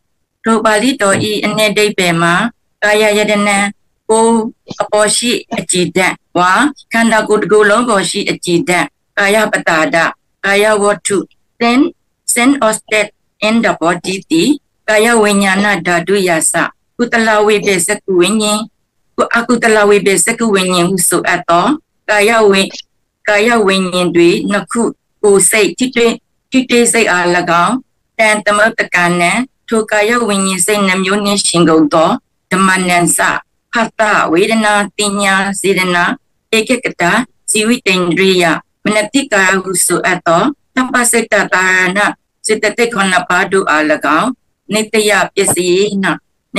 ane dai be ma kaya yadana ko aposhi ajida wa kanda gudgulong boshi ajida kaya patada kaya watu then sense of state in the body ti kaya winyana dhatu yasa kutalawi besaku winyi aku talawi besaku winyi husu ato kaya winyin dwi naku ko say tite say alagaw dan tamatakanan to kaya winyin say namyo ni shingoto damanan sa hata wedana tinya sidana ekekata siwitendriya manatika husu ato tapasita tarana sitate kona padu alagaw nitya pisi na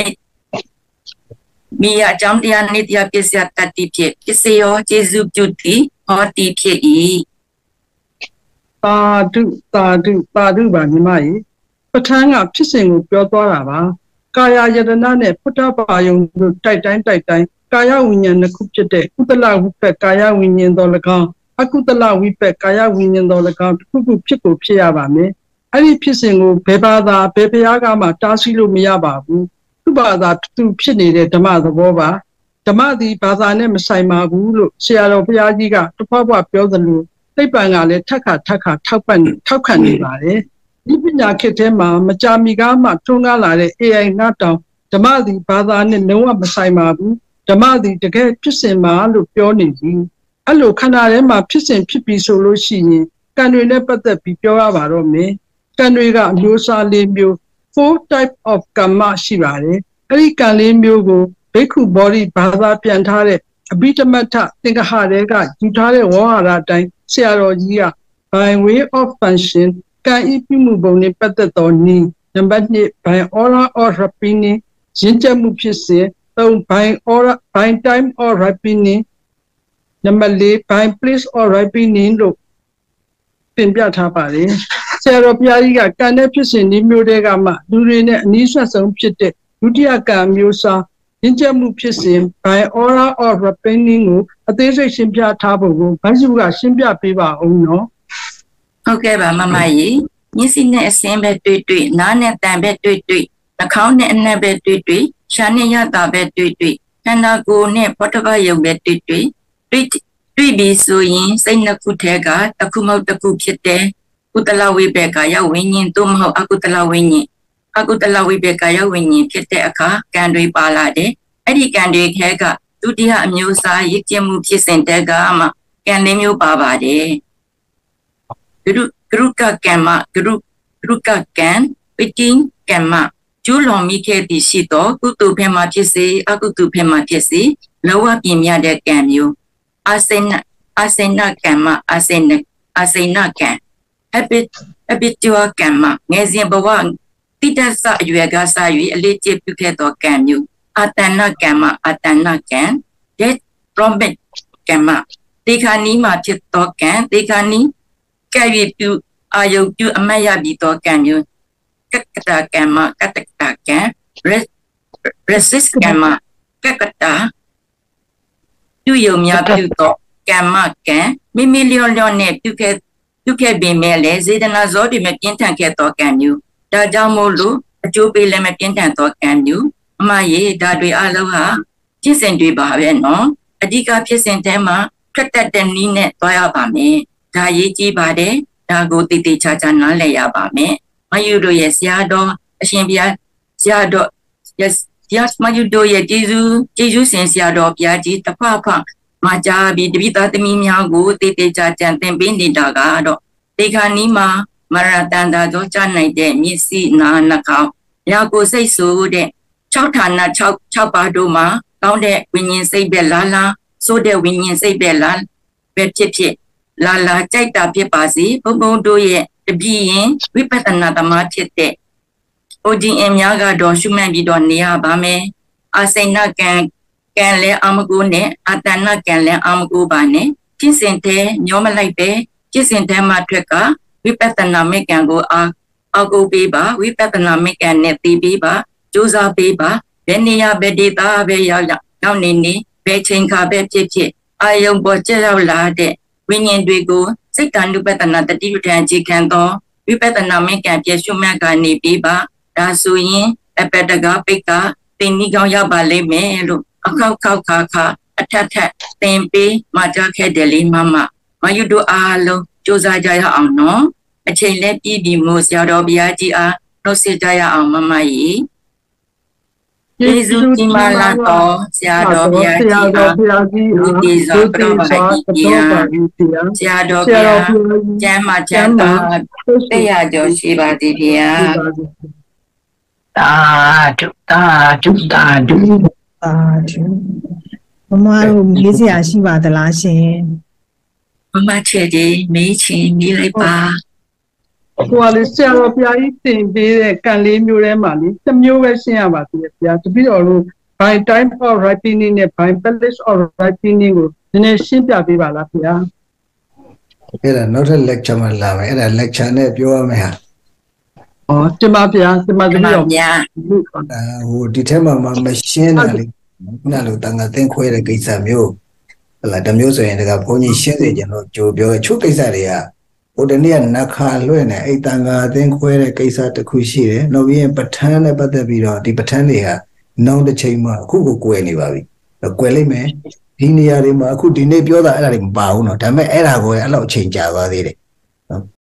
Mia jam dia nitya pisya tati pye piseyo Jesu beauty hoti pye I သာဓုပါညီမကြီးပဋ္ဌာန်းကဖြစ်စဉ်ကိုပြောသွားတာပါကာယယတနာနဲ့ဖုဒ္ဓဘာယုံတို့တိုက်တိုင်းကာယဝိညာဉ်နှစ်ခုဖြစ်တဲ့ကုသလဝိပ္ပကာယဝိညာဉ်တော်၎င်းအကုသလဝိပ္ပကာယဝိညာဉ်တော်၎င်းတစ်ခုခုဖြစ်ကိုဖြစ်ရပါမယ်အဲ့ဒီဖြစ်စဉ်ကိုဘယ်ဘာသာဘယ်ဘုရားကမှတားဆီးလို့မရပါဘူးသူ့ဘာသာသူဖြစ်နေတဲ့ဓမ္မသဘောပါဓမ္မသည်ဘာသာနဲ့မဆိုင်ပါဘူးလို့ဆရာတော်ဘုရားကြီးကတဖွားဖွားပြောသလိုသိပ္ပံကလည်းထက်ခါထောက်ခံနေပါတယ်ဒီပညာခေတ်ထဲမှာမကြာမီကမှထွန်းကားလာတဲ့ AI ငါတောင်ဓမ္မသည်ဘာသာနဲ့လုံးဝမဆိုင်ပါဘူးဓမ္မသည်တကယ်ဖြစ်စဉ်မှာလို့ပြောနေပြီအဲ့လိုခန္ဓာထဲမှာဖြစ်စဉ်ဖြစ်ပြီးဆိုလို့ရှိရင်ကံတွေနဲ့ပတ်သက်ပြီးပြောရပါတော့မယ်ကံတွေကအမျိုးအစား၄မျိုး four type of karma ရှိပါတယ်အဲ့ဒီကံ၄မျိုးကိုဘိက္ခုဘောဓိဘာသာပြန်ထားတဲ့အဘိဓမ္မထသင်္ကဟတွေကယူထားတဲ့ဝေါဟာရအတိုင်းဆရာတော်ကြီးက by way of function ကံဤပြုမှုပုံနဲ့ပတ်သက်သောနည်းနံပါတ်2 by aura or rapine ရင့်ကျက်မှုဖြစ်စဉ်3 by aura by time or rapine နံပါတ်4 by place or rapine လို့ပြင်ပြထားပါတယ်ဆရာတော်ဘုရားကြီးကကံတဲ့ဖြစ်စဉ်ဒီမျိုးတွေကမှလူတွေနဲ့အနည်းဆက်ဆုံးဖြစ်တဲ့ဒုတိယကံမျိုးစားရင့်ကျက်မှုဖြစ်စဉ် by aura or rapine ကိုအသေးစိတ်ရှင်းပြထားဖို့ကိုဗန်းစုကရှင်းပြပေးပါဦးနော်ဟုတ်ကဲ့ပါမမကြီးမျက်စိနဲ့အစင်းပဲတွေ့နားနဲ့တန်ပဲတွေ့နှာခေါင်းနဲ့အနံ့ပဲတွေ့ရှားနဲ့ရတာပဲတွေ့ခန္ဓာကိုယ်နဲ့ပဋ္ဌဘယုံပဲတွေ့ပြီးဆိုရင်စိတ်နှစ်ခုထဲကတစ်ခုမဟုတ်တစ်ခုဖြစ်တယ်ကုသလဝိပေကာယဝိညာဉ်သို့မဟုတ်အကုသလဝိညာဉ်ကာယဝိညာဉ်ဖြစ်တဲ့အခါကံတွေပါလာတယ်အဲ့ဒီကံတွေခဲကဒုတိယအမျိုးအစားရည်ကျက်မှုဖြစ်စဉ်တက်ကမှကံလေးမျိုးပါပါတယ်ဂရုကကမ္မဂရုကကံပတိကမ္မကျူးလွန်မိခဲ့သည်ရှိသောကုသိုလ်ဘက်မှဖြစ်စေအကုသိုလ်ဘက်မှဖြစ်စေလောကပြင်းမြတဲ့ကံမျိုးအာစေနကမ္မအာစေနကံအပိတဝကမ္မငယ်စဉ်ဘဝတိတ္တဆအရွယ်ကစ၍အလေးကျင့်ပြုခဲ့သောကံမျိုးအတဏကမ္မdeath promise ကမ္မတေခာနီမှာဖြစ်သောကံတေခာနီကဲ့၍ပြုအာယုပြုအမတ်ရပြီးသောကံမျိုးကတ္တကမ္မကတ္တကံ resist ကမ္မကတ္တပြုယုံများပြုသောကမ္မကံမိမိလျော်နဲ့ပြုခဲ့ပေမဲ့လည်းစေတနာဇောတွေမပြင်းထန်ခဲ့သောကံမျိုးဒါကြောင့်မို့လို့အကျိုးပေးလည်းမပြင်းထန်သောကံမျိုးအမရေဒါတွေအလုံးဟာဖြစ်စဉ်တွေပါပဲနော်အဓိကဖြစ်စဉ်ထဲမှာထွက်တတ်တဲ့နည်းနဲ့သွားရပါမယ်ဒါရေးကြည့်ပါတယ်ဒါကိုတည်တည်ချာချာနားလည်ရပါမယ်မယူတို့ရဲ့ဆရာတော်အရှင်ဘုရားဆရာတော်မယူတို့ရဲ့ကျေးဇူးရှင်ဆရာတော်ဘုရားကြီးတဖဖမှာကြာပြီးတပိသားသမီးများကိုတည်တည်ချာချာသင်ပေးနေတာကတော့တေခါနီးမှာမရတန်တာတော့ကြားနိုင်တဲ့မျက်စိနာနှာခေါင်းညာကိုစိတ်ဆိုတဲ့6ဌာန6ပါးတို့မှာကောင်းတဲ့ဝိညာဉ်စိတ်ပဲလာဆိုတဲ့ဝိညာဉ်စိတ်ပဲလာပဲဖြစ်လာကြိုက်တာဖြစ်ပါစေဘုံတို့ရဲ့တပြည့်ရင်ဝိပဿနာသမားဖြစ်တဲ့ OGM များကတော့ရှုမှတ်ပြီးတော့နေရပါမယ်အာစိဏကံလည်းအမကိုနဲ့အတဏကံလည်းအမကိုပါနဲ့ဖြစ်စဉ်တဲ့ညောမလိုက်ပဲဖြစ်စဉ်တဲ့မှာထွက်ကဝိပဿနာမေကံကိုအောက်ကိုပေးပါဝိပဿနာမေကံနဲ့သိပေးပါကြိုးစားပေးပါဘယ်နေရာဘယ်ဒေသပဲရောက်နေဘယ်ချိန်ခါပဲဖြစ်အာယုံပေါ်ကျရောက်လာတဲ့ဝိညာဉ်တွေကိုစိတ်တန်နုပတနာတတိပဋ္ဌာန်အခြေခံသောဝိပဿနာမင်းကံပြည့်စုံမြတ်ကနေပြီးပါဒါဆိုရင်အပတကပိတ်ကသင်္နီးကောင်းရောက်ပါလိမ့်မယ်လို့အခောက်ခါအထက်သင်ပေးမှကြားခဲ့တယ်လေမယုတို့အားလုံးကြိုးစားကြရအောင်နော်အချိန်လည်းပြည့်ပြီမို့ဆရာတော်ဘုရားကြီးအားနှုတ်ဆက်ကြရအောင်မမကြီးယေရှုကြီးမာလာတော်ဆရာတော်ဘုရားကြီးအားလူဒီဇောပရောပါကြီးဆရာတော်ဘုရားကျမ်းမှာကျမ်းသာတရားကျော်ရှိပါသည်ဗျာတာဒုမမတို့မေးစရာရှိပါသလားရှင်မမချေဒီမေးချင်မေးလိုက်ပါဟိုလေဆရာတော်ဘုရားကြီးသင်ပေးတဲ့ကံလေးမျိုးထဲမှာလေတစ်မျိုးပဲရှင်းရပါသေးတယ်ဗျာတပည့်တော်တို့ by time of ripening နဲ့ by place of ripening ကိုနည်းနည်းရှင်းပြပေးပါလားဗျာအဲ့ဒါနောက်ထပ် lecture မှာလာမယ်အဲ့ဒါ lecture နဲ့ပြောရမယ်ဟာတင်ပါဗျာတင်ပါတပည့်တော်ဗျာဟိုဒီထဲမှာမရှင်းတာလေခုနလိုတန်ခါသင်ခွဲတဲ့ကိစ္စမျိုးဟလာတမျိုးဆိုရင်တကဘုန်းကြီးရှင်းစေချင်တော့ကြိုပြောချို့ကိစ္စတွေကဟိုတနေ့ကနခါလွှဲ့နေအဲ့တန်ခါသင်ခွဲတဲ့ကိစ္စတစ်ခုရှိတယ်နောက်ပြီးရင်ပဋ္ဌာန်းနဲ့ပတ်သက်ပြီးတော့ဒီပဋ္ဌာန်းတွေကနောက်တစ်ချိန်မှအခုကိုကွယ်နေပါပြီကွယ်လိုက်မယ်ဒီနေရာတွေမှာအခုဒီနေ့ပြောတာအဲ့ဒါတွေမပါဘူးเนาะဒါပေမဲ့အဲ့ဒါကိုအဲ့လောက်အချိန်ကြာသွားသေးတယ်